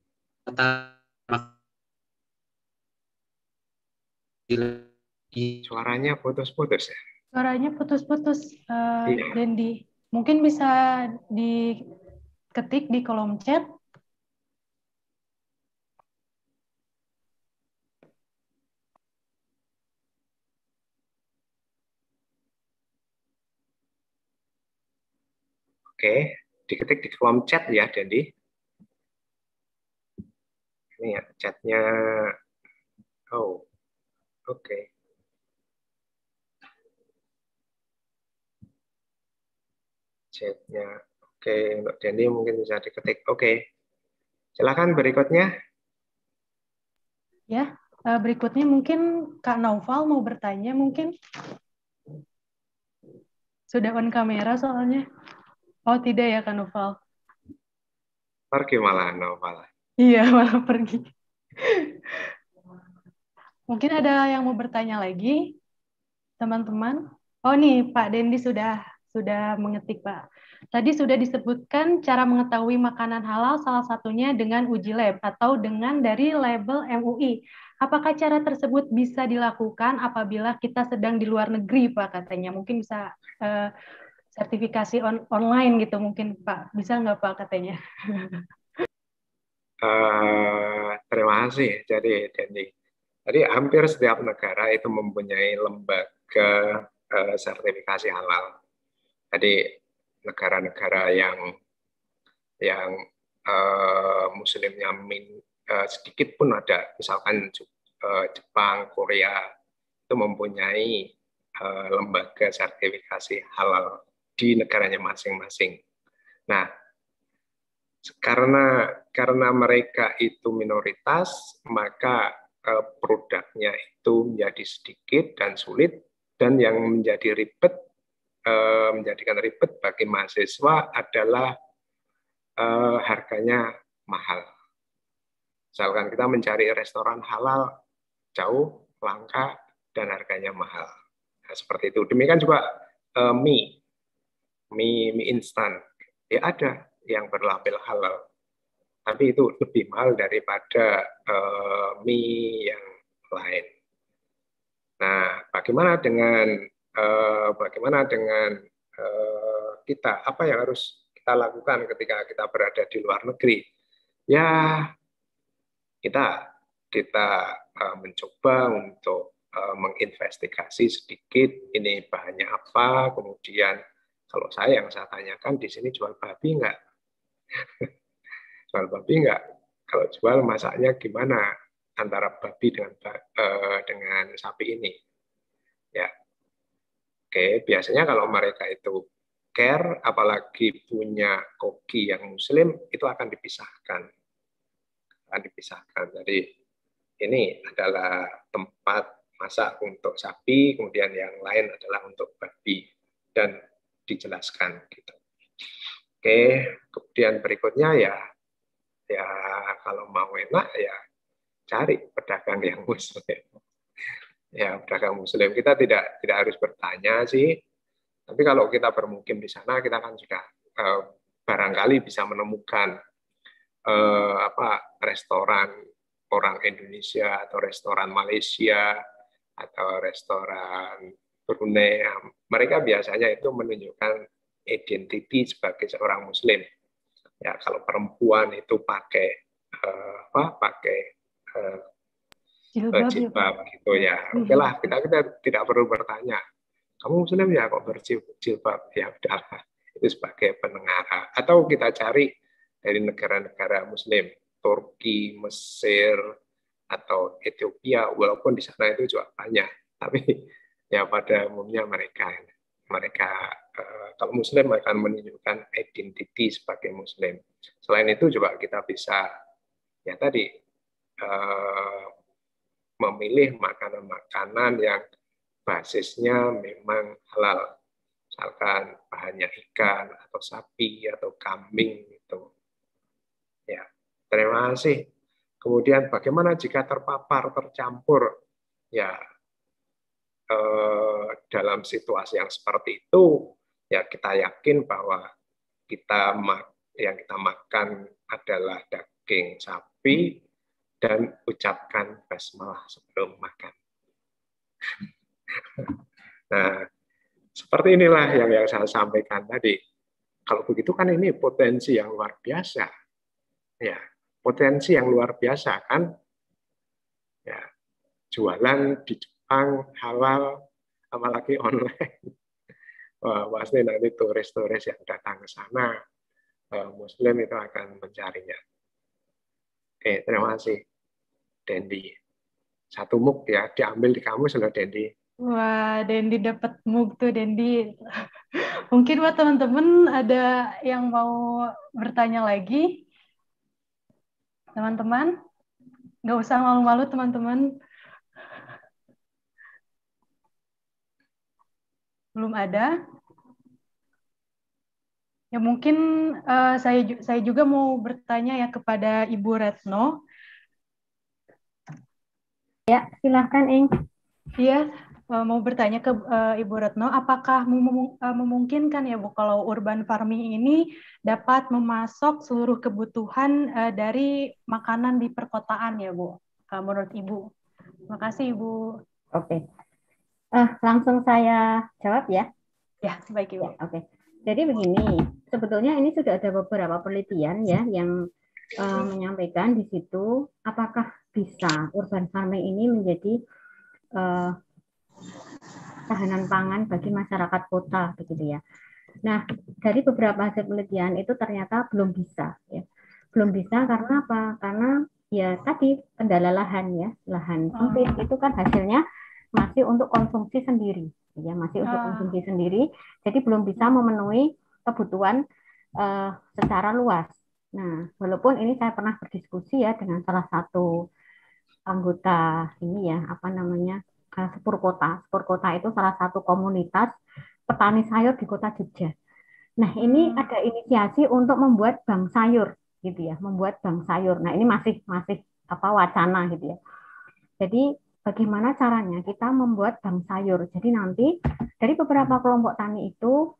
Suaranya putus-putus ya? Suaranya putus-putus, Dendi. Mungkin bisa diketik di kolom chat. Oke, diketik di kolom chat ya, Dendi. Ini ya, chatnya. Oh, oke. Chatnya. Oke, untuk Dendi mungkin bisa diketik. Oke. Silakan berikutnya. Ya, berikutnya mungkin Kak Naufal mau bertanya mungkin. Sudah on kamera soalnya. Oh, tidak ya Kak Naufal. Pergi malah Naufal. Iya, malah pergi. Mungkin ada yang mau bertanya lagi, teman-teman. Oh nih, Pak Dendi sudah mengetik, Pak. Tadi sudah disebutkan cara mengetahui makanan halal salah satunya dengan uji lab atau dengan dari label MUI. Apakah cara tersebut bisa dilakukan apabila kita sedang di luar negeri, Pak, katanya? Mungkin bisa sertifikasi online gitu mungkin, Pak. Bisa nggak, Pak, katanya? Terima kasih. Jadi hampir setiap negara itu mempunyai lembaga sertifikasi halal. Jadi negara-negara yang muslimnya sedikit pun ada, misalkan Jepang, Korea itu mempunyai lembaga sertifikasi halal di negaranya masing-masing. Nah, karena mereka itu minoritas, maka produknya itu menjadi sedikit dan sulit, dan yang menjadikan ribet bagi mahasiswa adalah harganya mahal. Misalkan kita mencari restoran halal jauh, langka, dan harganya mahal. Nah, seperti itu. Demikian juga mie instan. Ya ada yang berlabel halal, tapi itu lebih mahal daripada mie yang lain. Nah, bagaimana dengan kita? Apa yang harus kita lakukan ketika kita berada di luar negeri? Ya, kita mencoba untuk menginvestigasi sedikit ini bahannya apa, kemudian kalau yang saya tanyakan di sini jual babi nggak? Jual babi nggak? Kalau jual masaknya gimana antara babi dengan sapi ini? Ya, oke. Biasanya kalau mereka itu care, apalagi punya koki yang muslim, itu akan dipisahkan. Jadi ini adalah tempat masak untuk sapi, kemudian yang lain adalah untuk babi, dan dijelaskan gitu. Oke, kemudian berikutnya ya kalau mau enak ya cari pedagang yang muslim. Ya, pedagang muslim kita tidak harus bertanya sih, tapi kalau kita bermukim di sana kita kan sudah barangkali bisa menemukan restoran orang Indonesia atau restoran Malaysia atau restoran Brunei. Mereka biasanya itu menunjukkan identiti sebagai seorang muslim. Ya, kalau perempuan itu pakai jilbab gitu ya. Oke lah, kita tidak perlu bertanya, kamu muslim ya kok berjilbab? Ya udahlah, itu sebagai penengah. Atau kita cari dari negara-negara muslim, Turki, Mesir, atau Ethiopia, walaupun di sana itu juga banyak, tapi ya pada umumnya mereka kalau muslim akan menunjukkan identiti sebagai muslim. Selain itu juga kita bisa ya tadi memilih makanan-makanan yang basisnya memang halal, misalkan bahannya ikan atau sapi atau kambing gitu. Ya, terima kasih. Kemudian bagaimana jika tercampur? Ya, dalam situasi yang seperti itu, ya kita yakin bahwa yang kita makan adalah daging sapi, dan ucapkan basmalah sebelum makan. Nah, seperti inilah yang saya sampaikan tadi. Kalau begitu kan ini potensi yang luar biasa. Ya, potensi yang luar biasa kan. Ya, jualan di Jepang halal, apalagi online. Wah, pasti nanti turis-turis yang datang ke sana, muslim itu akan mencarinya. Oke, terima kasih, Dendi. Satu muk ya, diambil di kamus loh, Dendi. Wah, Dendi dapat muk tuh, Dendi. Mungkin buat teman-teman ada yang mau bertanya lagi? Teman-teman, nggak usah malu-malu, teman-teman. Belum ada? Ya mungkin saya juga mau bertanya ya kepada Ibu Retno. Ya, silahkan, Ing. Iya, mau bertanya ke Ibu Retno, apakah memungkinkan ya Bu kalau urban farming ini dapat memasok seluruh kebutuhan dari makanan di perkotaan ya Bu, menurut Ibu? Terima kasih Ibu. Oke. Langsung saya jawab ya. Ya, baik Ibu. Oke. Jadi begini, sebetulnya ini sudah ada beberapa penelitian ya yang menyampaikan di situ apakah bisa urban farming ini menjadi tahanan pangan bagi masyarakat kota begitu ya. Nah, dari beberapa hasil penelitian itu ternyata belum bisa ya. Belum bisa karena apa? Karena ya tadi kendala lahan ya, lahan sempit itu kan hasilnya masih untuk konsumsi sendiri ya, masih untuk konsumsi sendiri. Jadi belum bisa memenuhi kebutuhan secara luas. Nah, walaupun ini saya pernah berdiskusi ya dengan salah satu anggota ini ya, apa namanya? Sepur Kota. Sepur Kota itu salah satu komunitas petani sayur di Kota Jogja. Nah, ini ada inisiasi untuk membuat bank sayur gitu ya, membuat bank sayur. Nah, ini masih apa wacana gitu ya. Jadi bagaimana caranya kita membuat bank sayur? Jadi nanti dari beberapa kelompok tani itu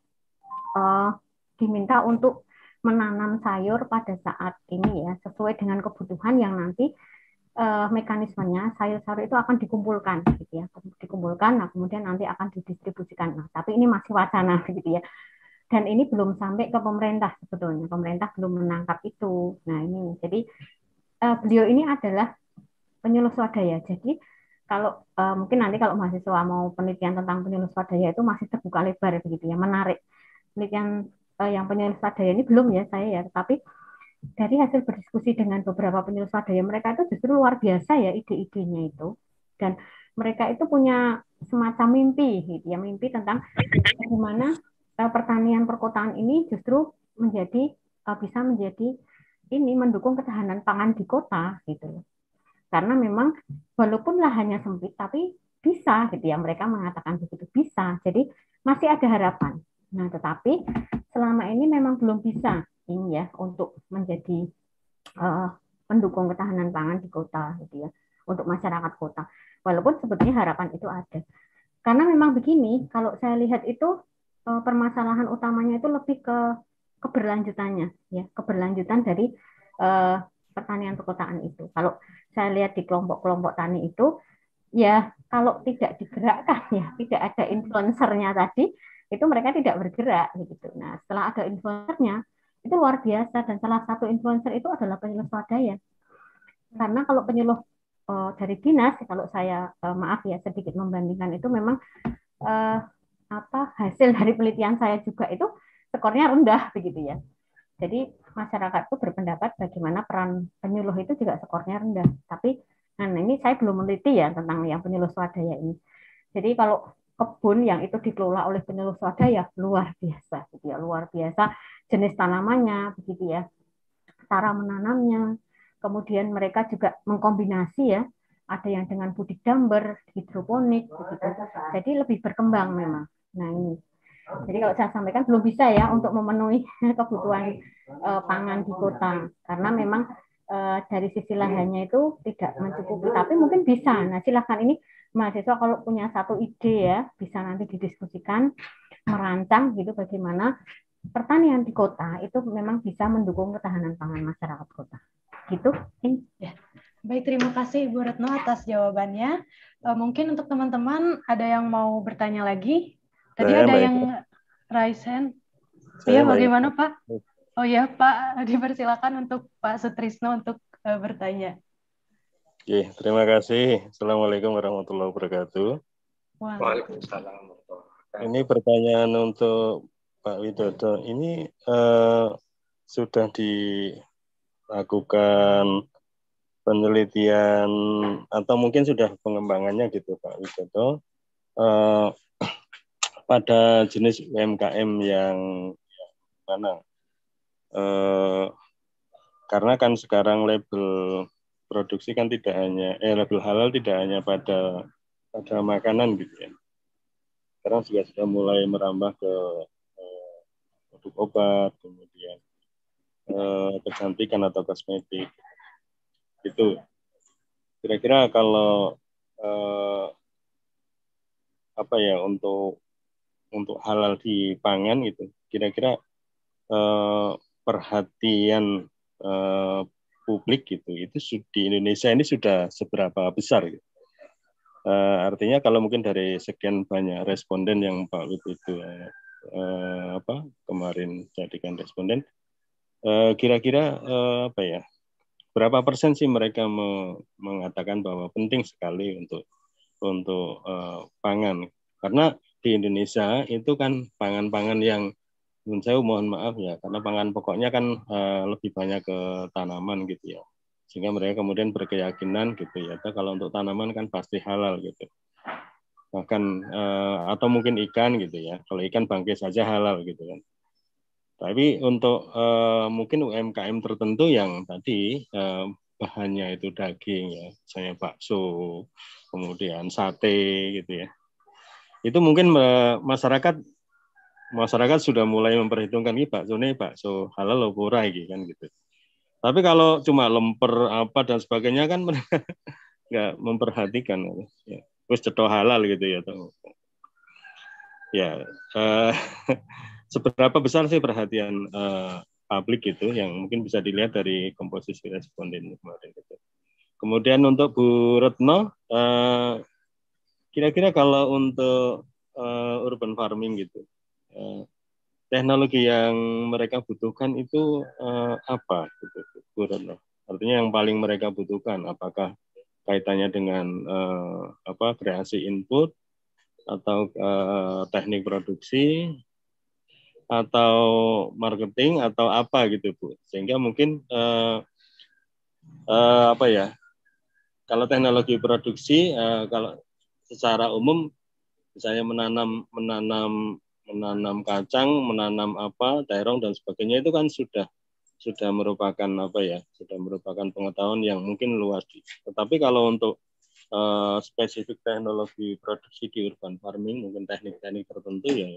diminta untuk menanam sayur pada saat ini ya, sesuai dengan kebutuhan yang nanti mekanismenya sayur-sayur itu akan dikumpulkan gitu ya, dikumpulkan, nah kemudian nanti akan didistribusikan. Nah, tapi ini masih wacana gitu ya. Dan ini belum sampai ke pemerintah sebetulnya. Pemerintah belum menangkap itu. Nah, ini jadi beliau ini adalah penyuluh swadaya. Jadi kalau mungkin nanti kalau mahasiswa mau penelitian tentang penyuluh swadaya itu masih terbuka lebar begitu ya, menarik. Penelitian yang penyuluh swadaya ini belum ya saya ya, tapi dari hasil berdiskusi dengan beberapa penyuluh swadaya, mereka itu justru luar biasa ya ide-idenya itu. Dan mereka itu punya semacam mimpi gitu ya, mimpi tentang bagaimana pertanian perkotaan ini justru bisa menjadi ini mendukung ketahanan pangan di kota gitu. Karena memang walaupun lahannya sempit tapi bisa gitu ya, mereka mengatakan begitu bisa. Jadi masih ada harapan. Nah, tetapi selama ini memang belum bisa ini ya untuk menjadi pendukung ketahanan pangan di kota gitu ya, untuk masyarakat kota. Walaupun sebetulnya harapan itu ada. Karena memang begini, kalau saya lihat itu permasalahan utamanya itu lebih ke keberlanjutannya ya, keberlanjutan dari pertanian perkotaan itu. Kalau saya lihat di kelompok-kelompok tani itu ya kalau tidak digerakkan ya, tidak ada influencernya tadi, itu mereka tidak bergerak gitu. Nah, setelah ada influencernya itu luar biasa, dan salah satu influencer itu adalah penyuluh swadaya. Karena kalau penyuluh dari dinas, kalau saya maaf ya sedikit membandingkan itu memang hasil dari penelitian saya juga itu skornya rendah begitu ya. Jadi masyarakat itu berpendapat bagaimana peran penyuluh itu juga skornya rendah. Tapi ini saya belum meneliti ya tentang yang penyuluh swadaya ini. Jadi kalau kebun yang itu dikelola oleh penyuluh swadaya luar biasa gitu ya, luar biasa jenis tanamannya begitu ya, cara menanamnya, kemudian mereka juga mengkombinasi ya, ada yang dengan budidamber, hidroponik begitu. Jadi lebih berkembang memang. Nah, ini jadi kalau saya sampaikan belum bisa ya untuk memenuhi kebutuhan pangan di kota, karena memang dari sisi lahannya itu tidak mencukupi, tapi mungkin bisa. Nah, silahkan ini mahasiswa kalau punya satu ide ya, bisa nanti didiskusikan, merancang gitu bagaimana pertanian di kota itu memang bisa mendukung ketahanan pangan masyarakat kota. Gitu. Ya. Baik, terima kasih Ibu Retno atas jawabannya. Mungkin untuk teman-teman ada yang mau bertanya lagi? Tadi ada yang raise hand. Iya, bagaimana Pak? Oh ya Pak, dipersilakan untuk Pak Sutrisno untuk bertanya. Oke, terima kasih. Assalamualaikum warahmatullahi wabarakatuh. Waalaikumsalam. Ini pertanyaan untuk Pak Widodo. Ini sudah dilakukan penelitian atau mungkin sudah pengembangannya gitu Pak Widodo pada jenis UMKM yang mana? Karena kan sekarang label produksi kan tidak hanya label halal tidak hanya pada makanan gitu ya. Sekarang juga sudah mulai merambah ke produk obat, kemudian kecantikan atau kosmetik. Itu kira-kira kalau apa ya untuk halal di pangan gitu. Kira-kira perhatian publik gitu itu di Indonesia ini sudah seberapa besar gitu. Artinya kalau mungkin dari sekian banyak responden yang Pak Wid itu kemarin jadikan responden, kira-kira apa ya, berapa persen sih mereka mengatakan bahwa penting sekali untuk pangan, karena di Indonesia itu kan pangan-pangan yang menurut saya mohon maaf ya, karena pangan pokoknya kan lebih banyak ke tanaman gitu ya, sehingga mereka kemudian berkeyakinan gitu ya, kalau untuk tanaman kan pasti halal gitu, bahkan atau mungkin ikan gitu ya, kalau ikan bangkai saja halal gitu kan. Tapi untuk mungkin UMKM tertentu yang tadi bahannya itu daging ya, misalnya bakso, kemudian sate gitu ya, itu mungkin masyarakat sudah mulai memperhitungkan ini bakso halal apa ora iki kan gitu. Tapi kalau cuma lemper apa dan sebagainya kan mereka nggak memperhatikan ya. Wis cetok halal gitu ya. Ya, seberapa besar sih perhatian publik itu yang mungkin bisa dilihat dari komposisi responden kemarin gitu. Kemudian untuk Bu Retno, kira-kira kalau untuk urban farming gitu, teknologi yang mereka butuhkan itu apa gitu, Bu Retno? Artinya yang paling mereka butuhkan, apakah kaitannya dengan kreasi input atau teknik produksi atau marketing atau apa gitu Bu, sehingga mungkin apa ya, kalau teknologi produksi kalau secara umum misalnya menanam kacang, menanam terong dan sebagainya itu kan sudah merupakan sudah merupakan pengetahuan yang mungkin luas. Tetapi kalau untuk spesifik teknologi produksi di urban farming, mungkin teknik-teknik tertentu yang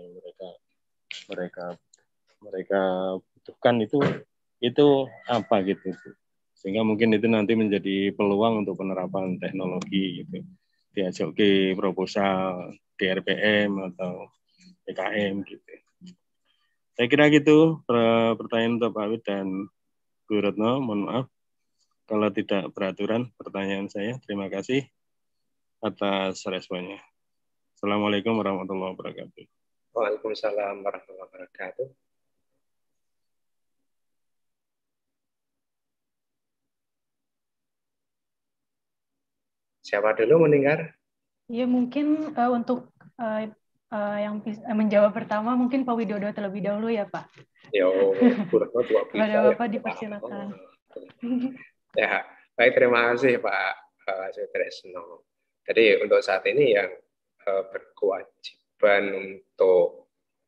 mereka butuhkan itu apa gitu, sehingga mungkin itu nanti menjadi peluang untuk penerapan teknologi gitu, diajak ke proposal DRPM atau PKM gitu. Saya kira gitu pertanyaan untuk Pak Wid dan Bu Retno. Mohon maaf kalau tidak beraturan pertanyaan saya. Terima kasih atas responnya. Assalamualaikum warahmatullahi wabarakatuh. Waalaikumsalam warahmatullahi wabarakatuh. Siapa dulu mendengar? Ya mungkin untuk yang menjawab pertama mungkin Pak Widodo terlebih dahulu ya Pak. Yo, juga bisa. Pada Bapak dipersilakan. Ya, baik, terima kasih Pak Sutresno. Jadi untuk saat ini yang berkewajiban untuk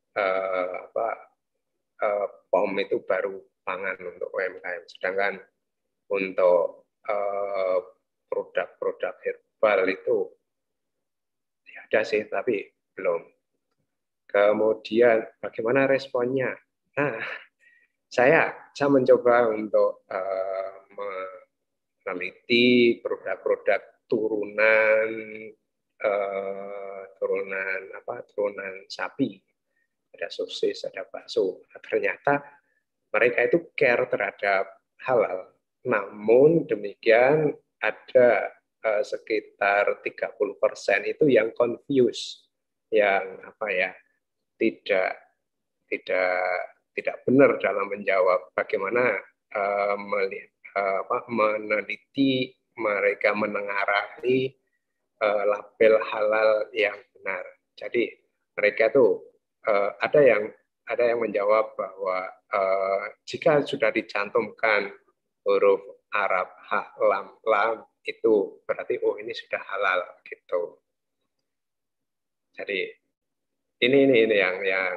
POM itu baru pangan untuk UMKM, sedangkan untuk produk-produk herbal itu ya ada sih, tapi belum. Kemudian bagaimana responnya? Nah, saya mencoba untuk meneliti produk-produk turunan sapi, ada sosis, ada bakso. Nah, ternyata mereka itu care terhadap halal. Namun demikian ada sekitar 30% itu yang confused, yang tidak benar dalam menjawab bagaimana meneliti, mereka menengarai label halal yang benar. Jadi mereka tuh ada yang menjawab bahwa jika sudah dicantumkan huruf Arab ha lam lam itu berarti ini sudah halal gitu. Jadi ini yang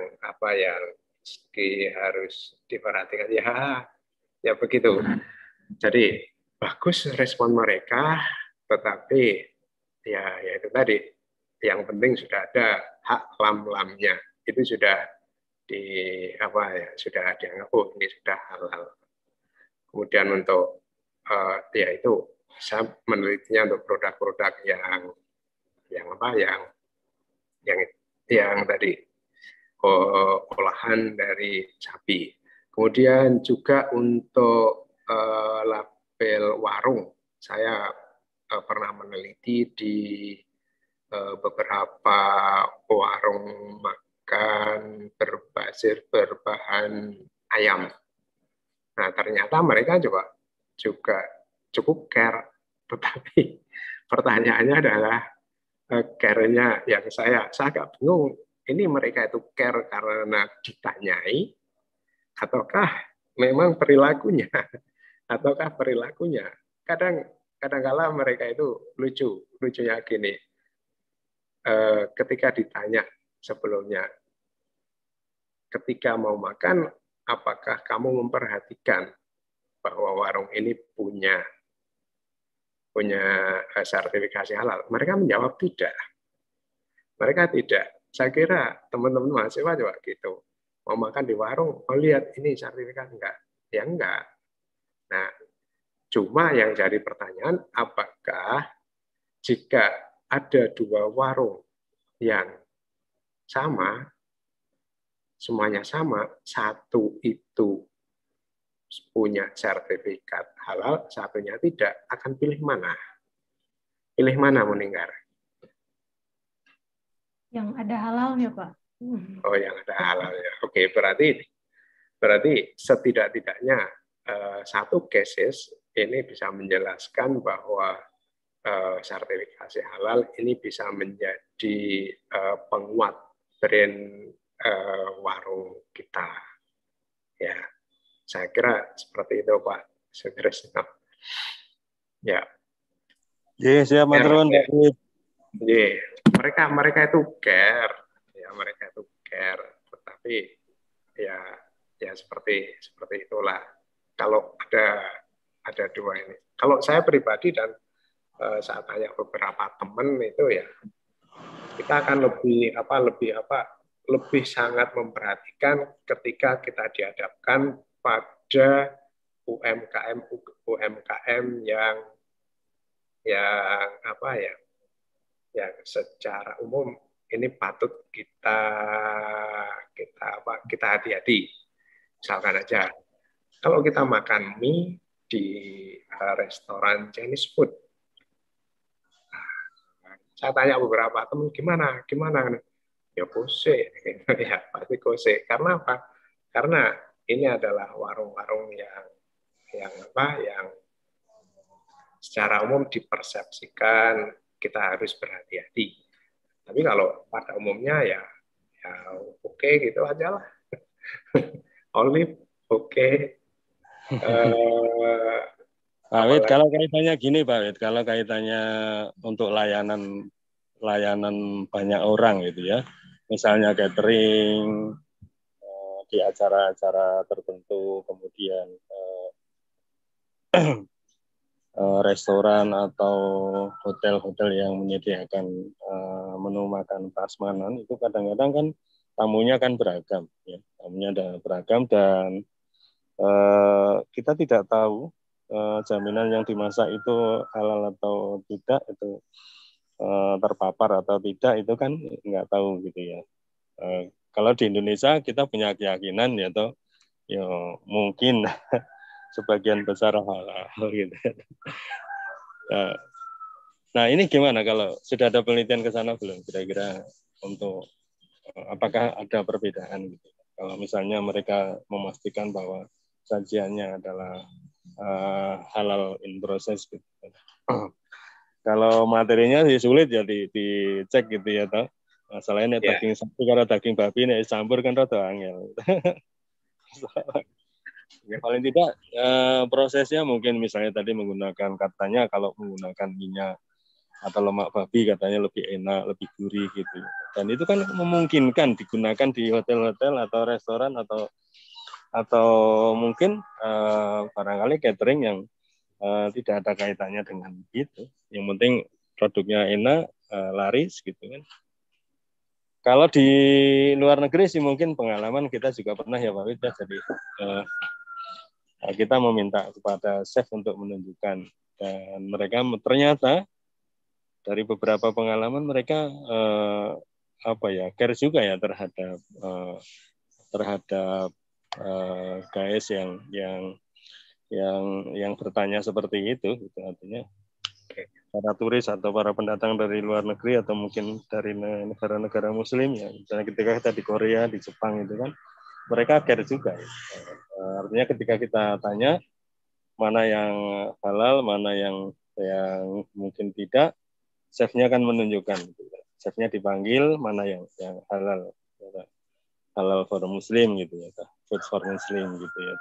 harus diperhatikan ya begitu. Jadi bagus respon mereka, tetapi ya itu tadi, yang penting sudah ada hak lam-lamnya, itu sudah sudah dianggap ini sudah halal. Kemudian untuk itu saya menelitinya untuk produk-produk yang yang tadi olahan dari sapi. Kemudian juga untuk label warung, saya pernah meneliti di beberapa warung makan berbahan ayam. Nah, ternyata mereka juga cukup care, tetapi pertanyaannya adalah care-nya yang saya agak bingung. Ini mereka itu care karena ditanyai, ataukah memang perilakunya, Kadang-kala mereka itu lucunya gini. Ketika ditanya sebelumnya, ketika mau makan, apakah kamu memperhatikan bahwa warung ini punya sertifikasi halal? Mereka menjawab tidak. Mereka tidak. Saya kira teman-teman mahasiswa juga gitu. Mau makan di warung, mau lihat ini sertifikat enggak? Ya enggak. Nah, cuma yang jadi pertanyaan, apakah jika ada dua warung yang sama, semuanya sama, satu itu punya sertifikat halal, satunya tidak, akan pilih mana? Pilih mana, Muninggar? Yang ada halalnya, Pak. Oh, yang ada halalnya. Oke, berarti setidak-tidaknya satu cases ini bisa menjelaskan bahwa sertifikasi halal ini bisa menjadi penguat brand warung kita. Ya, saya kira seperti itu, Pak Sutrisno. Ya. Siap, Mas Ron. Mereka itu care, ya mereka itu care, tetapi ya seperti itulah. Kalau ada dua ini. Kalau saya pribadi dan saat tanya beberapa teman itu ya, kita akan lebih sangat memperhatikan ketika kita dihadapkan pada UMKM yang yang secara umum ini patut kita hati-hati. Misalkan aja, kalau kita makan mie di restoran Chinese food, saya tanya beberapa teman, gimana? Ya kose, ya pasti kose. Karena apa? Karena ini adalah warung-warung yang secara umum dipersepsikan kita harus berhati-hati. Tapi kalau pada umumnya ya oke gitu aja lah. Olive oke. Pak Wid, kalau kaitannya gini, Pak Wid, kalau kaitannya untuk layanan banyak orang gitu ya, misalnya catering di acara-acara tertentu, kemudian restoran atau hotel-hotel yang menyediakan menu makan prasmanan, itu kadang-kadang kan tamunya kan beragam, ya. Tamunya ada beragam dan kita tidak tahu jaminan yang dimasak itu halal atau tidak, itu terpapar atau tidak, itu kan nggak tahu gitu ya. Kalau di Indonesia kita punya keyakinan ya toh, ya mungkin sebagian besar halal gitu. Nah ini gimana kalau sudah ada penelitian ke sana belum kira-kira untuk apakah ada perbedaan gitu? Kalau misalnya mereka memastikan bahwa sajiannya adalah halal in process gitu. Kalau materinya sih sulit ya dicek gitu ya toh. Masalahnya daging sapi karena daging babi ini campur kan rada angel. Ya, paling tidak prosesnya mungkin misalnya tadi katanya kalau menggunakan minyak atau lemak babi katanya lebih enak, lebih gurih gitu. Dan itu kan memungkinkan digunakan di hotel-hotel atau restoran atau mungkin barangkali catering yang tidak ada kaitannya dengan itu. Yang penting produknya enak, laris gitu kan. Kalau di luar negeri sih mungkin pengalaman kita juga pernah ya Pak Wid, jadi kita meminta kepada chef untuk menunjukkan dan mereka ternyata dari beberapa pengalaman mereka apa ya, care juga ya terhadap guys yang bertanya seperti itu, gitu. Artinya para turis atau para pendatang dari luar negeri atau mungkin dari negara-negara Muslim ya, misalnya ketika kita di Korea, di Jepang itu kan, mereka care juga. Artinya ketika kita tanya mana yang halal, mana yang mungkin tidak, chefnya akan menunjukkan. Chefnya dipanggil mana yang halal, halal for Muslim gitu ya, food for Muslim gitu ya.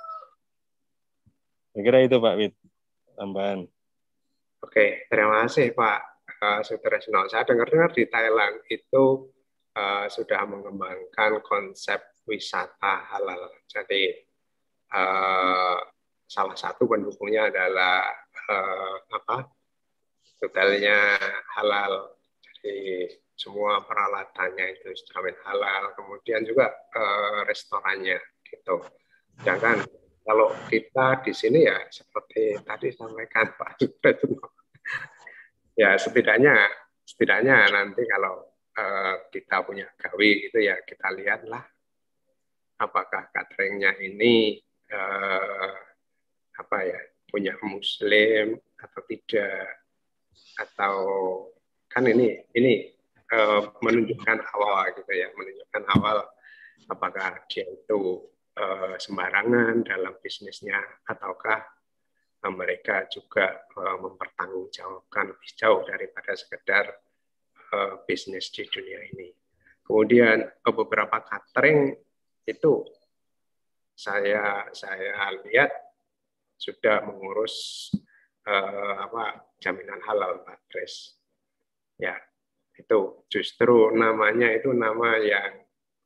Saya kira itu Pak Wid, tambahan. Oke, terima kasih Pak Sutresno. Saya dengar-dengar di Thailand itu sudah mengembangkan konsep wisata halal. Jadi salah satu pendukungnya adalah hotelnya halal. Jadi semua peralatannya itu dijamin halal. Kemudian juga restorannya gitu. Sedangkan kalau kita di sini ya seperti tadi sampaikan Pak Sutresno, ya setidaknya nanti kalau kita punya gawi itu ya kita lihatlah apakah cateringnya ini punya Muslim atau tidak, atau kan ini menunjukkan awal gitu ya, menunjukkan awal apakah dia itu sembarangan dalam bisnisnya ataukah mereka juga mempertanggungjawabkan lebih jauh daripada sekedar bisnis di dunia ini. Kemudian beberapa catering itu saya lihat sudah mengurus jaminan halal Pak Kris. Ya, itu justru namanya itu nama yang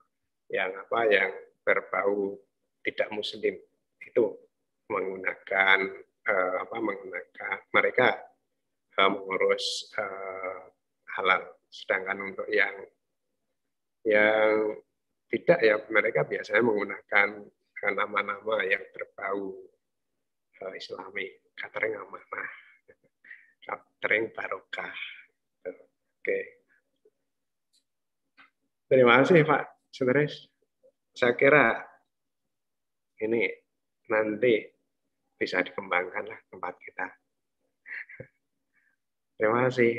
berbau tidak Muslim, itu menggunakan mereka mengurus halal, sedangkan untuk yang tidak ya mereka biasanya menggunakan nama-nama yang berbau Islami, catering amanah, catering barokah. Oke, terima kasih Pak Sutris. Saya kira ini nanti bisa dikembangkan lah tempat kita. Terima kasih.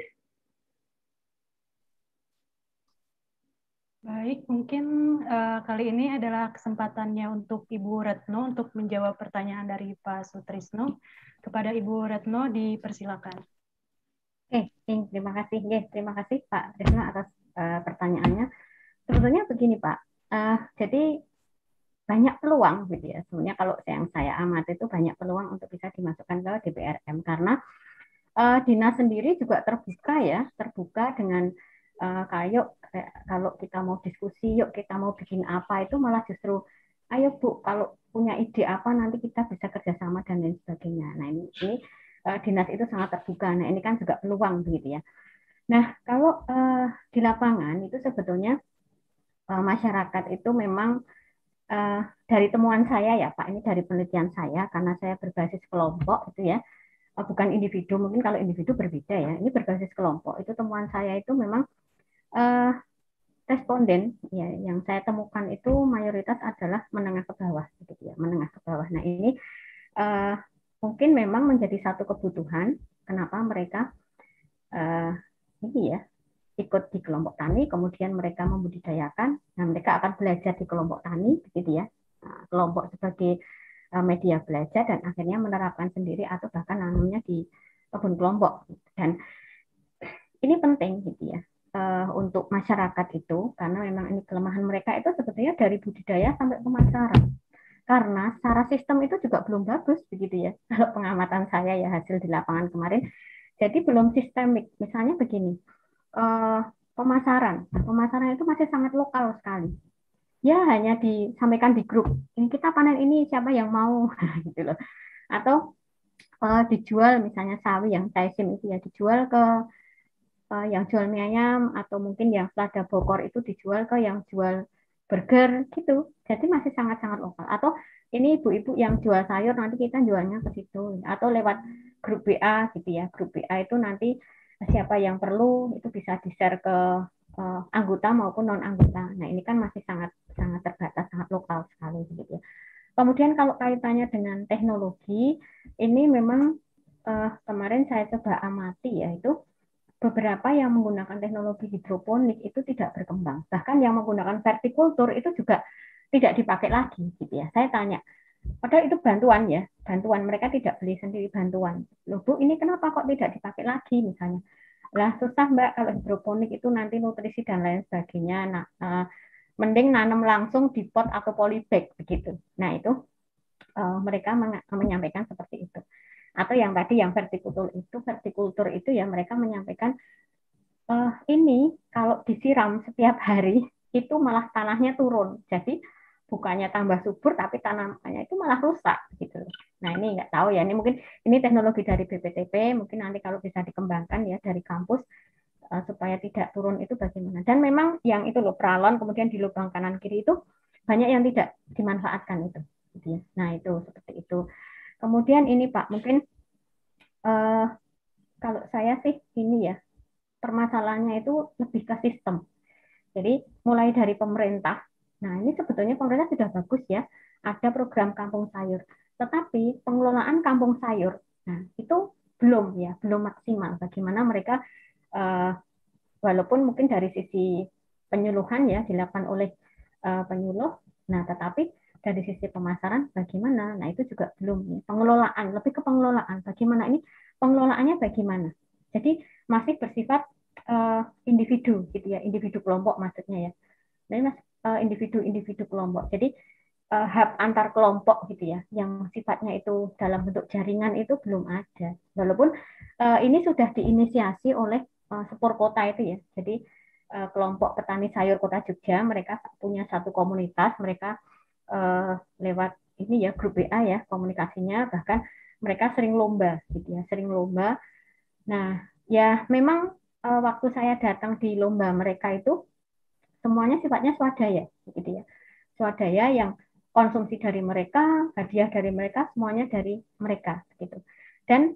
Baik, mungkin kali ini adalah kesempatannya untuk Ibu Retno untuk menjawab pertanyaan dari Pak Sutrisno. Kepada Ibu Retno dipersilakan. Terima kasih. Terima kasih Pak Retno atas pertanyaannya. Sebetulnya begini Pak, jadi banyak peluang gitu ya. Sebenarnya kalau yang saya amati itu banyak peluang untuk bisa dimasukkan ke DPRM karena dinas sendiri juga terbuka dengan kalau kita mau diskusi, yuk kita mau bikin apa, itu malah justru ayo Bu, kalau punya ide apa nanti kita bisa kerjasama dan lain sebagainya. Nah ini dinas itu sangat terbuka. Nah ini kan juga peluang begitu ya. Nah kalau di lapangan itu sebetulnya masyarakat itu memang dari temuan saya ya Pak, ini dari penelitian saya karena saya berbasis kelompok itu ya, bukan individu, mungkin kalau individu berbeda ya, ini berbasis kelompok. Itu temuan saya itu memang responden ya yang saya temukan itu mayoritas adalah menengah ke bawah gitu ya, menengah ke bawah. Nah ini mungkin memang menjadi satu kebutuhan kenapa mereka ikut di kelompok tani, kemudian mereka membudidayakan. Nah mereka akan belajar di kelompok tani gitu ya, kelompok sebagai media belajar dan akhirnya menerapkan sendiri atau bahkan nanamnya di kebun kelompok. Dan ini penting gitu ya untuk masyarakat itu, karena memang ini kelemahan mereka itu sebetulnya dari budidaya sampai pemasaran. Karena secara sistem itu juga belum bagus begitu ya. Kalau pengamatan saya ya hasil di lapangan kemarin, jadi belum sistemik. Misalnya begini, pemasaran. Nah, pemasaran itu masih sangat lokal sekali. Ya hanya disampaikan di grup. Ini kita panen ini siapa yang mau gitu loh. Atau dijual misalnya sawi yang taisim itu ya dijual ke yang jual mie ayam, atau mungkin yang selada bokor itu dijual ke yang jual burger gitu. Jadi masih sangat-sangat lokal. Atau ini ibu-ibu yang jual sayur nanti kita jualnya ke situ. Atau lewat grup WA gitu ya. Grup WA itu nanti siapa yang perlu itu bisa di-share ke anggota maupun non anggota. Nah ini kan masih sangat terbatas, sangat lokal sekali begitu. Kemudian kalau kaitannya dengan teknologi, ini memang kemarin saya coba amati ya, itu beberapa yang menggunakan teknologi hidroponik itu tidak berkembang. Bahkan yang menggunakan vertikultur itu juga tidak dipakai lagi gitu ya. Saya tanya, padahal itu bantuan ya, bantuan, mereka tidak beli sendiri bantuan. Loh Bu, ini kenapa kok tidak dipakai lagi misalnya? Lah susah Mbak, kalau hidroponik itu nanti nutrisi dan lain sebagainya. Nah, mending nanam langsung di pot atau polybag begitu. Nah itu mereka menyampaikan seperti itu. Atau yang tadi yang vertikultur itu ya mereka menyampaikan ini kalau disiram setiap hari itu malah tanahnya turun. Jadi bukannya tambah subur tapi tanamannya itu malah rusak gitu. Nah ini nggak tahu ya, ini mungkin ini teknologi dari BPTP, mungkin nanti kalau bisa dikembangkan ya dari kampus supaya tidak turun itu bagaimana. Dan memang yang itu loh pralon kemudian di lubang kanan kiri itu banyak yang tidak dimanfaatkan itu. Gitu ya. Nah itu seperti itu. Kemudian ini Pak, mungkin kalau saya sih ini ya, permasalahannya itu lebih ke sistem. Jadi mulai dari pemerintah, nah ini sebetulnya pemerintah sudah bagus ya, ada program kampung sayur. Tetapi pengelolaan kampung sayur, nah itu belum maksimal. Bagaimana mereka walaupun mungkin dari sisi penyuluhan ya dilakukan oleh penyuluh, nah tetapi dari sisi pemasaran bagaimana? Nah itu juga belum. Pengelolaan, lebih ke pengelolaan. Bagaimana ini? Pengelolaannya bagaimana? Jadi masih bersifat individu gitu ya, individu kelompok maksudnya ya. Nah, individu kelompok. Jadi hub antar kelompok gitu ya, yang sifatnya itu dalam bentuk jaringan itu belum ada. Walaupun ini sudah diinisiasi oleh Sepur Kota itu ya. Jadi kelompok petani sayur Kota Jogja, mereka punya satu komunitas, mereka lewat ini ya grup WA ya komunikasinya, bahkan mereka sering lomba gitu ya, sering lomba. Nah ya memang waktu saya datang di lomba mereka itu semuanya sifatnya swadaya gitu ya, swadaya yang konsumsi dari mereka, hadiah dari mereka, semuanya dari mereka gitu. Dan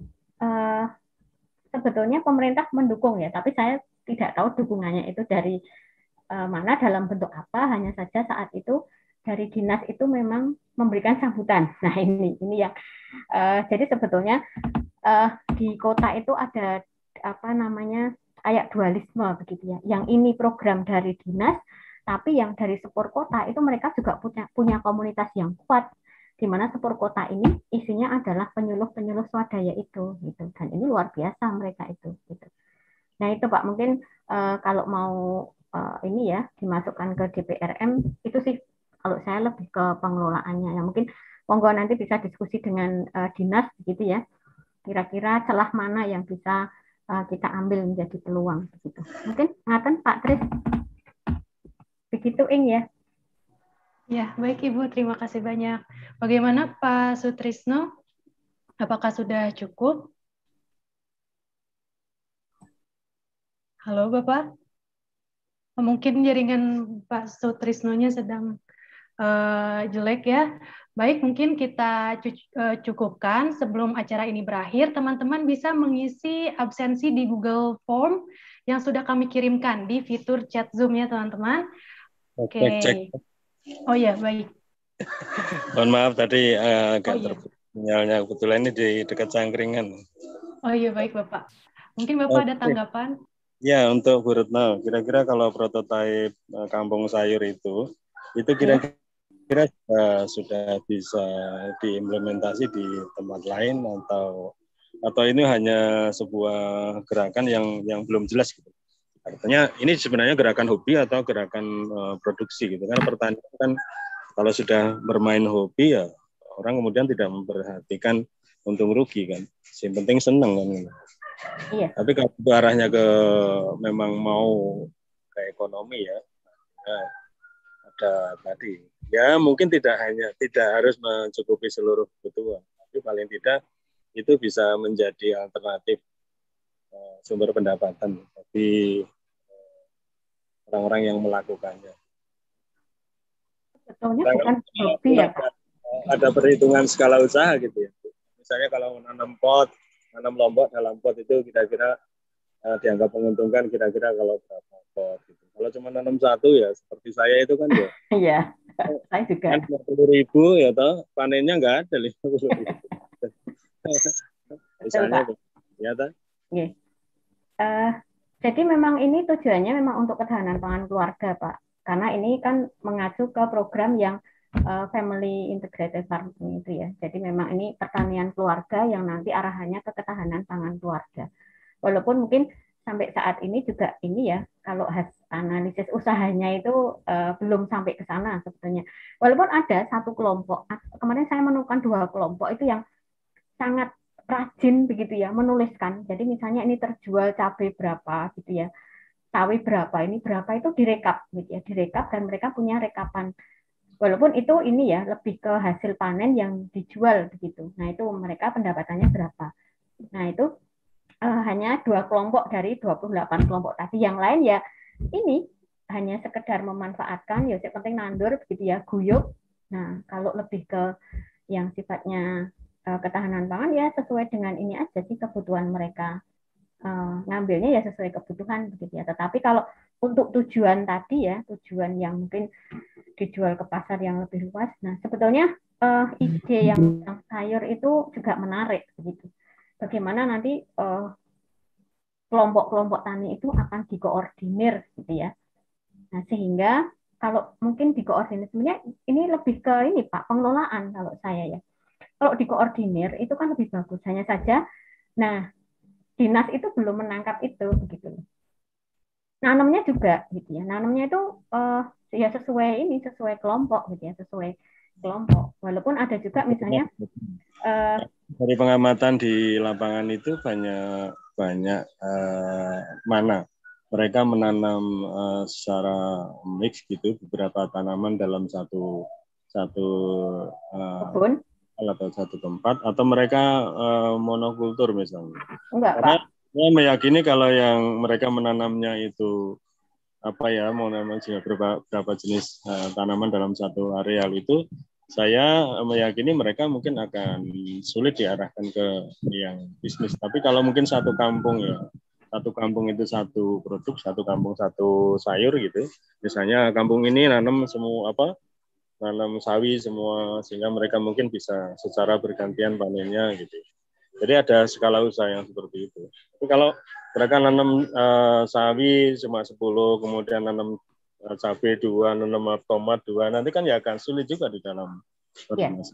sebetulnya pemerintah mendukung ya, tapi saya tidak tahu dukungannya itu dari mana, dalam bentuk apa. Hanya saja saat itu dari dinas itu memang memberikan sambutan. Nah ini yang jadi sebetulnya di kota itu ada apa namanya kayak dualisme begitu ya. Yang ini program dari dinas, tapi yang dari Sepur Kota itu mereka juga punya komunitas yang kuat, di mana Sepur Kota ini isinya adalah penyuluh swadaya itu gitu. Dan ini luar biasa mereka itu gitu. Nah itu Pak, mungkin kalau mau ini ya dimasukkan ke DPRM itu sih kalau saya lebih ke pengelolaannya ya. Mungkin monggo nanti bisa diskusi dengan dinas gitu ya, kira-kira celah mana yang bisa kita ambil menjadi peluang begitu. Mungkin ngaten Pak Tris begitu Ing ya. Ya baik Ibu, terima kasih banyak. Bagaimana Pak Sutrisno, apakah sudah cukup? Halo Bapak, mungkin jaringan Pak Sutrisno-nya sedang jelek ya. Baik, mungkin kita cukupkan. Sebelum acara ini berakhir, teman-teman bisa mengisi absensi di Google Form yang sudah kami kirimkan di fitur chat Zoom ya teman-teman. Oke. Oh ya, baik. Mohon maaf tadi agak terputus sinyalnya, kebetulan ini di dekat Cangkringan. Oh iya, baik Bapak. Mungkin Bapak ada tanggapan? Ya, untuk Bu Retno, kira-kira kalau prototipe kampung sayur itu kira-kira sudah bisa diimplementasi di tempat lain atau ini hanya sebuah gerakan yang belum jelas gitu. Artinya ini sebenarnya gerakan hobi atau gerakan produksi gitu kan. Pertanian kan kalau sudah bermain hobi ya orang kemudian tidak memperhatikan untung rugi kan. Yang penting seneng kan. Iya. Tapi kalau itu arahnya ke memang mau ke ekonomi ya, ada tadi ya mungkin tidak harus mencukupi seluruh kebutuhan, tapi paling tidak itu bisa menjadi alternatif sumber pendapatan bagi orang-orang yang melakukannya. Sebetulnya bukan hobi ya Pak. Ada perhitungan skala usaha gitu ya. Misalnya kalau nanam lombok dalam pot itu kira-kira dianggap menguntungkan kira-kira kalau berapa pot gitu. Kalau cuma nanam satu ya seperti saya itu kan ya. Iya, saya juga. Kan 50.000 ya toh, panennya nggak ada 50.000. Betul, Misalnya, Pak. ya toh. Iya. Jadi memang ini tujuannya memang untuk ketahanan pangan keluarga, Pak. Karena ini kan mengacu ke program yang Family Integrated Farming itu ya. Jadi memang ini pertanian keluarga yang nanti arahannya ke ketahanan pangan keluarga. Walaupun mungkin sampai saat ini juga ini ya, kalau analisis usahanya itu belum sampai ke sana sebetulnya. Walaupun ada satu kelompok, kemarin saya menemukan 2 kelompok itu yang sangat rajin begitu ya menuliskan. Jadi misalnya ini terjual cabai berapa gitu ya, sawi berapa, ini berapa itu direkap gitu ya, direkap dan mereka punya rekapan. Walaupun itu ini ya lebih ke hasil panen yang dijual begitu. Nah itu mereka pendapatannya berapa. Nah itu hanya 2 kelompok dari 28 kelompok tadi. Yang lain ya ini hanya sekedar memanfaatkan, ya yang penting nandur begitu ya, guyup. Nah kalau lebih ke yang sifatnya ketahanan pangan ya sesuai dengan ini aja sih kebutuhan mereka, ngambilnya ya sesuai kebutuhan begitu ya. Tetapi kalau untuk tujuan tadi ya, tujuan yang mungkin dijual ke pasar yang lebih luas, nah sebetulnya ide yang sayur itu juga menarik begitu. Bagaimana nanti kelompok-kelompok tani itu akan dikoordinir gitu ya. Nah sehingga kalau mungkin dikoordinir, sebenarnya ini lebih ke ini Pak, pengelolaan kalau saya ya. Kalau dikoordinir itu kan lebih bagus. Hanya saja, nah dinas itu belum menangkap itu begitu. Nanamnya juga gitu ya. Nanamnya itu ya sesuai kelompok gitu ya, sesuai kelompok. Walaupun ada juga misalnya dari pengamatan di lapangan itu banyak mana mereka menanam secara mix gitu beberapa tanaman dalam satu kebun atau satu tempat, atau mereka monokultur misalnya. Enggak, Karena Pak. saya meyakini kalau yang mereka menanamnya itu berapa jenis tanaman dalam satu areal itu, saya meyakini mereka mungkin akan sulit diarahkan ke yang bisnis. Tapi kalau mungkin satu kampung ya, satu kampung itu satu produk, satu kampung satu sayur gitu. Misalnya kampung ini nanam nanam sawi semua, sehingga mereka mungkin bisa secara bergantian panennya gitu. Jadi ada skala usaha yang seperti itu. Tapi kalau mereka nanam sawi cuma 10, kemudian nanam cabai 2, nanam tomat 2, nanti kan ya akan sulit juga di dalam koordinasi.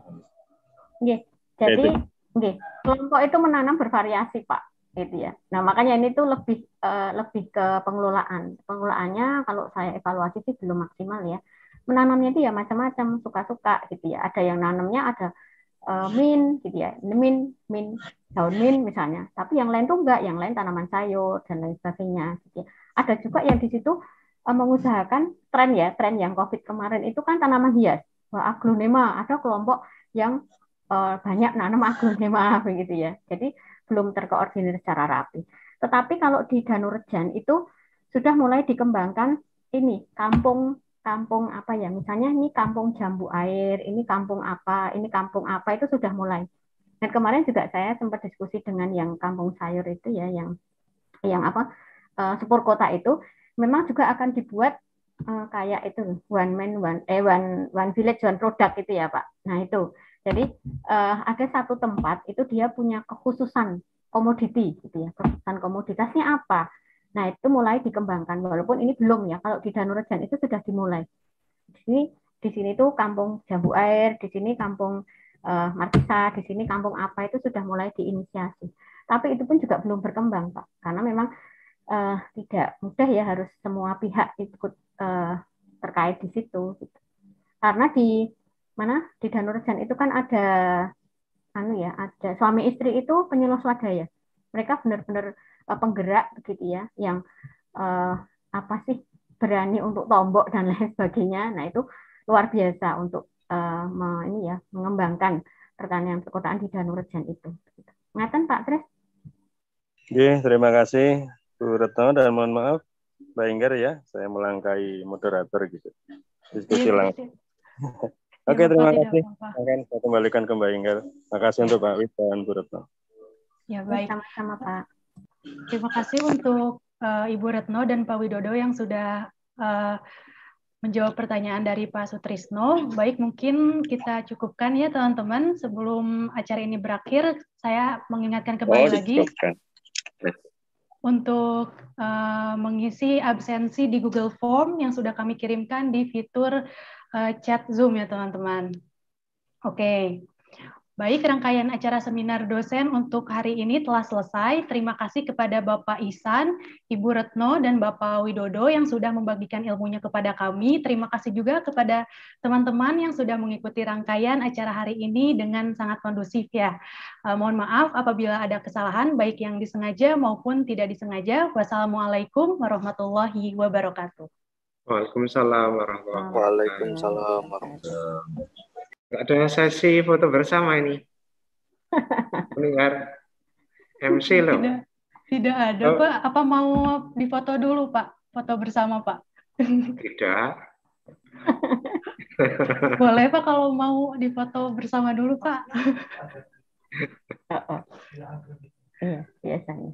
Jadi kelompok itu menanam bervariasi Pak. Gitu ya. Nah makanya ini tuh lebih ke pengelolaan. Pengelolaannya kalau saya evaluasi sih belum maksimal ya. Menanamnya itu ya macam-macam, suka-suka gitu ya. Ada yang nanamnya ada mint gitu ya, mint daun mint misalnya. Tapi yang lain tuh enggak, yang lain tanaman sayur dan lain sebagainya. Gitu ya. Ada juga yang di situ mengusahakan tren yang COVID kemarin itu kan tanaman hias, aglonema. Ada kelompok yang banyak nanam aglonema begitu ya. Jadi belum terkoordinir secara rapi. Tetapi kalau di Danurejan itu sudah mulai dikembangkan ini kampung apa ya, misalnya ini kampung jambu air, ini kampung apa itu sudah mulai. Dan kemarin juga saya sempat diskusi dengan yang kampung sayur itu ya, yang Sepur Kota itu memang juga akan dibuat kayak itu one village one product itu ya Pak. Nah itu jadi ada satu tempat itu dia punya kekhususan komoditi gitu ya, kekhususan komoditasnya apa. Nah, itu mulai dikembangkan walaupun ini belum ya. Kalau di Danurejan itu sudah dimulai. Di sini tuh kampung jambu air, di sini kampung markisa, di sini kampung apa itu sudah mulai diinisiasi. Tapi itu pun juga belum berkembang, Pak. Karena memang tidak mudah ya, harus semua pihak ikut terkait di situ. Karena di Danurejan itu kan ada ada suami istri itu penyuluh swadaya. Mereka benar-benar penggerak begitu ya, yang berani untuk tombok dan lain sebagainya. Nah itu luar biasa untuk mengembangkan pertanian perkotaan di Danurejan itu. Ngaten Pak Tres? Oke, terima kasih Bu Retno, dan mohon maaf Mbak Inggar ya, saya melangkahi moderator gitu. Diskusi langsung. Oke, terima kasih. Saya kembalikan ke Mbak Inggar. Terima kasih untuk Pak Wid dan Bu Retno. Ya baik. Sama-sama Pak. Terima kasih untuk Ibu Retno dan Pak Widodo yang sudah menjawab pertanyaan dari Pak Sutrisno. Baik, mungkin kita cukupkan ya teman-teman. Sebelum acara ini berakhir, saya mengingatkan kembali lagi untuk mengisi absensi di Google Form yang sudah kami kirimkan di fitur chat Zoom ya teman-teman. Oke. Baik, rangkaian acara seminar dosen untuk hari ini telah selesai. Terima kasih kepada Bapak Ihsan, Ibu Retno, dan Bapak Widodo yang sudah membagikan ilmunya kepada kami. Terima kasih juga kepada teman-teman yang sudah mengikuti rangkaian acara hari ini dengan sangat kondusif ya. Mohon maaf apabila ada kesalahan, baik yang disengaja maupun tidak disengaja. Wassalamualaikum warahmatullahi wabarakatuh. Waalaikumsalam warahmatullahi wabarakatuh. Waalaikumsalam warahmatullahi wabarakatuh. Nggak ada sesi foto bersama ini. Mendengar MC loh. Tidak ada, Oh. Pak. Apa mau difoto dulu, Pak? Foto bersama, Pak? Tidak. Boleh, Pak, kalau mau difoto bersama dulu, Pak. Iya, biasanya.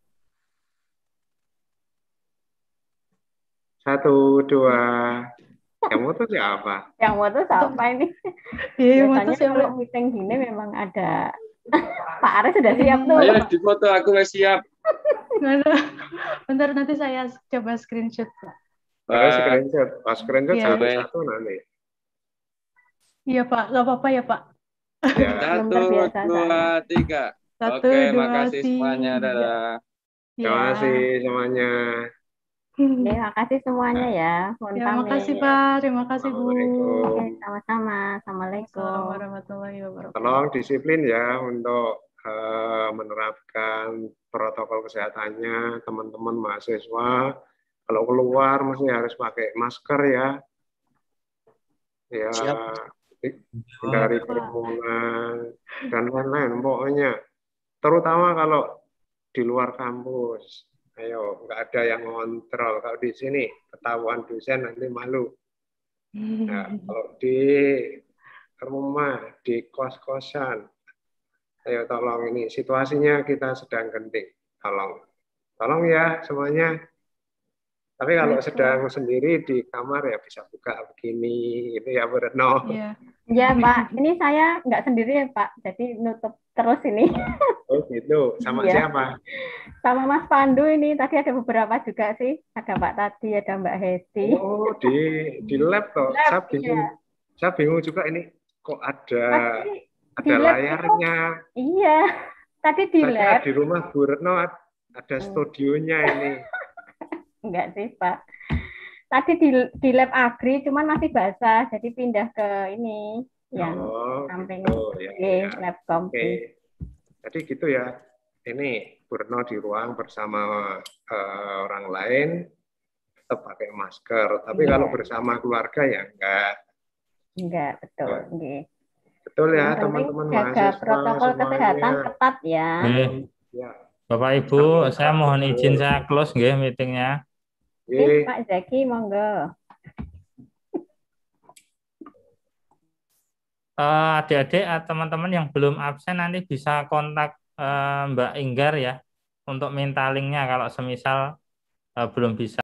1, 2. Yang foto siapa? Yang mau tuh siapa ini? Iya, Biasanya siapa? kalau meeting gini memang ada Pak Aris sudah siap tuh. Ayo di foto, aku udah siap. Bentar, nanti saya coba screenshot, Pak. Screenshot. Screenshot Iya. satu nanti. Iya, Pak. Nggak apa-apa ya, Pak. Ya. 1, terbiasa 2, 3. 1, Oke, 2, makasih 3. semuanya. Dadah. Terima kasih semuanya. Terima kasih semuanya ya. Terima kasih, Pak. Terima kasih, Bu. Assalamualaikum. Oke, sama-sama. Assalamualaikum. Assalamualaikum warahmatullahi wabarakatuh. Tolong disiplin ya untuk menerapkan protokol kesehatannya teman-teman mahasiswa. Kalau keluar mesti harus pakai masker ya. Ya, hindari kerumunan dan lain-lain pokoknya. Terutama kalau di luar kampus. Ayo, nggak ada yang ngontrol. Kalau di sini ketahuan dosen nanti malu. Nah, kalau di rumah, di kos-kosan, ayo tolong ini situasinya kita sedang genting. Tolong ya semuanya. Tapi kalau sedang sendiri di kamar ya bisa buka begini, gitu ya Bu Retno. Iya. Ya Pak, ini saya nggak sendiri ya Pak, jadi nutup terus ini. Oh gitu, sama Iya. siapa? Sama Mas Pandu ini, tadi ada beberapa juga sih. Ada Pak Tadi, ada Mbak Hesti. Oh di lab toh. Lab, iya. Saya bingung juga ini kok ada Tadi di lab layarnya. itu, iya, tadi di Saya lab. kira di rumah Bu Retno ada studionya ini. Enggak sih Pak. Tadi di lab agri, cuman masih basah, jadi pindah ke ini yang samping Ya. lab kompi. Oke. Jadi gitu ya. Ini Bu Retno di ruang bersama orang lain tetap pakai masker. Tapi kalau bersama keluarga ya enggak. Enggak, betul. Nggih. Betul ya Yang penting teman-teman jaga mahasiswa protokol kesehatan semuanya. ketat ya. Ya. Bapak Ibu, saya mohon izin saya close nggih meetingnya. Oke, Pak Zaki, monggo. Adik-adik, teman-teman yang belum absen nanti bisa kontak Mbak Inggar ya untuk minta linknya kalau semisal belum bisa.